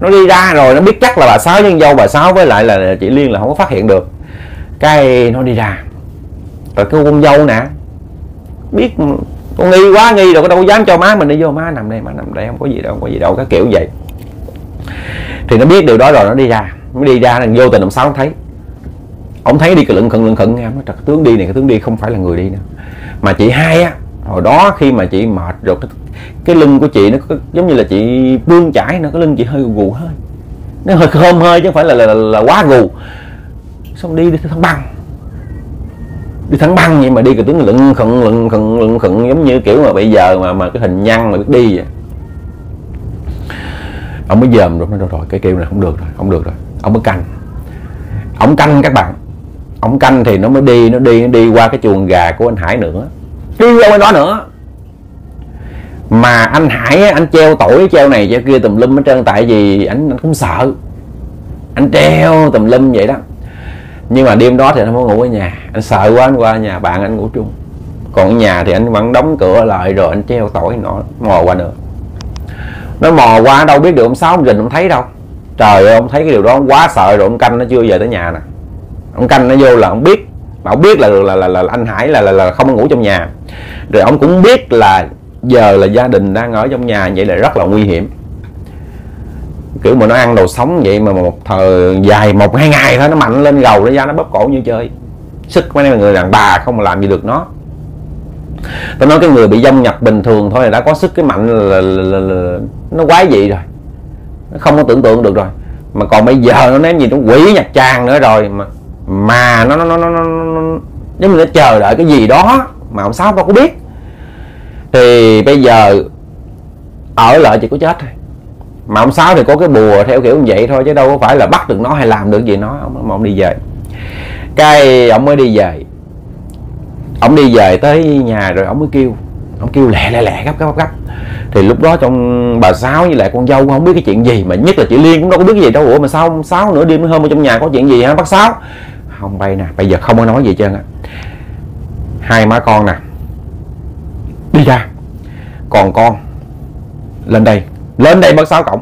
Nó đi ra rồi nó biết chắc là bà Sáu với dâu bà Sáu với lại là chị Liên là không có phát hiện được. Cái nó đi ra rồi cái con dâu nè biết con nghi quá, nghi rồi có đâu có dám cho má mình đi vô. Má nằm đây, má nằm đây, không có gì đâu, không có gì đâu, cái kiểu vậy. Thì nó biết điều đó rồi nó đi ra, nó đi ra là vô tình ông Sáu thấy. Ông thấy đi lựng khựng nghe, nó tướng đi này, cái tướng đi không phải là người đi nữa. Mà chị Hai á, hồi đó khi mà chị mệt rồi cái lưng của chị nó có, giống như là chị bươn chải, nó cái lưng chị hơi gù hơi, nó hơi khom hơi chứ không phải là quá gù. Xong đi thẳng băng, đi thẳng băng vậy mà đi cái tướng lựng khựng giống như kiểu mà bây giờ mà cái hình nhăn mà biết đi vậy. Ông mới dòm rồi, rồi cái kiểu này không được rồi, không được rồi. Ông mới canh, ông canh các bạn, ông canh thì nó mới đi, nó đi qua cái chuồng gà của anh Hải nữa, đi qua bên đó nữa. Mà anh Hải anh treo tỏi, treo này treo kia tùm lum hết trơn, tại vì anh cũng sợ, anh treo tùm lum vậy đó. Nhưng mà đêm đó thì anh không có ngủ ở nhà, anh sợ quá, anh qua nhà bạn anh ngủ chung. Còn ở nhà thì anh vẫn đóng cửa lại rồi anh treo tỏi, nó mò qua nữa. Nó mò qua đâu biết được ông Sáu ông Rình ông thấy đâu. Trời ơi, ông thấy cái điều đó ông quá sợ rồi, ông canh nó chưa về tới nhà nè. Ông canh nó vô là ông biết, mà ông biết là anh Hải là không có ngủ trong nhà. Rồi ông cũng biết là giờ là gia đình đang ở trong nhà, vậy là rất là nguy hiểm. Kiểu mà nó ăn đồ sống vậy mà một thời dài 1-2 ngày thôi nó mạnh lên gầu, nó ra nó bóp cổ như chơi. Sức mấy người đàn bà không làm gì được nó. Tôi nói cái người bị dông nhập bình thường thôi là đã có sức cái mạnh là nó quái dị rồi, nó không có tưởng tượng được rồi. Mà còn bây giờ nó ném gì nó quỷ nhập tràng nữa rồi, mà nó giống như nó chờ đợi cái gì đó mà ông Sáu đâu có biết. Thì bây giờ ở lại chỉ có chết thôi. Mà ông Sáu thì có cái bùa theo kiểu như vậy thôi, chứ đâu có phải là bắt được nó hay làm được gì nó. Ông đi về, cái ông mới đi về. Ông đi về tới nhà rồi ông mới kêu, ông kêu lẹ gấp. Thì lúc đó trong bà Sáu với lại con dâu không biết cái chuyện gì, mà nhất là chị Liên cũng đâu có biết cái gì đâu. Ủa mà sao ông Sáu nửa đêm mới hôm ở trong nhà có chuyện gì hả bác Sáu? Không bay nè, bây giờ không có nói gì trơn á. Hai má con nè đi ra, còn con lên đây bác Sáu cổng.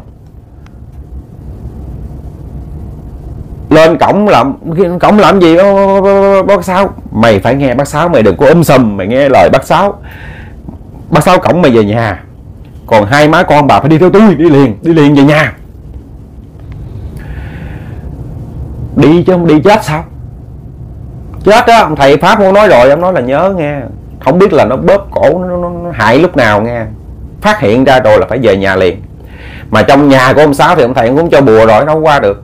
Lên cổng làm gì bác Sáu? Mày phải nghe bác Sáu, mày đừng có sùm, mày nghe lời bác Sáu. Bác Sáu cổng mày về nhà, còn hai má con bà phải đi theo tôi, đi liền về nhà. Đi chứ không đi chết sao? Chết á, ông thầy Pháp không nói rồi, ông nói là nhớ nghe, không biết là nó bóp cổ nó hại lúc nào nghe. Phát hiện ra rồi là phải về nhà liền. Mà trong nhà của ông Sáu thì ông thầy cũng cho bùa rồi, nó không qua được.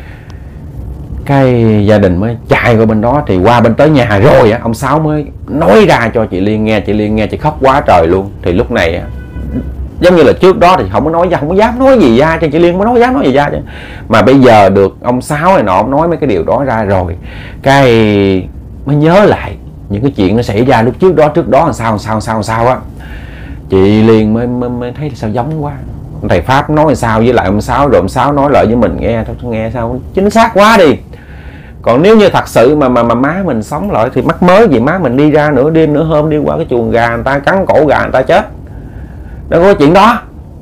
Cái gia đình mới chạy qua bên đó, thì qua bên tới nhà rồi á, ông Sáu mới nói ra cho chị Liên nghe. Chị Liên nghe chị khóc quá trời luôn. Thì lúc này giống như là trước đó thì không có nói ra, không có dám nói gì ra cho chị Liên, mới dám nói gì ra chứ. Mà bây giờ được ông Sáu này nọ ông nói mấy cái điều đó ra rồi, cái mới nhớ lại những cái chuyện nó xảy ra lúc trước đó làm sao á. Chị Liên mới thấy sao giống quá. Ông thầy Pháp nói sao với lại ông Sáu, rồi ông Sáu nói lại với mình nghe sao chính xác quá đi. Còn nếu như thật sự mà má mình sống lại thì mắc mới gì má mình đi ra nửa đêm nửa hôm đi qua cái chuồng gà người ta cắn cổ gà người ta chết, đâu có chuyện đó.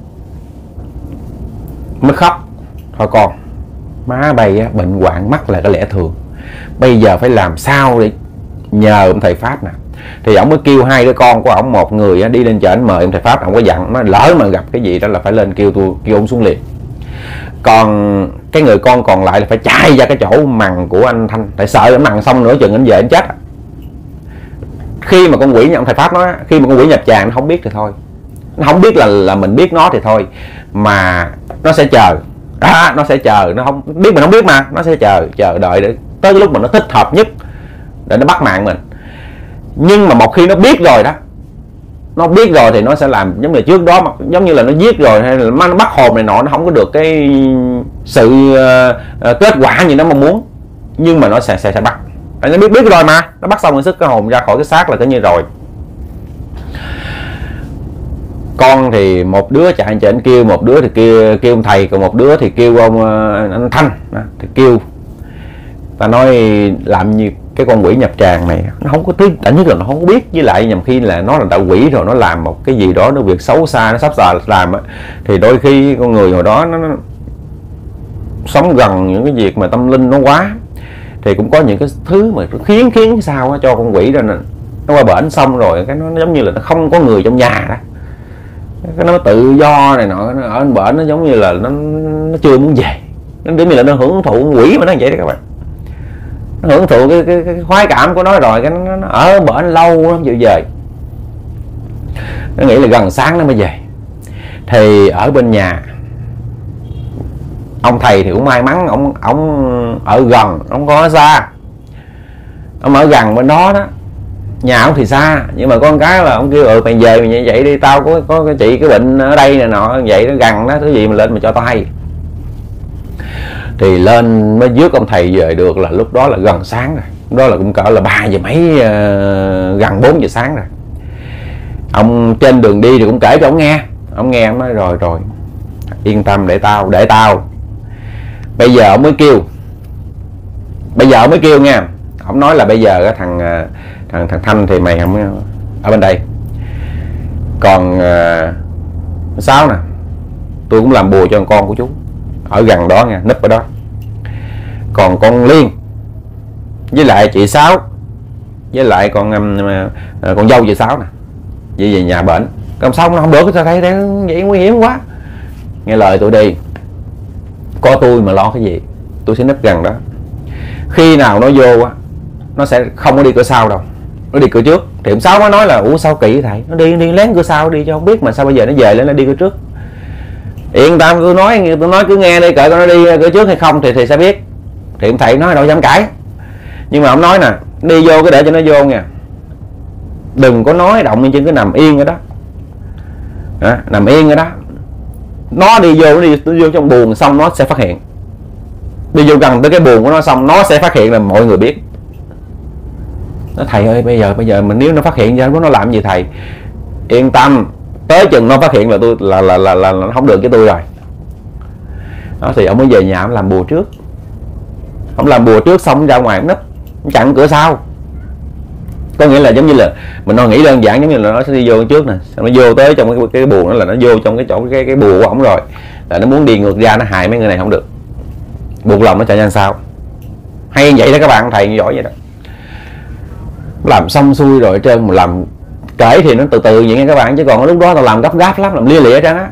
Mới khóc thôi con, má bay á, bệnh hoạn mắc là cái lẽ thường, bây giờ phải làm sao để nhờ ông thầy Pháp nè. Thì ông mới kêu hai đứa con của ông, một người á, đi lên chợ anh mời ông thầy Pháp. Ông có dặn nó lỡ mà gặp cái gì đó là phải lên kêu ông xuống liền. Còn cái người con còn lại là phải chạy ra cái chỗ mằng của anh Thanh, tại sợ anh mằng xong nữa chừng anh về anh chết. Khi mà con quỷ nhà ông thầy Pháp nói, khi mà con quỷ nhập tràng nó không biết thì thôi, nó không biết là mình biết nó thì thôi, mà nó sẽ chờ. Nó sẽ chờ, nó không biết, mình không biết mà nó sẽ chờ đợi để tới cái lúc mà nó thích hợp nhất để nó bắt mạng mình. Nhưng mà một khi nó biết rồi đó, nó biết rồi thì nó sẽ làm giống như trước đó, giống như là nó giết rồi hay là nó bắt hồn này nọ, nó không có được cái sự kết quả như nó mong muốn, nhưng mà nó sẽ bắt. Nó biết rồi mà, nó bắt xong rồi sức cái hồn ra khỏi cái xác là cái như rồi. Con thì một đứa chạy trên kêu, một đứa thì kêu ông thầy, còn một đứa thì kêu ông anh Thanh thì kêu. Ta nói làm như cái con quỷ nhập tràng này nó không có thứ, tại nhất là nó không có biết, với lại nhầm khi là nó là đạo quỷ rồi nó làm một cái gì đó nó việc xấu xa, nó sắp sờ làm á, thì đôi khi con người hồi đó sống gần những cái việc mà tâm linh nó quá, thì cũng có những cái thứ mà khiến sao cho con quỷ đó nó qua bển xong rồi cái nó giống như là nó không có người trong nhà đó, cái nó tự do này nọ, nó ở bển nó giống như là nó chưa muốn về, nó giống như là nó hưởng thụ quỷ mà nó vậy đó các bạn. Nó hưởng thụ cái khoái cảm của nó rồi cái nó ở bển lâu nó không chịu về, nó nghĩ là gần sáng nó mới về. Thì ở bên nhà ông thầy thì cũng may mắn, ông ở gần, ông có ở xa, ông ở gần bên đó đó, nhà ông thì xa, nhưng mà con cái là ông kêu mày về mày vậy đi, tao có cái chị cái bệnh ở đây nè nọ, vậy nó gần đó, thứ gì mà lên mà cho tao hay. Thì lên mới rước ông thầy về được là lúc đó là gần sáng rồi, đó là cũng cỡ là 3 giờ mấy, gần 4 giờ sáng rồi. Ông trên đường đi thì cũng kể cho ông nghe, ông nói rồi yên tâm, để tao. Bây giờ ông mới kêu nha, ông nói là bây giờ thằng Thanh thì mày không ở bên đây, còn Sáu nè, tôi cũng làm bùa cho con của chú ở gần đó nha, núp ở đó. Còn con Liên với lại chị Sáu với lại con dâu chị Sáu nè, về nhà bệnh. Còn xong nó không được, sao thấy vậy nguy hiểm quá, nghe lời tôi đi, có tôi mà lo cái gì, tôi sẽ núp gần đó. Khi nào nó vô á, nó sẽ không có đi cửa sau đâu, nó đi cửa trước. Thì ông Sáu nó nói là ủa sao kỳ thầy, nó đi lén cửa sau đi cho không biết, mà sao bây giờ nó về lên nó đi cửa trước. Yên tâm, tôi nói cứ nghe đi, cỡ nó đi cửa trước hay không thì sẽ biết. Thì ông thầy nói đâu dám cãi, nhưng mà ông nói nè, đi vô cứ để cho nó vô nha, đừng có nói động, chứ cứ nằm yên ở đó. Nằm yên ở đó, nó đi vô trong buồng xong nó sẽ phát hiện, đi vô gần tới cái buồng của nó xong nó sẽ phát hiện là mọi người biết. Nó thầy ơi, bây giờ mình nếu nó phát hiện ra nó làm gì thầy? Yên tâm, tới chừng nó phát hiện là tôi là nó không được với tôi rồi. Đó thì ông mới về nhà ông làm bùa trước. Ông làm bùa trước xong ra ngoài ông nấp, ông chặn cửa sau. Có nghĩa là giống như là mình nó nghĩ đơn giản giống như là nó sẽ đi vô trước nè, xong nó vô tới trong cái buồng đó, là nó vô trong cái chỗ cái bùa của ổng rồi, là nó muốn đi ngược ra nó hại mấy người này không được, buộc lòng nó chạy ra sao. Hay vậy đó các bạn, thầy giỏi vậy đó. Làm xong xuôi rồi trên, mà làm kể thì nó từ từ vậy nha các bạn, chứ còn lúc đó tao làm gấp gáp lắm, làm lia lịa ra đó.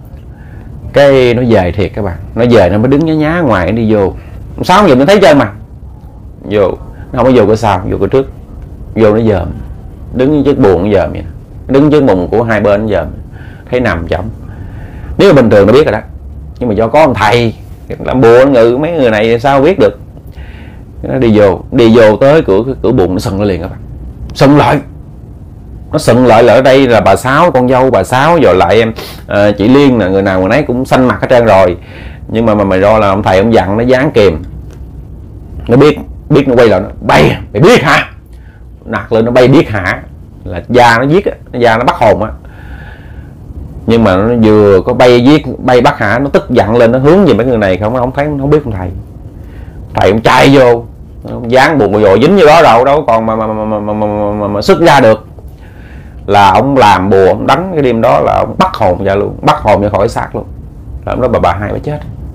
Cái nó về thiệt các bạn, nó về nó mới đứng nhá ngoài, nó đi vô 6 giờ nó thấy trơn mà vô, nó không có vô cửa sau, vô cửa trước, vô nó dòm, đứng trước buồng nó dòm vậy, đứng trước mùng của hai bên nó dòm, thấy nằm chậm. Nếu mà bình thường nó biết rồi đó, nhưng mà do có ông thầy làm bùa nó ngự mấy người này sao biết được. Nó đi vô tới cửa buồng nó sừng nó liền các bạn, sừng lại. Nó sừng lại là ở đây là bà Sáu, con dâu bà Sáu, rồi lại em chị Liên nè, người nào người nấy cũng xanh mặt hết trơn rồi. Nhưng mà mày do là ông thầy ông dặn nó dán kìm, nó biết nó quay lại nó bay, mày biết hả? Nạt lên nó bay biết hả, là da nó giết, da nó bắt hồn á. Nhưng mà nó vừa có bay bắt hả, nó tức giận lên, nó hướng về mấy người này không thấy, không biết ông thầy ông chạy vô, ông dán buồn rồi dính như đó rồi đâu còn mà xuất ra được. Là ông làm bùa, ông đánh cái đêm đó là ông bắt hồn ra luôn, bắt hồn ra khỏi xác luôn. Là ông đó bà hai bà chết,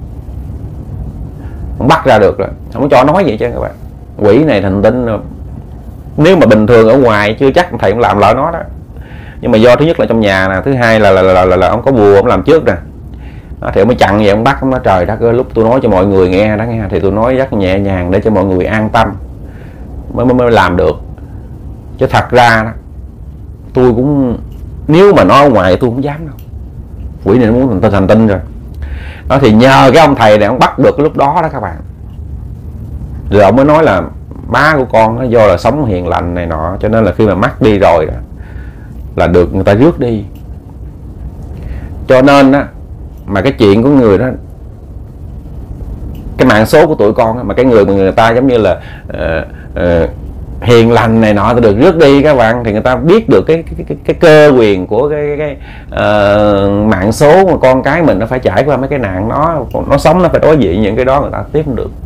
ông bắt ra được rồi, không có cho nói vậy chứ các bạn. Quỷ này thành tinh, nếu mà bình thường ở ngoài chưa chắc thầy cũng làm lại nó đó. Nhưng mà do thứ nhất là trong nhà nè, thứ hai là ông có bùa ông làm trước nè. Đó, thì ông mới chặn vậy, ông bắt, ông nói trời đất ơi, lúc tôi nói cho mọi người nghe đó nghe, thì tôi nói rất nhẹ nhàng để cho mọi người an tâm mới làm được. Chứ thật ra đó, tôi cũng, nếu mà nói ở ngoài tôi không dám đâu. Quỷ này nó muốn thành tinh rồi. Đó thì nhờ cái ông thầy này ông bắt được cái lúc đó đó các bạn. Rồi ông mới nói là má của con nó do là sống hiền lành này nọ, cho nên là khi mà mắc đi rồi đó, là được người ta rước đi. Cho nên á, mà cái chuyện của người đó, cái mạng số của tụi con á, mà cái người ta giống như là hiền lành này nọ được rước đi các bạn, thì người ta biết được cái cơ quyền của cái mạng số mà con cái mình nó phải trải qua mấy cái nạn, nó sống nó phải đối diện những cái đó, người ta tiếp không được.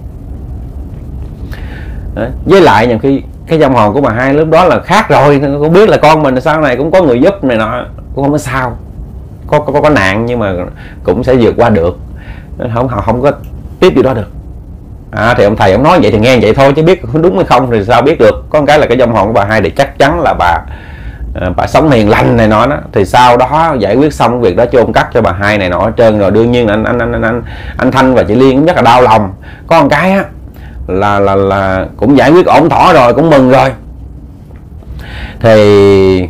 Đấy. Với lại nhiều khi cái dòng hồn của bà hai lúc đó là khác rồi, cũng biết là con mình sau này cũng có người giúp này nọ, cũng không có sao, có nạn nhưng mà cũng sẽ vượt qua được. Họ không có tiếp điều đó được. Thì ông thầy ông nói vậy thì nghe vậy thôi, chứ biết đúng hay không thì sao biết được. Có một cái là cái vong hồn của bà Hai thì chắc chắn là bà sống hiền lành này nọ đó, thì sau đó giải quyết xong cái việc đó chôn cất cho bà Hai này nọ hết trơn rồi. Đương nhiên là anh Thanh và chị Liên cũng rất là đau lòng. Có một cái á là cũng giải quyết ổn thỏa rồi, cũng mừng rồi. Thì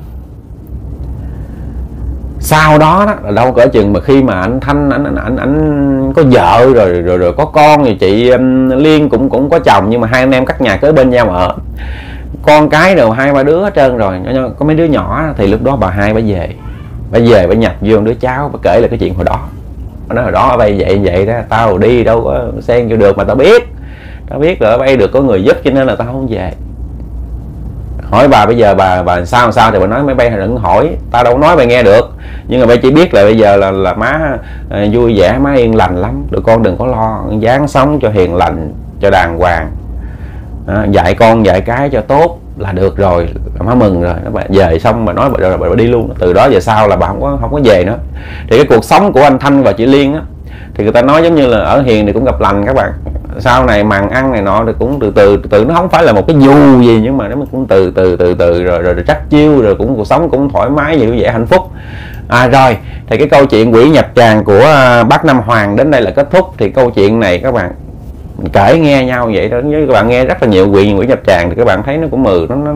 sau đó là đâu cỡ chừng mà khi mà anh Thanh anh có vợ rồi có con, thì chị Liên cũng có chồng, nhưng mà hai anh em cắt nhà kế bên nhau mà ở. Con cái đều 2-3 đứa hết trơn rồi, có mấy đứa nhỏ. Thì lúc đó bà Hai bà về bà nhập vô đứa cháu, bà kể là cái chuyện hồi đó. Bà nói hồi đó ở đây vậy đó, tao đi đâu có xen vô được, mà tao biết là ở đây được có người giúp cho nên là tao không về. Hỏi bà bây giờ bà sao thì bà nói mấy bay đừng hỏi, tao đâu nói bà nghe được, nhưng mà bay chỉ biết là bây giờ là má vui vẻ, má yên lành lắm, tụi con đừng có lo, dáng sống cho hiền lành, cho đàng hoàng, dạy con dạy cái cho tốt là được rồi, má mừng rồi. Bà về xong bà nói bà đi luôn. Từ đó về sau là bà không có về nữa. Thì cái cuộc sống của anh Thanh và chị Liên á, thì người ta nói giống như là ở hiền thì cũng gặp lành các bạn. Sau này màn ăn này nọ thì cũng từ từ, nó không phải là một cái dù gì, nhưng mà nó cũng từ từ rồi chắc chiêu, rồi cũng cuộc sống cũng thoải mái, vui vẻ hạnh phúc. Rồi thì cái câu chuyện quỷ nhập tràng của bác Nam Hoàng đến đây là kết thúc. Thì câu chuyện này các bạn kể nghe nhau vậy đó, với các bạn nghe rất là nhiều quỷ nhập tràng thì các bạn thấy nó cũng nó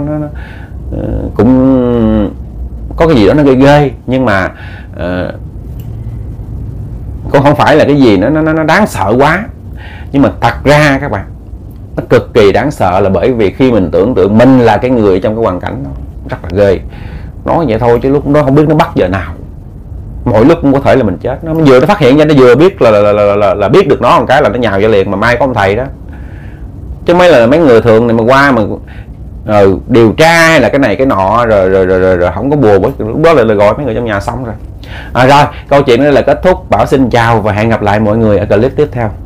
cũng có cái gì đó nó ghê, nhưng mà cũng không phải là cái gì nó đáng sợ quá. Nhưng mà thật ra các bạn, nó cực kỳ đáng sợ là bởi vì khi mình tưởng tượng mình là cái người trong cái hoàn cảnh đó, rất là ghê. Nói vậy thôi chứ lúc đó không biết nó bắt giờ nào, mỗi lúc cũng có thể là mình chết. Nó vừa nó phát hiện ra, nó vừa biết là biết được nó một cái là nó nhào ra liền. Mà may có ông thầy đó, chứ mấy người thường này mà qua mà điều tra hay là cái này cái nọ rồi không có bùa, lúc đó là gọi mấy người trong nhà xong rồi. Rồi câu chuyện này là kết thúc. Bảo xin chào và hẹn gặp lại mọi người ở clip tiếp theo.